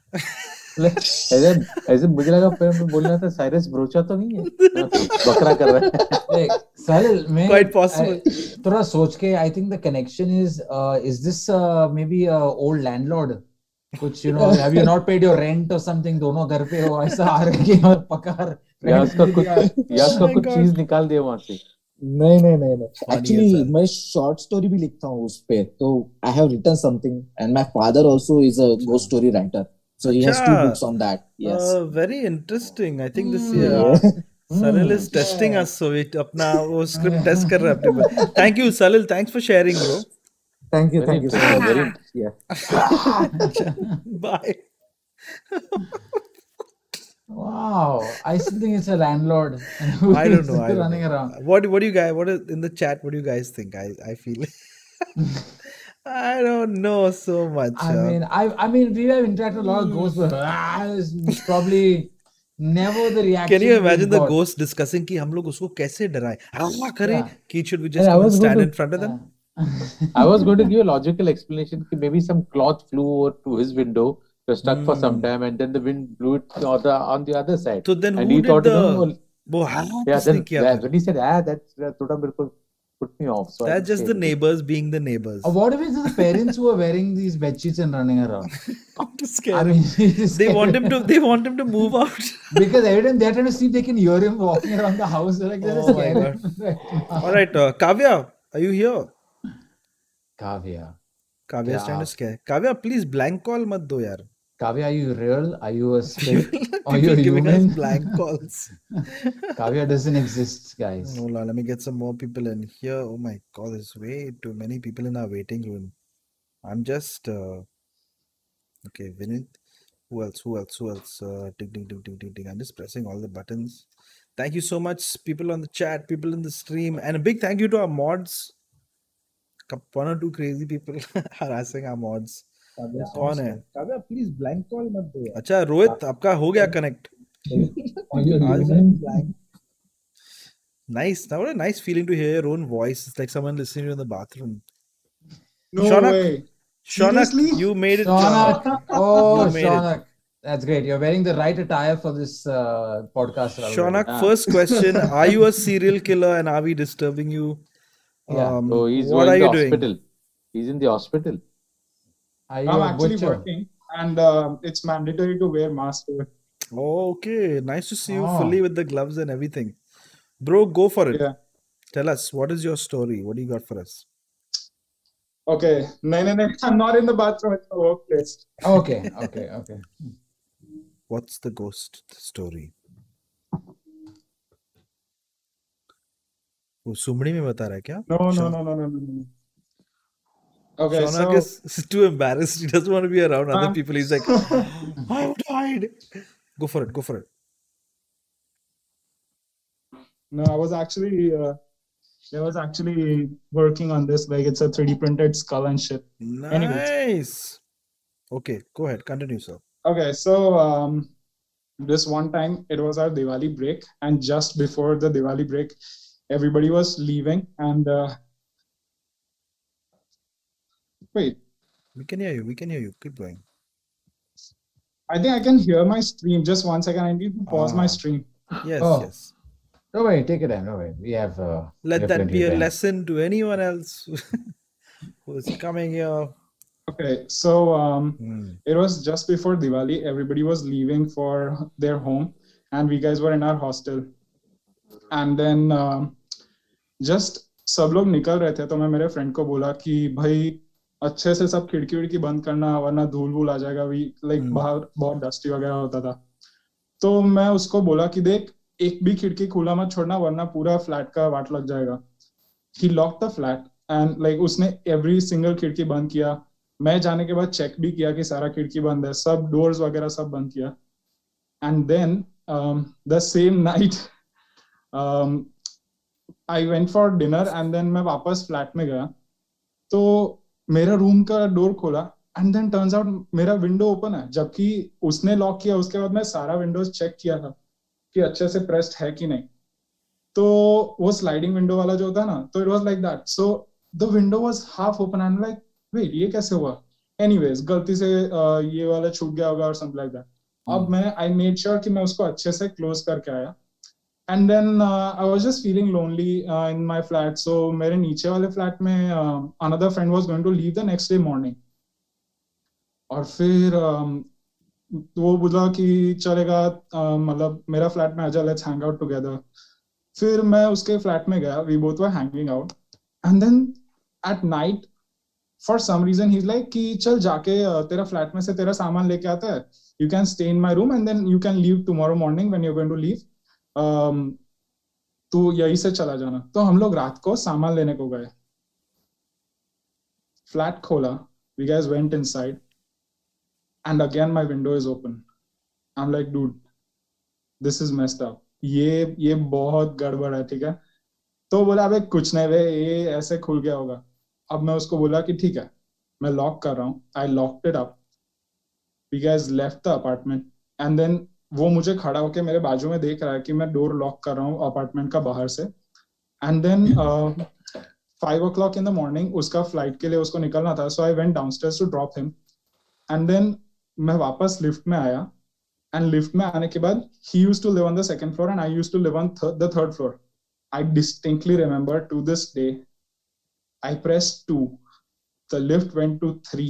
ऐसे ऐसे मुझे लगा फिर मैं बोलना था साइरस ब्रोचा तो नहीं है, बकरा कर रहा है। साहिल मैं Quite possible. I- थोड़ा सोच के I think the connection is is this may be old landlord, कुछ you know have you not paid your rent और समथिंग, दोनों घर पे हो ऐसा आ रहे कि पकार या उसका कुछ या उसका कुछ चीज निकाल दिया वहां से। नहीं नहीं नहीं नहीं एक्चुअली मैं शॉर्ट स्टोरी भी लिखता हूँ उस पे, तो I have written something, and my father also is a ghost story writer, so he has two books on that. Yes. Uh, very interesting. I think this year Salil is testing us, so it अपना वो script test कर रहा है अपने पर। Thank you Salil, thanks for sharing bro. Thank you, thank you so much. Very, yeah. Bye. Wow, I still think it's a landlord. I don't know. I don't running know. around. What what do you guys? What is in the chat? What do you guys think? I I feel. I don't know so much. I mean, I I mean, we have interacted a lot of ghosts, but ah, it's probably never the reaction. Can you imagine we the got. ghost discussing कि हम लोग उसको कैसे डराएं? हाँ करें Yeah. कि should we And just I come and was stand going in to- front of them? I was going to give a logical explanation कि maybe some cloth flew over to his window, was stuck for some time, and then the wind blew it on the on the other side. So then and who he did thought, the no, well, वो हाँ yeah, किसने then किया yeah, फिर? when he said, ah, that's that थोड़ा मेरे को put me off. So I That's didn't just say the anything. neighbors being the neighbors. Or what if it's the parents who are wearing these bed sheets and running around? To scare I him. mean, to They want scare him to. They want him to move out. because every time they're trying to sleep, they can hear him walking around the house. They're like, they're Oh my scared god! him right now. All right, uh, Kavya, are you here? Kavya. Kavya is trying to Yeah. scare. Kavya, please blank call मत दो यार. Kavya, are you real? Are you a spirit? Are you People a giving human? us blank calls. Kavya doesn't exist, guys. Hold on, let me get some more people in here. Oh my god, there's way too many people in our waiting room. I'm just uh, okay. Vinit, who else? Who else? Who else? Uh, ding, ding, ding, ding, ding, ding. I'm just pressing all the buttons. Thank you so much, people on the chat, people in the stream, and a big thank you to our mods. One or two crazy people harassing our mods. कौन है? Kavya please blank call मत दो यार। अच्छा रोहित, आपका हो गया connect? Nice. Now what a nice feeling to hear your own voice. It's like someone listening to you in the bathroom. No Shaunak, way. Shaunak, Seriously? you made it. Shaunak. Oh, You made it. Shaunak. That's great. You're wearing the right attire for this uh, podcast. already. Shaunak, Ah. first question: are you a serial killer, and are we disturbing you? Yeah. Um, So he's what in are the you doing? hospital. He's in the hospital. Are you I'm a actually butcher? working, and uh, it's mandatory to wear mask. over. Okay, nice to see you Oh. fully with the gloves and everything. Bro, go for it. Yeah. Tell us, what is your story? What do you got for us? Okay, no, no, no, I'm not in the bathroom at the workplace. Okay, okay, okay. What's the ghost story? वो सुमड़ी में बता रहा है क्या? No, no, Sha- no, no, no, no, no. Okay, Shaunak so is too embarrassed. He doesn't want to be around other Um, people. He's like, I've died. Go for it. Go for it. no, I was actually uh, I was actually working on this. Like it's a three D printed skull and shit. Anyways, Nice. Okay, go ahead. Continue, sir. okay, so um, this one time it was our Diwali break, and just before the Diwali break, everybody was leaving, and uh, wait, We can hear you. We can hear you. Keep going. I think I can hear my stream. Just one second, I need to pause my Ah. stream. Yes, Oh. yes. No way, take it time. No way. We have. Uh, we Let have that plenty be of a time. lesson to anyone else who is coming here. Okay, so um, Hmm. it was just before Diwali. Everybody was leaving for their home, and we guys were in our hostel. And then um, just सब लोग निकल रहे थे, तो मैं मेरे friend को बोला कि भाई अच्छे से सब खिड़की विड़की बंद करना, वरना धूल वूल आ जाएगा. We like Hmm. बाहर बहुत डस्टी वगैरह होता था. तो मैं उसको बोला कि देख, एक भी खिड़की खुला मत छोड़ना, वरना पूरा फ्लैट का वाट लग जाएगा. He locked the flat and like उसने every single खिड़की बंद किया. मैं जाने के बाद चेक भी किया कि सारा खिड़की बंद है, सब डोर्स वगैरह सब बंद किया. And then um, the same night um, I went for dinner and then मैं वापस फ्लैट में गया. तो मेरा रूम का डोर खोला and then turns out मेरा विंडो ओपन है, जबकि उसने लॉक किया. उसके बाद मैं सारा विंडोज चेक किया था कि अच्छे से प्रेस्ड है कि नहीं. तो वो स्लाइडिंग विंडो वाला जो होता है ना, तो it was like that. So the window was half open and like wait, ये कैसे हुआ? एनीवेज गलती से uh, ये वाला छूट गया होगा और समथिंग लाइक दैट. अब मैं आई मेड श्योर कि मैं उसको अच्छे से क्लोज करके आया. And then I was just feeling lonely in my flat. So मेरे नीचे वाले फ्लैट में another friend was going to leave the next day morning. और फिर um, वो बोला कि चलेगा, uh, मतलब मेरा फ्लैट में आजा, लेट्स हैंग आउट टुगेदर. फिर मैं उसके फ्लैट में गया. We both were hanging out and then at night for some reason he is like कि चल जाके uh, तेरा फ्लैट में से तेरा सामान लेके आता है, you can stay in my room and then you can leave tomorrow morning when you are going to leave. तू यहीं से चला जाना. तो हम लोग रात को सामान लेने को गए. फ्लैट खोला, we guys went inside and again my window is open. I'm like, dude, this is messed up. ये ये बहुत गड़बड़ है, ठीक है. तो बोला अबे कुछ नहीं वे, ये ऐसे खुल गया होगा. अब मैं उसको बोला कि ठीक है, मैं लॉक कर रहा हूँ. I locked it up. We guys left the apartment and then वो मुझे खड़ा होके मेरे बाजू में देख रहा है कि मैं डोर लॉक कर रहा हूँ अपार्टमेंट का बाहर से. And then five o'clock in the morning उसका फ्लाइट के लिए उसको निकलना था. So I went downstairs to drop him. And then मैं वापस लिफ्ट में आया. एंड लिफ्ट में आने के बाद he used to live on the second floor and I used to live on th- the third floor. I distinctly remember to this day, I pressed two. The lift went to three.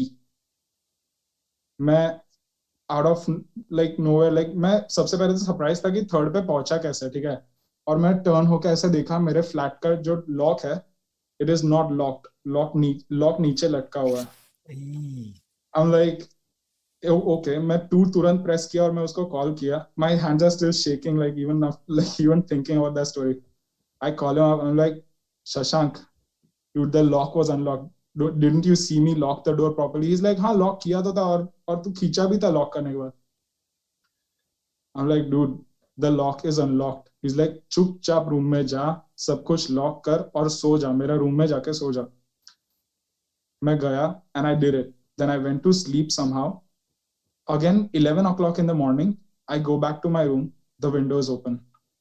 मैं out of like nowhere, like मैं सबसे पहले तो surprise था कि third पे पहुंचा कैसे, ठीक है. और मैं टर्न होकर ऐसे देखा, मेरे फ्लैट का जो लॉक है, it is not locked. Lock नी लॉक नीचे लटका हुआ है. I'm like, okay, मैं टू तुरंत प्रेस किया और मैं उसको कॉल किया. My hands are still shaking, like even like even thinking about that story. I call him up. I'm like, Shashank, dude, the lock was unlocked. Didn't you see me lock the door properly? He's like, हाँ lock किया तो था और और तू खींचा भी था लॉक करने के बाद. I'm like, dude, the lock is unlocked. He's like, चुपचाप रूम में जा, सब कुछ लॉक कर और सो जा, मेरा रूम में जाके सो जा. मैं गया and I did it. Then I went to sleep somehow. Again, eleven o'clock in the morning, I go back to my room. The window is open.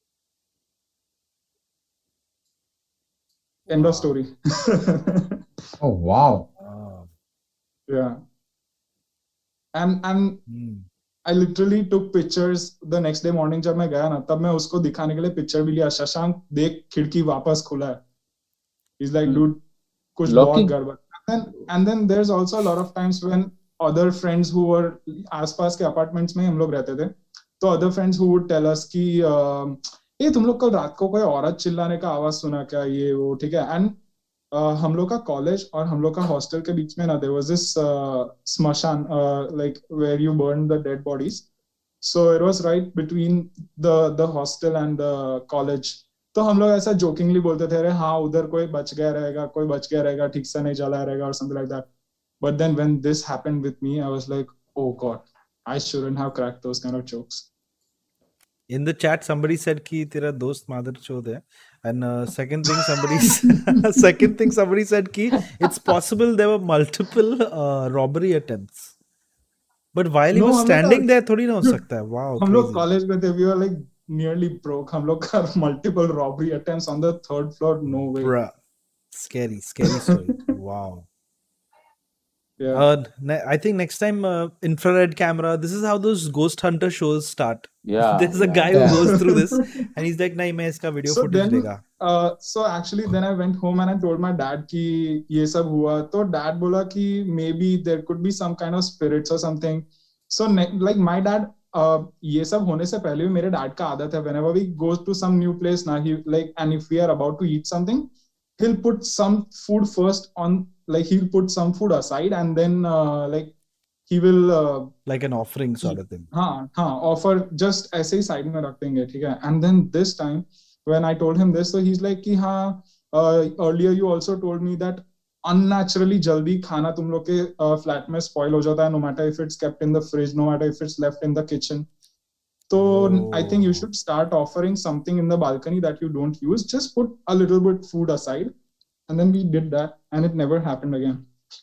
End of story. Oh wow. Yeah. And and I literally took pictures the next day morning. जब मैं गया ना, तब मैं उसको दिखाने के लिए पिक्चर भी लिया. शशांक देख, खिड़की वापस खुला है. He's like, dude, कुछ बहुत गड़बड़. And and then there's also a lot of times when other friends who were आसपास के अपार्टमेंट्स में हम लोग रहते थे, तो other friends who would tell us कि ये तुम लोग कल रात को कोई औरत चिल्लाने का आवाज सुना क्या, ये वो, ठीक है. And uh, हम लोग का कॉलेज और हम लोग का हॉस्टल के बीच में ना there was this uh, स्मशान uh, like where you burn the dead bodies. So it was right between the the hostel and the college. तो हम लोग ऐसा जोकिंगली बोलते थे, अरे हाँ उधर कोई बच गया रहेगा, कोई बच गया रहेगा, ठीक से नहीं जला रहेगा और something like that. But then when this happened with me, I was like, oh God, I shouldn't have cracked those kind of jokes. In the chat, somebody said कि तेरा दोस्त मादर चोद है, and uh, second thing somebody second thing somebody said कि it's possible there were multiple uh, robbery attempts. But while he No, was हम लोग standing का- there, थोड़ी ना हो सकता है. Wow, हम लोग crazy. कॉलेज में थे, we were like nearly broke. हम लोग का multiple robbery attempts on the third floor, no way. Bruh. Scary, scary story. Wow. Yeah. Uh, ne- I think next time uh, infrared camera. This is how those ghost hunter shows start. Yeah, There's a yeah. guy who Yeah. goes through this, and he's like, "नहीं मैं इसका video So footage then, देगा." uh, so actually then I went home and I told my dad कि ये सब हुआ. तो dad बोला कि maybe there could be some kind of spirits or something. So ne- like my dad, uh, ये सब होने से पहले भी मेरे dad का आदत है, whenever we go to some new place ना, he like, and if we are about to eat something, he'll put some food first on, like he'll put some food aside and then uh, like he will uh, Like an offering sort of thing. हाँ हाँ offer just ऐसे ही side में रख देंगे, ठीक है. And then this time when I told him this, so he is like कि हाँ earlier you also told me that unnaturally जल्दी खाना तुम लोग के फ्लैट में स्पॉइल हो जाता है, no matter if it's kept in the fridge, no matter if it's left in the kitchen. So I think you should start offering something in the balcony that you don't use. Just put a little bit food aside, and then we did that, and it never happened again.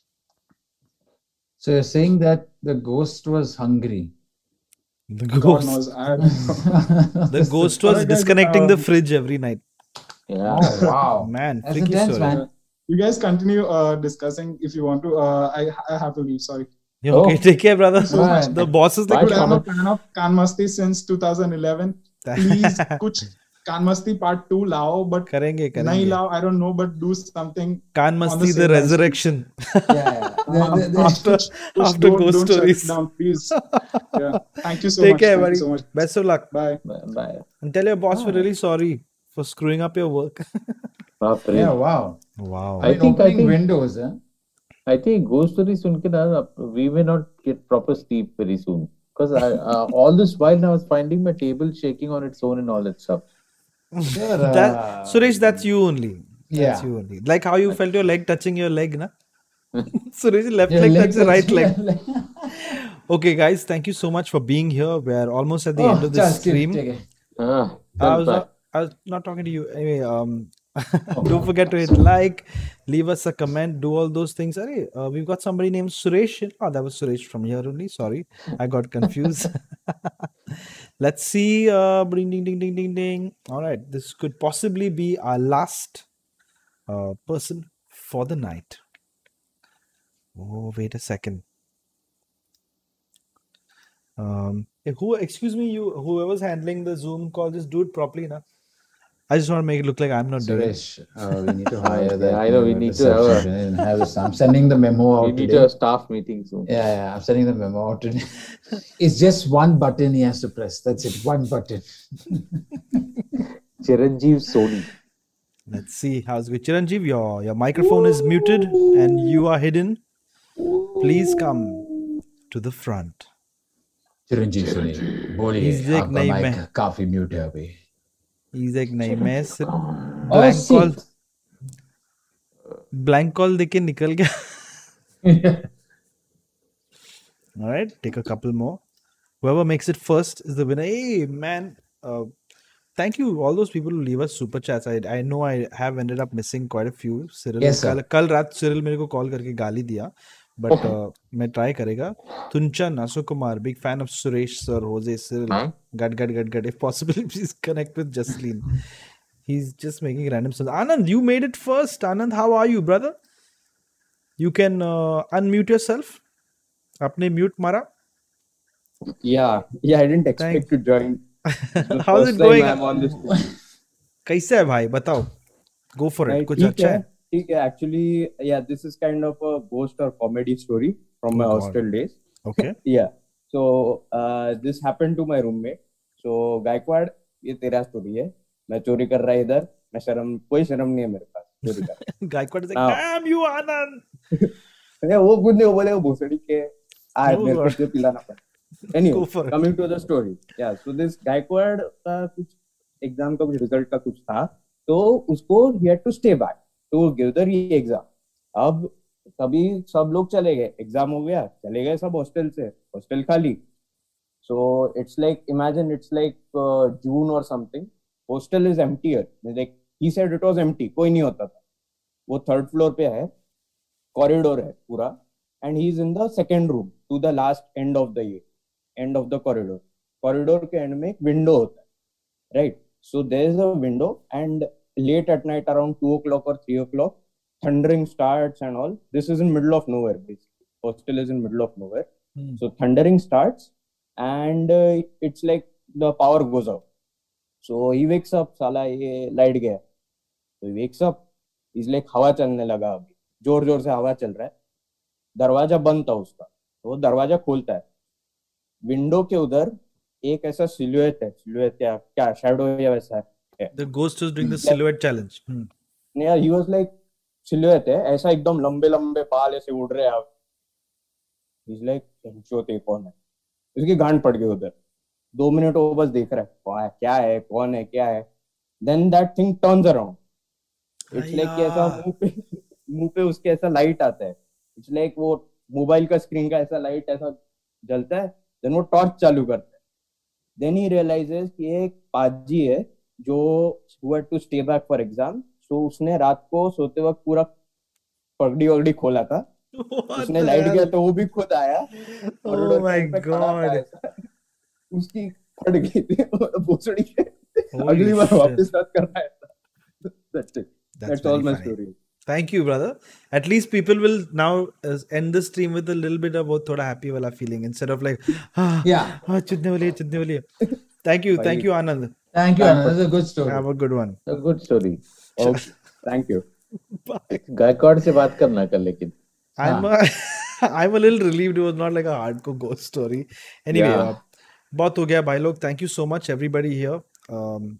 So you're saying that the ghost was hungry. The God ghost. knows. I don't know. The ghost was Alright, guys, disconnecting the um, fridge every night. Yeah. Oh wow, Man, that's freaky intense, story. man. You guys continue uh, discussing if you want to. Uh, I I have to leave. Sorry. Yeah, okay, Oh. take care, brother. So much. The boss is like, Dude, I'm a fan of Kaan Masti since twenty eleven. Please, कुछ Kaan Masti part two लाओ, but करेंगे नहीं करेंगे. लाओ. I don't know, but do something. Kaan on the Masti, the same lines. resurrection. Yeah, yeah. The- Uh, the- the- After कुछ- कुछ after don't- ghost don't shut it stories. down, please. Yeah. Thank you so Take much. care, Thank buddy. you so much. Best of luck. Bye. Bye. Bye. And tell your boss we're really sorry for screwing up your work. बाप रे. Yeah, wow. Wow. I I mean, think- I opening think- windows, huh? I think ghost stories सुन के ना we may not get proper sleep very soon because I, uh, all this while I was finding my table shaking on its own and all that stuff. Sure. That uh, Suresh, that's you only. That's Yeah. you only. Like how you felt your leg touching your leg, na? Suresh, left your leg leg touches right leg. touching- Okay, guys, thank you so much for being here. We're almost at the Oh, end of this just kidding, stream. take it. Ah, I was bye. not, I was not talking to you. Anyway, um, don't forget to hit like, leave us a comment, do all those things. Arey, uh, we've got somebody named Suresh. Oh, that was Suresh from here only. Sorry, I got confused. Let's see. Uh, ding, ding, ding, ding, ding, ding. All right, this could possibly be our last uh, person for the night. Oh, wait a second. Um, eh, who? Excuse me, you. Whoever's handling the Zoom call, just do it properly, na. I just want to make it look like I'm not doing it. Suresh, uh, we need to hire that. I know, we new need to have a- reception and have some- I'm sending the memo out We need today. a staff meeting soon. Yeah, yeah, I'm sending the memo out today. It's just one button he has to press. That's it, one button. Chiranjeev Soni. Let's see how's it. Chiranjeev, your your microphone is muted and you are hidden. Please come to the front. चिरंजीव सुनी बोलिए He's like, आपका नहीं mic मैं काफी mute है अभी. He's like नहीं मैं सिर्फ Oh, blank shit. call blank call देके निकल गया. All right, take a couple more. Whoever makes it first is the winner. Hey man, uh, thank you all those people who leave us super chats. I I know I have ended up missing quite a few. Cyril Yes, sir. कल कल रात Cyril मेरे को call करके गाली दिया, but uh, मैं try करेगा. Tunchan, Asu Kumar, big fan of Suresh sir, Jose, Cyril, Huh? Gad Gad Gad Gad. If possible, please connect with Jasleen. He's just making random stuff. Anand, you made it first. Anand, how are you, brother? You can uh, unmute yourself. आपने mute मारा. Yeah, yeah, I didn't expect to join. The How's first it time going? I'm on this. कैसे है भाई बताओ. Go for it. Right, कुछ ठीक अच्छा है, है. ठीक है. Actually, yeah, this is kind of a ghost or comedy story from my Oh, God. hostel days. Okay. Yeah. So uh, this happened to my roommate. So Gaikwad, ये तेरा story है. मैं चोरी कर रहा इधर. मैं शर्म कोई शर्म नहीं है मेरे पास. story का. Gaikwad is like, Now, damn you, Anand. अरे वो खुद नहीं, वो बोले वो भोसड़ी के आज Oh मेरे को God. जो पिलाना पड़ा. Anyway, Go for it. coming to the story. Yeah, so this Gaikwad का कुछ एग्जाम का कुछ रिजल्ट का कुछ था, तो उसको he had to stay back to give the re-exam. अब कभी सब लोग चले गए, एग्जाम हो गया, चले गए सब हॉस्टल से, हॉस्टल खाली. So it's like, imagine it's like uh, June or something. Hostel is emptier. Like he said it was empty. कोई नहीं होता था. वो थर्ड फ्लोर पे है, कॉरिडोर है पूरा, and he is in the second room to the last end of the end of the corridor. Corridor के एंड में एक विंडो होता है, right? So there is a window, and late at night around two o'clock or three o'clock, thundering starts and all. This is in middle of nowhere basically. Hostel is in middle of nowhere. Hmm. So thundering starts, and uh, it's like the power goes out. So he wakes up, साला ये light गया. So he wakes up, he's like हवा चलने लगा, अभी जोर जोर से हवा चल रहा है. दरवाजा बंद था उसका, तो वो दरवाजा खोलता है. विंडो के उधर एक ऐसा सिलुएट है, सिलुएट या क्या शैडो या वैसा है. The ghost is doing the silhouette challenge. Hmm. Yeah, he was like silhouette है, ऐसा एकदम लंबे लंबे बाल ऐसे उड़ रहे हैं. He's like जोते कौन है, उसकी गांड पड़ गई उधर. दो मिनट वो बस देख रहा है, कौन है, क्या है, कौन है, क्या है. Then that thing turns around. It's like कि ऐसा मुंह पे मुंह पे उसके ऐसा लाइट आता है. It's like वो मोबाइल का स्क्रीन का ऐसा लाइट ऐसा जलता है. Then वो टॉर्च चालू करता है. Then he realizes कि एक पाजी है जो who had to stay back for exam. So उसने रात को सोते वक्त पूरा पगड़ी वगड़ी खोला था. उसने लाइट गया तो वो भी खुद आया. Oh my God. उसकी फट गई थी भोसड़ी के. अगली बार वापस रात करना है. That's it. That's That's all very my funny. story. Thank you, brother. At least people will now uh, end the stream with a little bit of वो थोड़ा happy वाला feeling instead of like ah, Yeah. ah, चुदने वाली है, चुदने वाली है. Thank you, thank you, Anand. Thank you, Anand. That's a good story. Have a good one. A good story. Okay. Thank you. Bye. Gaekwad से बात करना कर लेकिन. I'm a, I'm a little relieved it was not like a hardcore ghost story. Anyway, Yeah. uh, बहुत हो गया भाई लोग. Thank you so much everybody here. Um,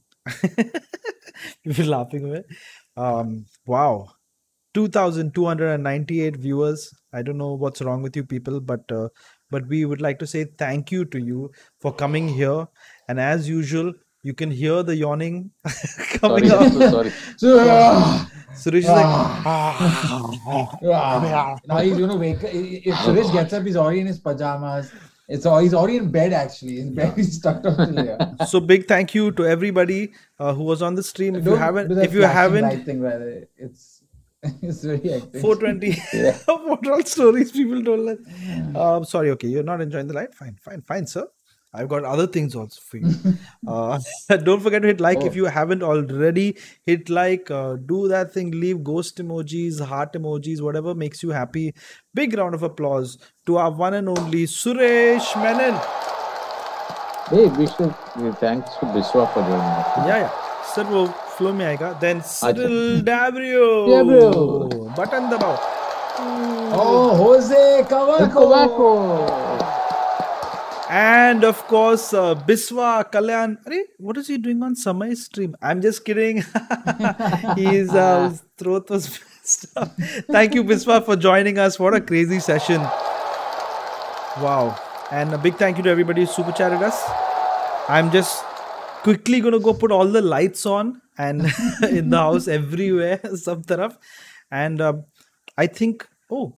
people laughing away. Um, wow. two thousand two hundred ninety-eight viewers. I don't know what's wrong with you people, but uh, but we would like to say thank you to you for coming here. And as usual, you can hear the yawning coming Sorry, up. I'm so sorry. So, uh, Suresh is like, ah. now he's gonna wake up. If Suresh gets up, he's already in his pajamas. It's all, he's already in bed actually. His bed is stuck up to there. So big thank you to everybody uh, who was on the stream. If you Don't haven't, do that if you flashing haven't, light thing, brother. It's it's very hectic. four twenty. What all stories people told us. Uh, sorry, okay, you're not enjoying the light. Fine, fine, fine, sir. I've got other things also for you. uh, don't forget to hit like Oh. if you haven't already. Hit like, uh, do that thing, leave ghost emojis, heart emojis, whatever makes you happy. Big round of applause to our one and only Suresh Menon. Hey, Vishnu, thanks to Biswa for joining us. Yeah, yeah. Sir, वो flow में आएगा. Then Cyril Dabrio. Dabrio. Button दबाओ. Oh, Jose Cavaco. And of course, uh, Biswa Kalyan. Arey, what is he doing on Samay's stream? I'm just kidding. His uh, throat was messed up. Thank you, Biswa, for joining us. What a crazy session. Wow. And a big thank you to everybody who super chatted us. I'm just quickly going to go put all the lights on and in the house everywhere, sab taraf. And uh, I think, oh,